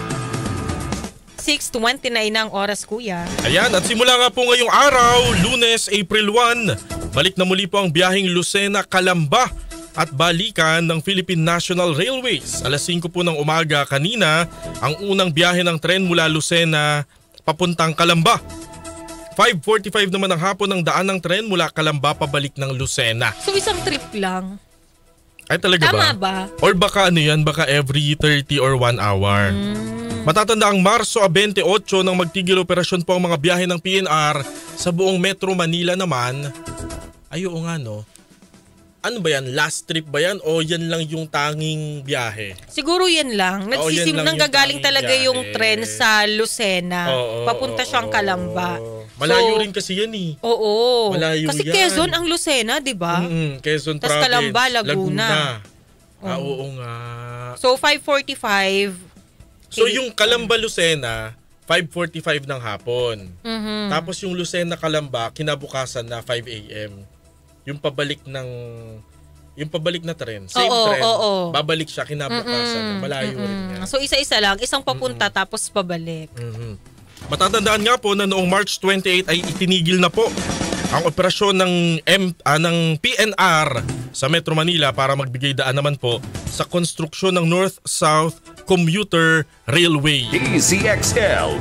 6:29 ng oras, kuya. Ayan, at simula nga po ngayong araw, Lunes, April 1, balik na muli po ang biyaheng Lucena-Calamba at balikan ng Philippine National Railways. Alas 5 po ng umaga kanina, ang unang biyahe ng tren mula Lucena papuntang Calamba. 5:45 naman ng hapon ang daan ng tren mula Calamba pabalik ng Lucena. So isang trip lang? Ay talaga Tama ba? Or baka ano yan, baka every 30 or 1 hour. Matatanda ang Marso 28 nang magtigil operasyon po ang mga biyahe ng PNR sa buong Metro Manila naman. Ay oo nga no. Ano ba yan? Last trip ba yan? O yan lang yung tanging biyahe? Siguro yan lang. Nanggagaling talaga biyahe. Yung tren sa Lucena. Papunta siyang Calamba. Malayo rin kasi yan eh. Oo. Malayo kasi yan. Quezon ang Lucena, di ba? Quezon Tas Province. Calamba, Laguna. Oo nga. So 5:45. So yung Calamba Lucena, 5:45 ng hapon. Tapos yung Lucena Calamba, kinabukasan na 5 a.m. Yung pabalik na tren, same tren, babalik siya kinabukasan. Malayo rin yan. So isa-isa lang, isang papunta tapos pabalik. Matatandaan nga po na noong March 28 ay itinigil na po ang operasyon ng PNR sa Metro Manila para magbigay daan naman po sa konstruksyon ng North-South Commuter Railway. DCXL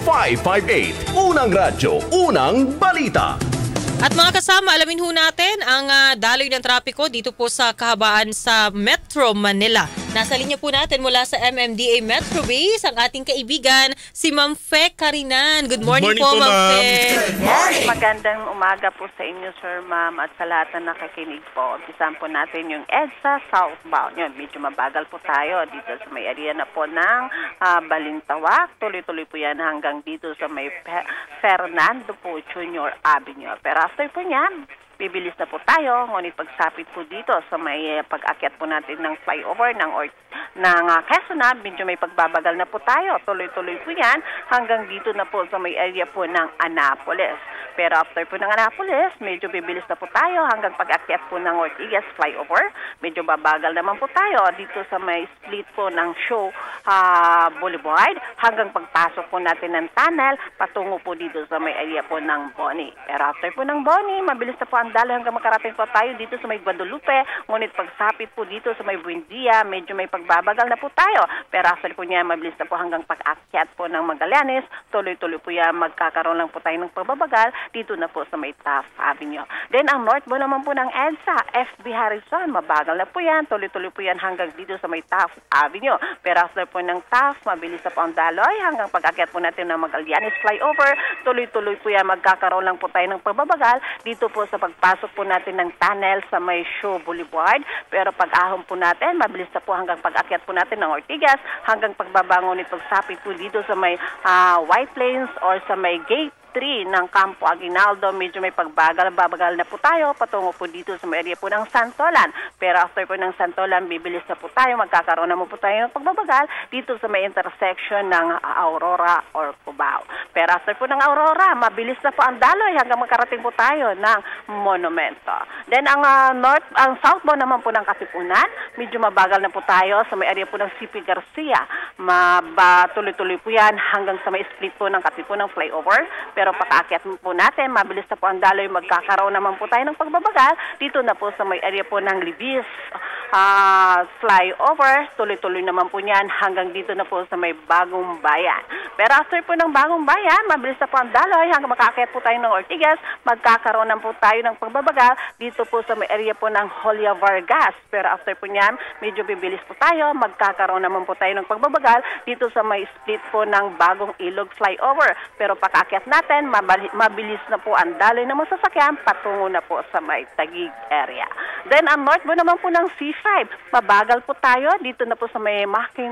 558, unang radyo, unang balita. At mga kasama, alamin ho natin ang daloy ng trapiko dito po sa kahabaan sa Metro Manila. Nasa linya po natin mula sa MMDA Metro Base ang ating kaibigan, si Ma'am Fe Carinan. Good morning po, Ma'am Fe. Good morning. Magandang umaga po sa inyo, Sir, Ma'am, at sa lahat na nakikinig po. Umpisahan po natin yung EDSA southbound. Yun, medyo mabagal po tayo dito sa may area na po ng Balintawak. Tuloy-tuloy po yan hanggang dito sa may Fernando po Jr. Avenue. Pero after po niyan, bibilis na po tayo, ngunit pagsapit po dito sa may pag-akyat po natin ng flyover ng Quezon, medyo may pagbabagal na po tayo. Tuloy-tuloy po yan hanggang dito na po sa may area po ng Annapolis. Pero after po ng Annapolis, medyo bibilis na po tayo hanggang pag-akyat po ng Ortigas flyover. Medyo babagal naman po tayo dito sa may split po ng Show Boulevard hanggang pagpasok po natin ng tunnel patungo po dito sa may area po ng Boni. Pero after po ng Boni, mabilis na po ang daloy hanggang makarating po tayo dito sa may Guadalupe. Ngunit pagsapit po dito sa may Buendia, medyo may pagbabagal na po tayo. Pero after po niya, mabilis na po hanggang pag-akyat po ng Magallanes. Tuloy-tuloy po yan, magkakaroon lang po tayo ng pagbabagal dito na po sa may Taft Avenue. Then ang northbound naman po ng EDSA, FB Harrison, mabagal na po yan. Tuloy-tuloy po yan hanggang dito sa may Taft Avenue. Pero after po ng Taft, mabilis na po ang daloy hanggang pag-akyat po natin ng Magallanes flyover. Tuloy-tuloy po yan, magkakaroon lang po tayo ng pagbabagal dito po sa pagpasok po natin ng tunnel sa may Show Boulevard. Pero pag-ahon po natin, mabilis na po hanggang pag-akyat po natin ng Ortigas hanggang pagbabangon at pagsapit po dito sa may White Plains or sa may Gate 3 ng Campo Aguinaldo, medyo may babagal na po tayo patungo po dito sa area po ng Santolan. Pero after po ng Santolan, bibilis na po tayo, magkakaroon na po tayo ng pagbabagal dito sa may intersection ng Aurora or Cubao. Pero after po ng Aurora, mabilis na po ang daloy hanggang makarating po tayo ng Monumento. Then ang southbound naman po ng Katipunan, medyo mabagal na po tayo sa may area po ng CP Garcia. Tuloy-tuloy po yan hanggang sa may split po ng Katipunan flyover. Pero Pero pakaakyat po natin, mabilis na po ang daloy, magkakaroon naman po tayo ng pagbabagal dito na po sa may area po ng Libis. Flyover, tuloy-tuloy naman po niyan hanggang dito na po sa may Bagong Bayan. Pero after po ng Bagong Bayan, mabilis na po ang daloy hanggang makaakyat po tayo ng Ortigas, magkakaroon na po tayo ng pagbabagal dito po sa may area po ng Julia Vargas. Pero after po niyan, medyo bibilis po tayo, magkakaroon naman po tayo ng pagbabagal dito sa may split po ng Bagong Ilog Flyover. Pero pakaakyat natin, mabilis na po ang daloy ng mga sasakyan patungo na po sa may Taguig area. Then ang northbound naman po ng C5, mabagal po tayo dito na po sa may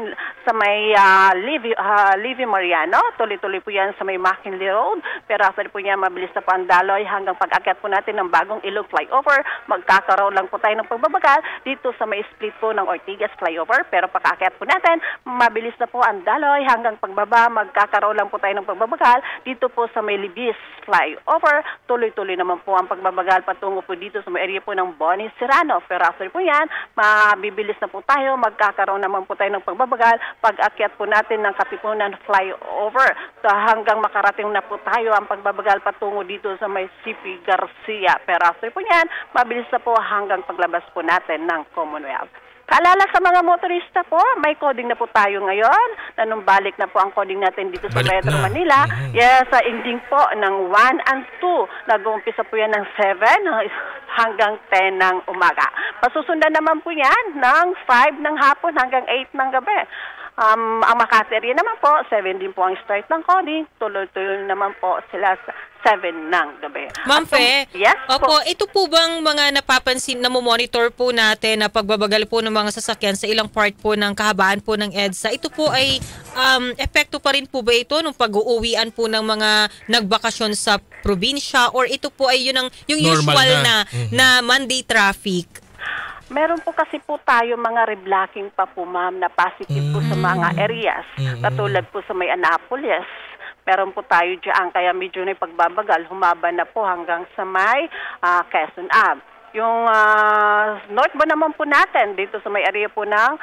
Livy Mariano. Tuloy-tuloy po yan sa may McKinley Road. Pero after po yan, mabilis na po ang daloy hanggang pag-akyat po natin ng Bagong Ilog Flyover. Magkakaroon lang po tayo ng pagbabagal dito sa may split po ng Ortigas Flyover. Pero pag-akyat po natin, mabilis na po ang daloy hanggang pagbaba. Magkakaroon lang po tayo ng pagbabagal dito po sa may Libis Flyover. Tuloy-tuloy naman po ang pagbabagal patungo po dito sa may area po ng Bonnie Serrano. Pero after po yan, mabibilis na po tayo, magkakaroon naman po tayo ng pagbabagal pag-akyat po natin ng Katipunan Flyover. So, hanggang makarating na po tayo ang pagbabagal patungo dito sa may CP Garcia. Pero after po yan, mabilis na po hanggang paglabas po natin ng Commonwealth. Kaalala sa mga motorista po, may coding na po tayo ngayon. Nanumbalik na po ang coding natin dito sa Metro Manila. Yes, sa ending po ng 1 and 2. Nag-uumpisa po yan ng 7 hanggang 10 ng umaga. Pasusundan naman po yan ng 5 ng hapon hanggang 8 ng gabi. Ang Makati area naman po, 7 din po ang start ng coding. Tuloy-tuloy naman po sila sa 7 ng gabi. Ma'am Fe, yes, opo, ito po bang mga napapansin, namomonitor po natin na pagbabagal po ng mga sasakyan sa ilang part po ng kahabaan po ng EDSA, ito po ay epekto pa rin po ba ito nung pag-uuwian po ng mga nagbakasyon sa probinsya, or ito po ay yung usual na Monday traffic? Meron po kasi po tayo mga reblocking pa po, ma'am, na positive po sa mga areas. Katulad po sa may Annapolis. Meron po tayo dyan, kaya medyo na pagbabagal, humaba na po hanggang sa may Quezon Ave. Yung northbound naman po natin, dito sa may area po ng,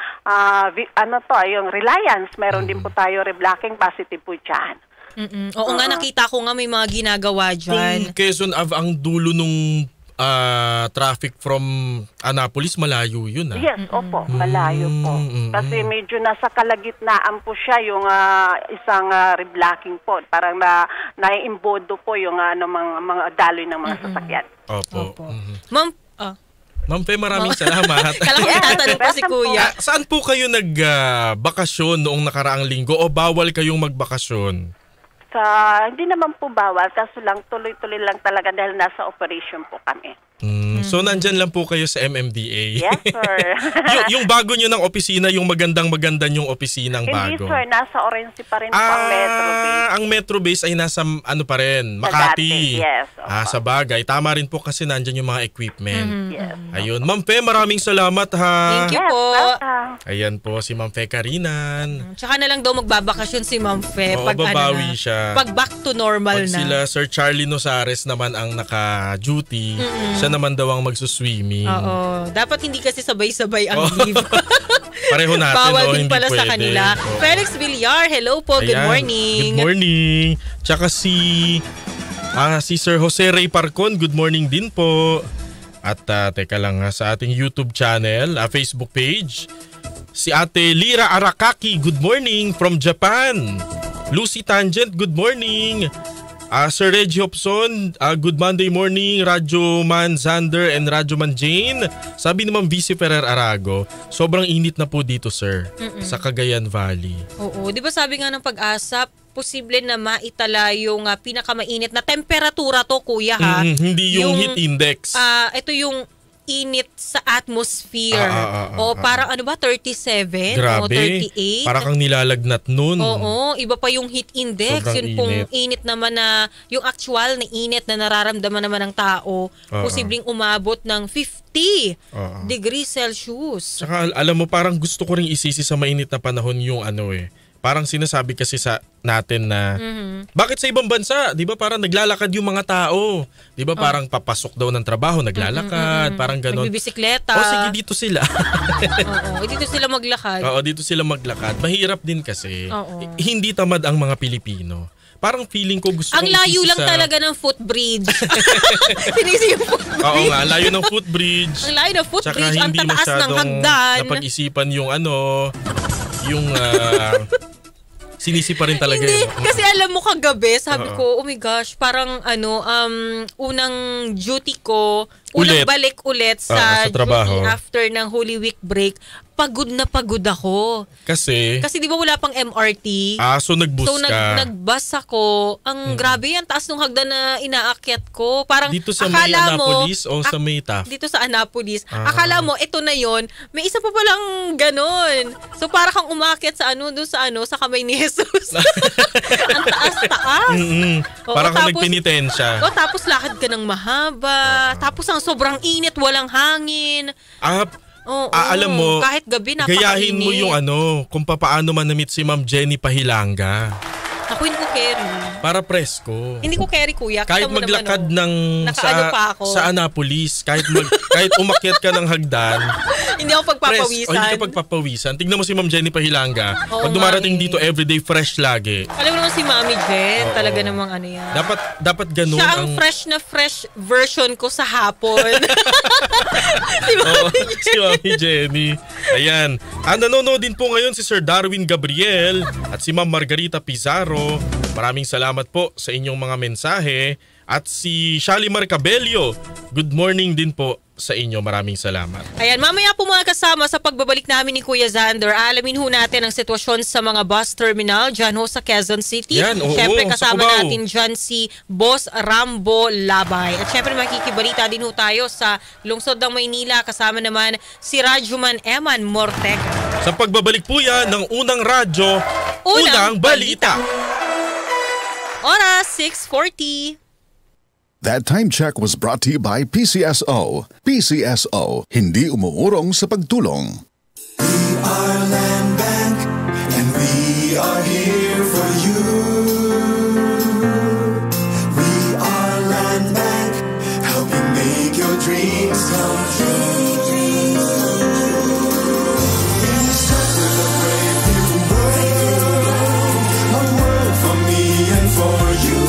yung Reliance, meron din po tayo reblocking positive po dyan. Oo nga, nakita ko nga may mga ginagawa dyan. Kung Quezon Ave ang dulo nung traffic from Annapolis, malayo yun. Yes, opo, malayo po. Kasi medyo nasa kalagitnaan po siya yung isang reblocking po. Parang naiimbodo po yung mga daloy ng mga sasakyan. Opo. Ma'am Fe, maraming salamat. Kala ko tatanong pa si Kuya. Saan po kayo nagbakasyon noong nakaraang linggo o bawal kayong magbakasyon? Hindi naman po bawal, kaso lang tuloy-tuloy lang talaga dahil nasa operation po kami. So nandyan lang po kayo sa MMDA? Yes, sir. yung bago nyo ng opisina, yung magandang-maganda yung opisinang bago? Hindi, sir. Nasa Orense pa rin po ang Metro Base. Ang Metro Base ay nasa pa rin? Makati. Yes. Sa bagay. Tama rin po kasi nandyan yung mga equipment. Yes. Ayun. Ma'am Fe, maraming salamat ha. Thank you po. Ayan po si Ma'am Fe Karinan. Tsaka na lang daw magbabakasyon si Ma'am Fe. Oo, babawi siya. Pag back to normal na. Sila Sir Charlie Nosares naman ang naka-duty. Siya naman daw ang magsuswimming. Oo. Dapat hindi kasi sabay-sabay ang leave. Pareho natin. Bawal din hindi pala pwede sa kanila. Felix Villar, hello po. Good morning. Good morning. Tsaka si Sir Jose Ray Parcon, good morning din po. At teka lang sa ating YouTube channel, Facebook page, si Ate Lira Arakaki, good morning from Japan. Lucy Tangent, good morning. Sir Reggie Hobson, good Monday morning. Radyo Man Zander and Radyo Man Jane. Sabi naman VC Ferrer Arago, sobrang init na po dito, sir, sa Cagayan Valley. Oo, di ba sabi nga ng Pag-asa, posible na maitala yung pinakamainit na temperatura to, kuya, ha? Hindi yung heat index. Ito yung init sa atmosphere. Parang 37 Grabe. o 38. Parang kang nilalagnat nun. Oo, iba pa yung heat index. Sobrang yun pong init naman na, yung actual na init na nararamdaman naman ng tao, posibleng umabot ng 50 degrees Celsius. Tsaka alam mo, parang gusto ko ring isisi sa mainit na panahon yung parang sinasabi kasi sa natin na bakit sa ibang bansa, 'di ba, parang naglalakad yung mga tao, 'di ba, parang papasok daw ng trabaho, naglalakad, parang gano'n. Nagbibisikleta. Sige, dito sila. Dito sila maglakad. Dito sila maglakad. Mahirap din kasi. Hindi tamad ang mga Pilipino. parang feeling ko gusto ang kong layo isisi lang sa... talaga ng footbridge. Sinisi yung footbridge. Oo nga, layo ng footbridge. Ang layo ng footbridge, Tsaka ang hindi tataas ng masyadong hagdan. napag-isipan yung sinisi pa rin talaga Hindi, yun. kasi alam mo kagabi, sabi ko, oh my gosh, parang unang duty ko, unang balik ulit sa trabaho. duty after ng Holy Week break, pagod na pagod ako. Kasi di ba wala pang MRT? So nag-bus ka. Nag-bus ako. Ang grabe yan, taas ng hagdan na inaakyat ko. Parang dito sa may Annapolis o sa may Taft? Dito sa Annapolis. Akala mo, ito na yon, may isa pa palang ganon. So para kang umakyat sa sa kamay ni Jesus. Ang taas-taas. Parang kang nagpenitensya. Tapos lakad ka ng mahaba. Tapos ang sobrang init, walang hangin. Alam mo, kahit gabi napakainit. gayahin mo yung kung paano manamit si Ma'am Jenny Pahilanga. Ako hindi ko carry. Para presko. Hindi ko carry, kuya. Kahit maglakad sa Annapolis, kahit umakyat ka ng hagdan, hindi ako pagpapawisan. Hindi ka pagpapawisan. Tignan mo si Ma'am Jenny Pahilanga. Pag dumarating dito, everyday fresh lagi. Alam mo naman si Mami Jen, talaga namang yan. Dapat ganun. Siya ang fresh version ko sa hapon. Si Mami Jenny. Ayan. Nanonood din po ngayon si Sir Darwin Gabriel at si Ma'am Margarita Pizarro. Maraming salamat po sa inyong mga mensahe. At si Shalimar Cabello, good morning din po sa inyo. Maraming salamat. Ayan, mamaya po mga kasama sa pagbabalik namin ni Kuya Xander, alamin ho natin ang sitwasyon sa mga bus terminal dyan ho sa Quezon City. Siyempre kasama natin dyan si Boss Rambo Labay. At siyempre makikibalita din ho tayo sa lungsod ng Maynila. Kasama naman si Rajuman Eman Morteca. Sa pagbabalik po yan ng Unang Radyo, Unang Balita. Oras 6:40. That time check was brought to you by PCSO. PCSO, hindi umuurong sa pagtulong. We are Land Bank and we are here for you. We are Land Bank, helping make your dreams come true. We serve a brave new world, a world for me and for you.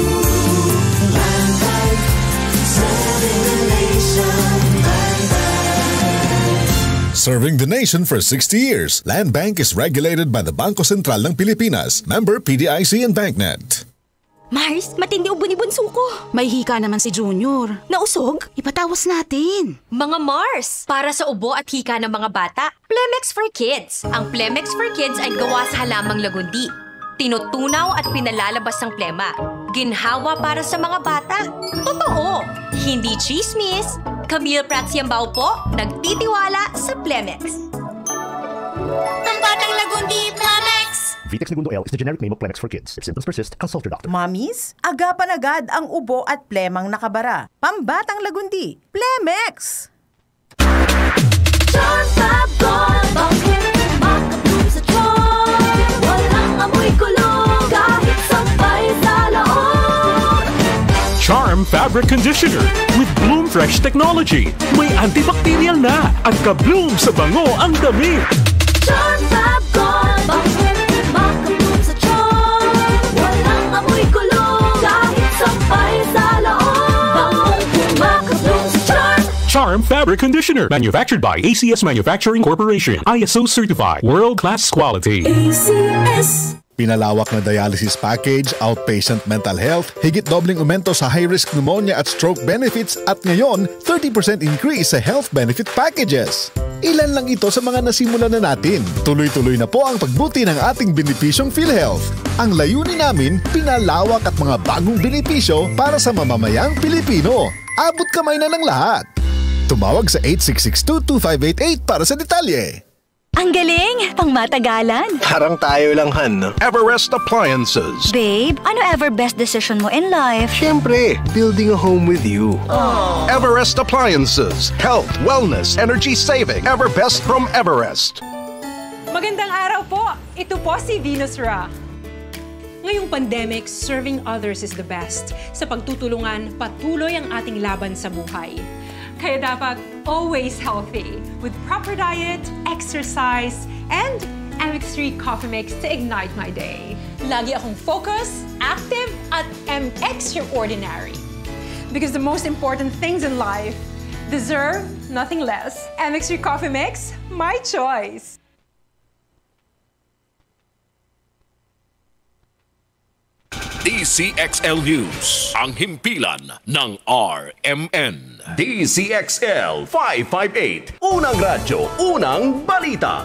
Serving the nation for 60 years, Land Bank is regulated by the Bangko Sentral ng Pilipinas, member PDIC and BancNet. Mars, matindi ubo ni bunso ko. May hika naman si Junior. Nausog? Ipatawas natin. Mga Mars, para sa ubo at hika ng mga bata, Plemex for Kids. Ang Plemex for Kids ay gawa sa halamang lagundi. Tinutunaw at pinalalabas ang plema. Ginhawa para sa mga bata. Totoo! Hindi chismis. Camille Pratsiambao po, nagtitiwala sa Plemex. Pambatang lagundi, Plemex! Vitex Segundo L is the generic name of Plemex for Kids. If symptoms persist, consult your doctor. Mommies, agapan agad ang ubo at plemang nakabara. Pambatang lagundi, Plemex! Charm Fab Gold, bakit makatulong sa charm? Walang amoy kulong, kahit sampay sa loob. Charm Fabric Conditioner with Bloom Fresh Technology. May antibacterial na at ka-bloom sa bango ang damit. Charm Fab Gold, bakit makatulong sa charm? Walang amoy kulong, kahit sampay sa loob. Bangong makatulong sa charm. Charm Fabric Conditioner. Manufactured by ACS Manufacturing Corporation. ISO certified. World-class quality. ACS. Pinalawak na dialysis package, outpatient mental health, higit dobling aumento sa high-risk pneumonia at stroke benefits at ngayon, 30% increase sa health benefit packages. Ilan lang ito sa mga nasimulan na natin. Tuloy-tuloy na po ang pagbuti ng ating benepisyong PhilHealth. Ang layunin namin, pinalawak at mga bagong benepisyo para sa mamamayang Pilipino. Abot kamay na ng lahat. Tumawag sa 8662-2588 para sa detalye. Ang galing! Pangmatagalan! Parang tayo lang, Han. Everest Appliances. Babe, ano ever best decision mo in life? Siyempre, building a home with you. Aww. Everest Appliances. Health, wellness, energy saving. Ever best from Everest. Magandang araw po! Ito po si Venus Ra. Ngayong pandemic, serving others is the best. Sa pagtutulungan, patuloy ang ating laban sa buhay. Kaya dapat always healthy with proper diet, exercise, and MX3 Coffee Mix to ignite my day. lagi akong focus, active, at extraordinary. Because the most important things in life deserve nothing less. MX3 Coffee Mix, my choice. DCXL News, ang himpilan ng RMN. DCXL 558. Unang radyo, unang balita.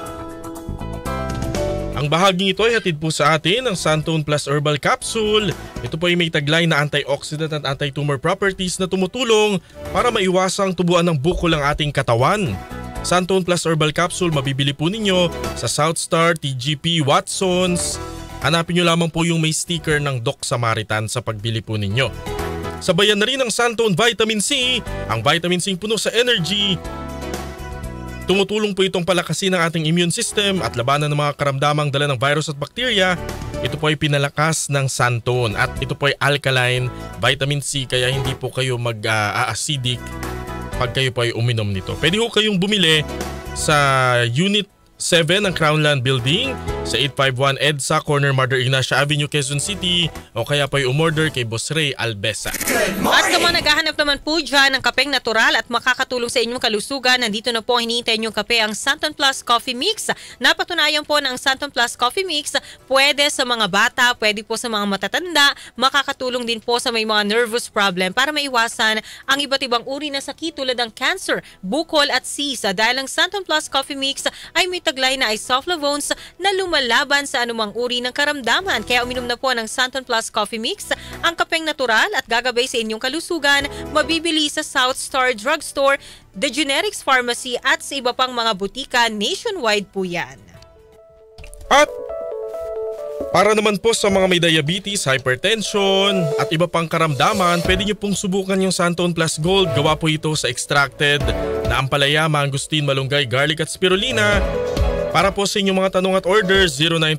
Ang bahaging ito ay hatid po sa atin ng Santone Plus Herbal Capsule. Ito po ay may taglay na antioxidant at anti-tumor properties na tumutulong para maiwasang tubuan ng bukol ang ating katawan. Santone Plus Herbal Capsule mabibili po ninyo sa Southstar, TGP, Watsons. Hanapin nyo lamang po yung may sticker ng Doc Samaritan sa pagbili po ninyo. Sabayan na rin ang Santone Vitamin C. Ang Vitamin C puno sa energy. Tumutulong po itong palakasin ang ating immune system at labanan ng mga karamdamang dala ng virus at bakterya. Ito po ay pinalakas ng Santone at ito po ay alkaline vitamin C kaya hindi po kayo mag-acidic pag kayo po ay uminom nito. Pwede po kayong bumili sa Unit 7 ng Crownland Building sa 851 EDSA Corner Mother Ignacia Avenue, Quezon City o kaya po ay umorder kay Boss Ray Albesa. At sa mga naghahanap naman po dyan ng kapeng natural at makakatulong sa inyong kalusugan, nandito na po ang hinihintay niyong kape, ang Santone Plus Coffee Mix. Napatunayan po ng Santone Plus Coffee Mix, pwede sa mga bata, pwede po sa mga matatanda, makakatulong din po sa may mga nervous problem para maiwasan ang iba't ibang uri na sakit tulad ng cancer, bukol at cyst. Dahil ang Santone Plus Coffee Mix ay may taglay na isoflavones na lumalaban sa anumang uri ng karamdaman. Kaya uminom na po ng Santone Plus Coffee Mix, ang kapeng natural at gagabay sa inyong kalusugan, mabibili sa Southstar Drugstore, The Generics Pharmacy at sa iba pang mga butika nationwide po yan. At para naman po sa mga may diabetes, hypertension at iba pang karamdaman, pwede nyo pong subukan yung Santone Plus Gold. Gawa po ito sa extracted na ampalaya, mangustin, malunggay, garlic at spirulina. Para po sa inyong mga tanong at orders,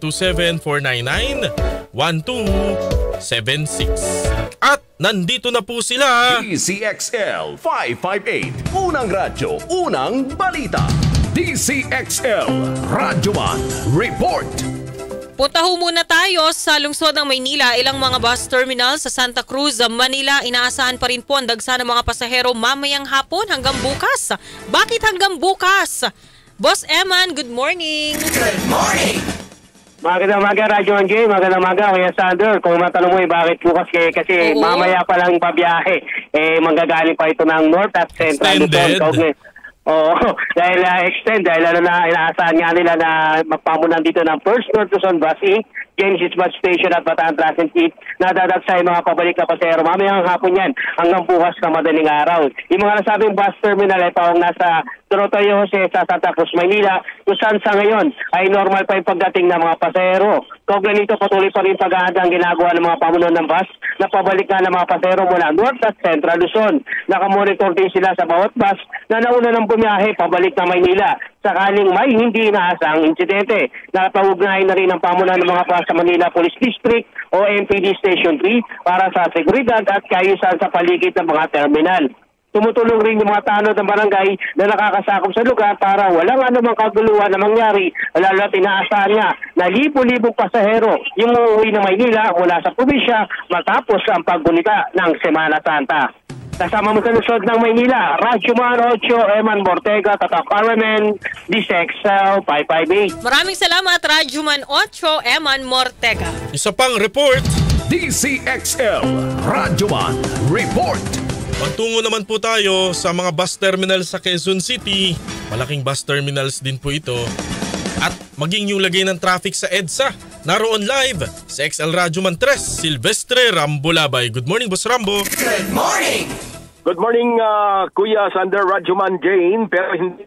0927-499-1276. At nandito na po sila! DCXL 558. Unang radyo, unang balita. DCXL Radyoman Report. Punta ho muna tayo sa lungsod ng Maynila. Ilang mga bus terminal sa Santa Cruz, Manila, inaasahan pa rin po ang dagsa ng mga pasahero mamayang hapon hanggang bukas. Bakit hanggang bukas? Boss Eman, good morning! Good morning! Magandang umaga, Radyo Angie. Magandang umaga, Kuya Sander. Kung matanong mo bakit bukas kasi mamaya pa lang pabiyahe. Manggagaling pa ito ng North at Central Luzon. Oo, dahil extend, dahil inaasahan nga nila na magpamunan dito ng First North Luzon Bus Inc., Genesis Bus Station at Bataan Transit na dadagsay mga pabalik na pasahero. Mamayang hapon yan hanggang bukas na madaling araw. Yung mga nasabing bus terminal ay pawang nasa Dorotoyo Jose sa Santa Cruz, Maynila, kung saan sa ngayon ay normal pa yung pagdating ng mga pasahero. Kaugnay nito, patuloy pa rin paghahanda ang ginagawa ng mga pamunuan ng bus na pabalik nga ng mga pasahero mula North at Central Luzon. Nakamonitor din sila sa bawat bus na nauna ng bumiyahe pabalik na Maynila. Sakaling may hindi inaasang insidente, nakapag-ugnayan na rin ang pamunuan ng mga bus sa Manila Police District o MPD Station 3 para sa seguridad at kaayusan sa paligid ng mga terminal. Tumutulong rin yung mga tanod ng barangay na nakakasakop sa lugar para walang anumang kaguluhan na mangyari, lalo at inaasahan niya na libo-libong pasahero yung uuwi ng Maynila mula sa probinsya matapos ang paggunita ng Semana Santa. Kasama mo sa lungsod ng Maynila, Radyoman 8, Eman Mortega, Tatak RMN, DCXL 558. Maraming salamat, Radyoman 8, Eman Mortega. Isa pang report, DCXL Radyoman Report. Magtungo naman po tayo sa mga bus terminals sa Quezon City. Malaking bus terminals din po ito. At maging yung lagay ng traffic sa EDSA. Naroon live sa XL Radyoman 3, Silvestre Rambolabay. Good morning, Boss Rambo. Good morning! Good morning, Kuya Sander, Radyoman Jane. Pero hindi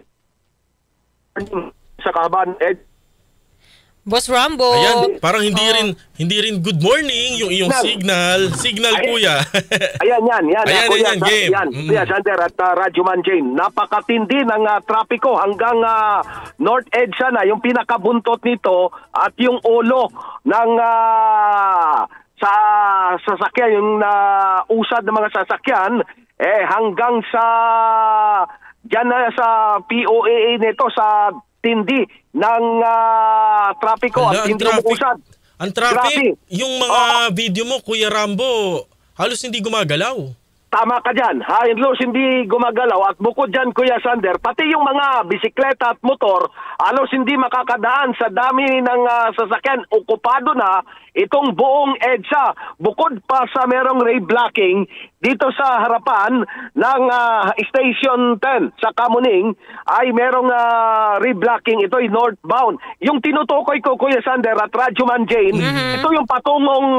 sa kahabaan EDSA. Boss Rambo. Ayan, parang hindi rin good morning yung iyong signal. Signal, Kuya. Ayan, game. Kuya Sander at Radyoman Jane. Napakatindi ng trapiko hanggang North EDSA na, yung pinakabuntot nito at yung ulo ng sa sasakyan, yung usad ng mga sasakyan, hanggang sa dyan na sa POAA nito, sa tindi ng trapiko at hindi umuusad. Ang traffic, yung mga video mo, Kuya Rambo, halos hindi gumagalaw. Tama ka dyan. Halos hindi gumagalaw. At bukod dyan, Kuya Sander, pati yung mga bisikleta at motor, halos hindi makakadaan sa dami ng sasakyan. Okupado na itong buong EDSA. Bukod pa sa merong ray blocking, dito sa harapan ng Station 10 sa Kamuning, ay merong ray blocking. Ito ay northbound. Yung tinutukoy ko, Kuya Sander at Radyo Man Jane, ito yung patungong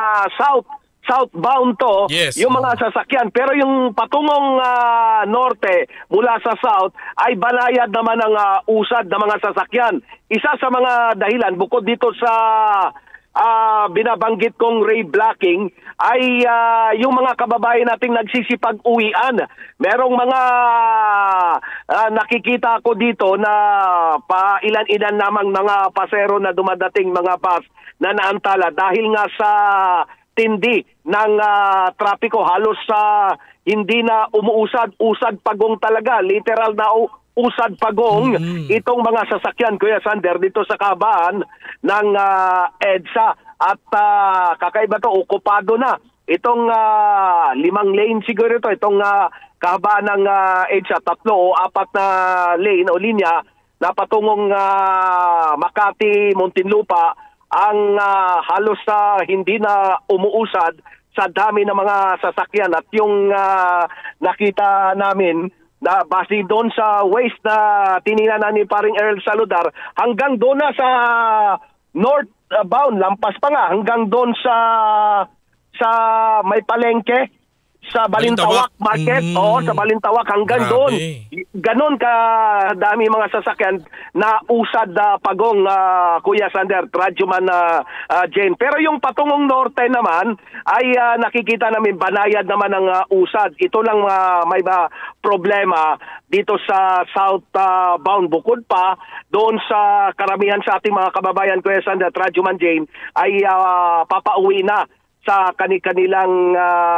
southbound to, yes, yung mga sasakyan. Pero yung patungong norte mula sa south ay banayad naman ang usad ng mga sasakyan. Isa sa mga dahilan, bukod dito sa binabanggit kong ray blocking, ay yung mga kababayan nating nagsisipag-uwian. Merong mga nakikita ko dito na ilan-ilan namang mga pasero na dumadating, mga bus na naantala dahil nga sa tindi ng trapiko. Halos hindi na umuusad pagong talaga, literal na usad pagong itong mga sasakyan, Kuya Sander, dito sa kahabaan ng EDSA. At kakaiba to, okupado na itong 5 lane siguro ito, itong kahabaan ng EDSA, 3 o 4 na lane o linya na patungong Makati, Muntinlupa, ang halos hindi na umuusad sa dami ng mga sasakyan. At yung nakita namin na base doon sa waste na tinina na ni paring Earl Saludar, hanggang doon na sa northbound, lampas pa nga, hanggang doon sa may palengke, sa Balintawak Market, sa Balintawak, hanggang doon. Ganon kadami mga sasakyan na usad pagong, Kuya Sander, Radyo Man Jane. Pero yung patungong norte naman ay nakikita namin banayad naman ang usad. Ito lang may problema dito sa southbound. Bukod pa doon sa karamihan sa ating mga kababayan, Kuya Sander, Radyo Man Jane, ay papauwi na sa kanilang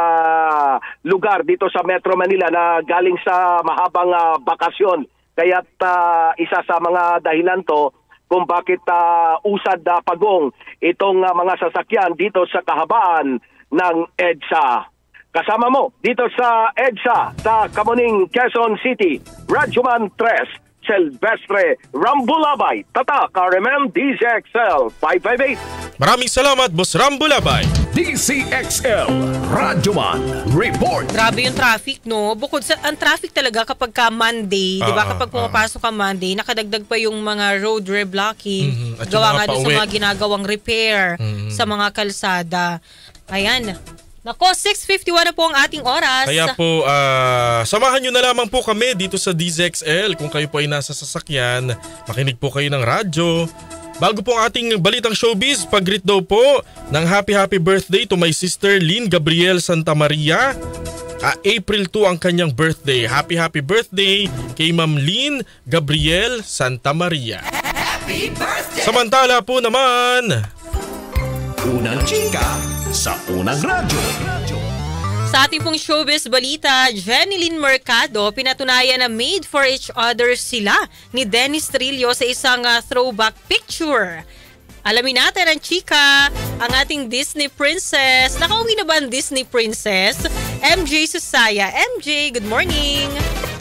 lugar dito sa Metro Manila na galing sa mahabang bakasyon. Kaya't isa sa mga dahilan to kung bakit usad pagong itong mga sasakyan dito sa kahabaan ng EDSA. Kasama mo dito sa EDSA sa Kamuning, Quezon City, Radyoman 3, Silvestre Rambulabay, Tata Carmen DZXL 558. Maraming salamat, Boss Rambulabay. DCXL Radyoman Report. Grabe yung traffic, no? Bukod sa ang traffic talaga kapag ka Monday, di ba? Kapag pumapasok ka Monday, nakadagdag pa yung mga road reblocking. Gawa nga din sa mga ginagawang repair sa mga kalsada. Ayan. Nako, 6:51 na po ang ating oras. Kaya po, samahan nyo na lamang po kami dito sa DZXL. Kung kayo po ay nasa sasakyan, makinig po kayo ng radyo. Bago po ang ating balitang showbiz, pag-greet daw po ng happy birthday to my sister Lynn Gabriel Santa Maria. April 2 ang kanyang birthday. Happy birthday kay Ma'am Lynn Gabriel Santa Maria. Happy birthday! Samantala po naman, Unang chika sa unang radyo. Sa ating pong showbiz balita, Jeneline Mercado pinatunayan na made for each other sila ni Dennis Trillo sa isang throwback picture. Alamin natin ang chika, ang ating Disney princess. Nakauwi na ba ang Disney princess? MJ Susaya. MJ, good morning!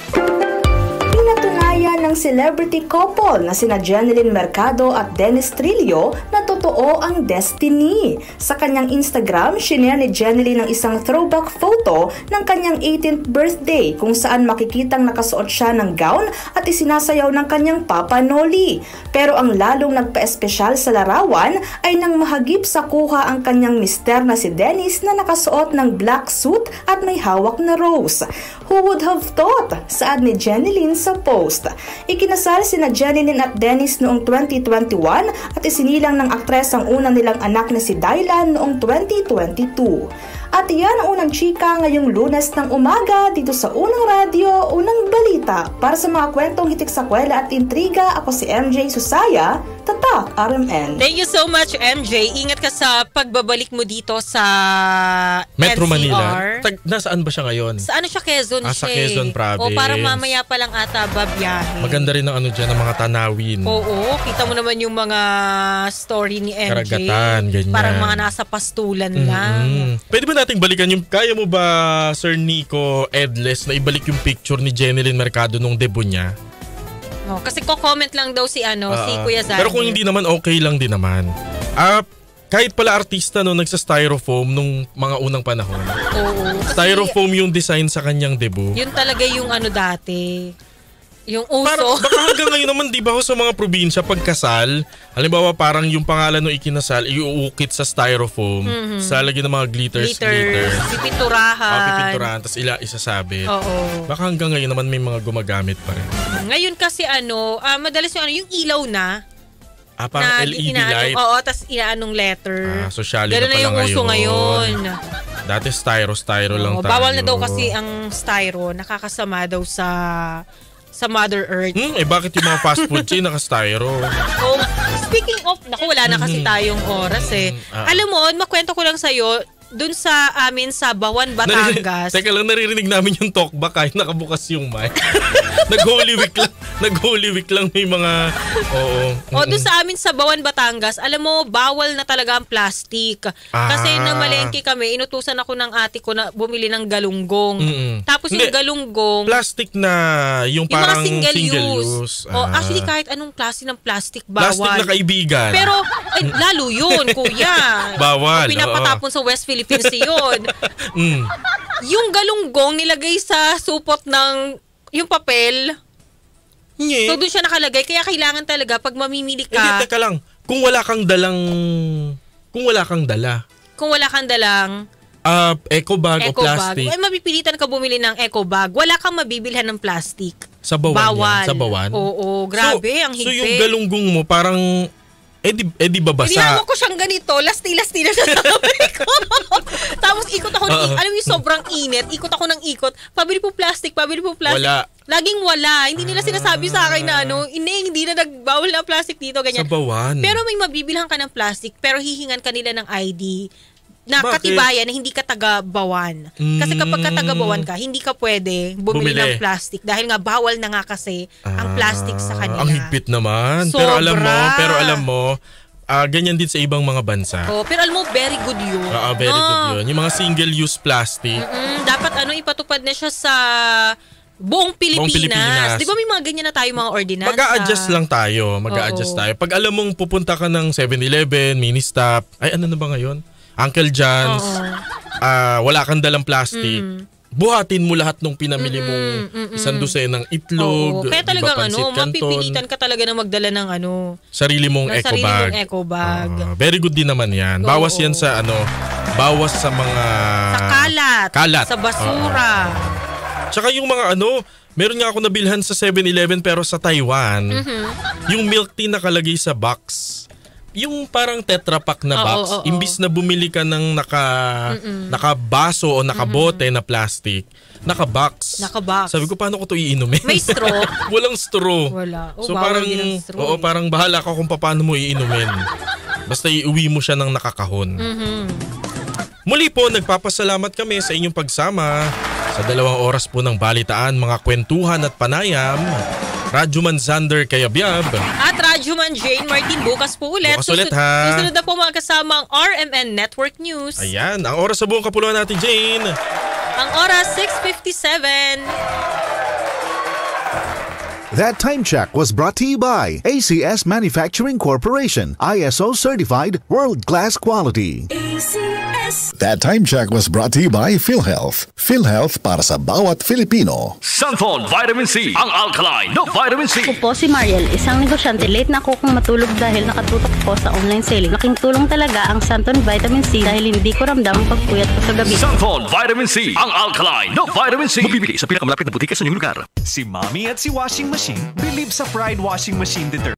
Pinatunayan ng celebrity couple na sina Jeneline Mercado at Dennis Trillo na totoo ang destiny. Sa kanyang Instagram, shinare ni Jeneline ang isang throwback photo ng kanyang 18th birthday kung saan makikitang nakasuot siya ng gown at isinasayaw ng kanyang Papa Noli. Pero ang lalong nagpa-espesyal sa larawan ay nang mahagip sa kuha ang kanyang mister na si Dennis na nakasuot ng black suit at may hawak na rose. Who would have thought? Saad ni Jeneline sa post. Ikinasal sina Jeneline at Dennis noong 2021 at isinilang ng aktres ang una nilang anak na si Dylan noong 2022. At At yan ang unang chika ngayong Lunes ng umaga dito sa Unang Radyo, Unang Balita. Para sa mga kwentong hitik sa kwela at intriga, ako si MJ Susaya, Tatak RMN. Thank you so much, MJ. Ingat ka sa pagbabalik mo dito sa Metro NCR. Manila. Nasaan ba siya ngayon? Sa ano siya, Quezon siya. Sa Quezon Province. O parang mamaya pa lang ata babiyahe. Maganda rin ang ano dyan, ang mga tanawin. Oo, kita mo naman yung mga story ni MJ. Karagatan, ganyan. Parang mga nasa pastulan lang. Pwede ba nating balikan yung, kaya mo ba, Sir Nico Edles, na ibalik yung picture ni Jeneline Mercado nung debut niya? No, kasi ko-comment lang daw si si Kuya Zani. Pero kung hindi naman, okay lang din naman. Kahit pala artista no, nagsa-styrofoam nung mga unang panahon. Oo. Styrofoam yung design sa kanyang debut. Yun talaga yung ano dati. Yung uso. Baka hanggang ngayon naman, di ba sa mga probinsya, pagkasal, halimbawa parang yung pangalan ng ikinasal, iuukit sa styrofoam, sa lagi ng mga glitters. Pipinturahan. Pipinturahan, tapos isasabit. Oo. Baka hanggang ngayon naman may mga gumagamit pa rin. Ngayon kasi madalas yung ilaw na. Parang LED light. Oo, tapos inaanong letter. Socially Ganun na pala yung uso ngayon. Dati styro lang tayo. Bawal na daw kasi ang styro, nakakasama daw sa Mother Earth. Bakit yung mga fast food chain naka-styro? Speaking of, wala na kasi tayong oras Alam mo, makwento ko lang sa'yo, dun sa amin sa Bawan, Batangas. Teka lang, naririnig namin yung talkback kahit nakabukas yung mic. Nag-Holy Week lang may mga, dun sa amin sa Bawan, Batangas, alam mo, bawal na talaga ang plastic. Kasi namalengke kami, inutusan ako ng ate ko na bumili ng galunggong. Tapos yung galunggong, plastic na yung parang mga single use. Actually, kahit anong klase ng plastic, bawal. Plastic na kaibigan. Pero, lalo yun, kuya. Bawal. Pinapatapon sa West Philippines yun. Yung galunggong nilagay sa supot ng yung papel. So doon siya nakalagay. Kaya kailangan talaga pag mamimili ka. Hindi, teka lang. Kung wala kang dalang eco bag o plastic. Mapipilitan ka bumili ng eco bag. Wala kang mabibilhan ng plastic. Sa Bawan bawal. Sa Bawan? Oo, grabe. Ang higpit. So yung galunggong mo parang di babasa. Hinawa ko siyang ganito, lasti na sabi ko. Tapos ikot ako alam mo yung sobrang init, ikot ako ng ikot, pabili po plastic. Wala. Laging wala. Hindi nila sinasabi sa akin na hindi na nagbawal na plastic dito, ganyan. Sa Bawan. Pero may mabibilhan ka ng plastic, pero hihingan ka nila ng ID na katibayan na hindi ka taga-Bawan. Kasi kapag ka taga-Bawan ka, hindi ka pwede bumili ng plastic dahil nga bawal na nga kasi ang plastic sa kanila. Ang higpit naman. Sobra. Pero alam mo, ganyan din sa ibang mga bansa. Pero alam mo, very good yun. Very good yun. Yung mga single-use plastic. Dapat ipatupad na siya sa buong Pilipinas. Di ba may mga ganyan na tayo mga ordinansa? Mag-a-adjust lang tayo. tayo. Pag alam mong pupunta ka ng 7-Eleven, Ministop, ano na ba ngayon? Uncle John's, wala kang dalang plastic, buhatin mo lahat ng pinamili mong isang dosenang itlog, kaya talagang mapipilitan ka talaga na magdala ng sarili mong eco bag. Very good din naman yan. Bawas yan sa bawas sa mga sa kalat. Sa basura. Tsaka yung mga meron nga ako nabilhan sa 7-Eleven pero sa Taiwan, yung milk tea nakalagay sa box. Yung parang Tetra Pak na box, imbis na bumili ka ng nakabaso o nakabote na plastic, nakabox. Sabi ko, paano ko to iinumin? May straw? Walang straw. Wala. So parang bahala ka kung paano mo iinumin. Basta iuwi mo siya ng nakakahon. Muli po, nagpapasalamat kami sa inyong pagsama sa 2 oras po ng balitaan, mga kwentuhan at panayam. Radyoman Xander Kayabyab. At Radyoman Jane Martin, bukas po ulit. Bukas ulit ha. Susunod na po mga kasamang RMN Network News. Ayan, ang oras sa buong kapuluan natin, Jane. Ang oras, 6:57. That time check was brought to you by ACS Manufacturing Corporation, ISO certified world-class quality. That time check was brought to you by PhilHealth. PhilHealth para sa bawat Filipino. Santhol Vitamin C, ang alkaline na vitamin C. Ako po si Mariel, isang negosyante. Late na ako kung matulog dahil nakatutok po sa online selling. Laking tulong talaga ang Santhol Vitamin C dahil hindi ko ramdam ang pagpuyat ko sa gabi. Santhol Vitamin C, ang alkaline na vitamin C. Mabibili sa pinakamalapit na butika sa inyong lugar. Si Mommy at si Washing Machine believe sa Pride Washing Machine detergent.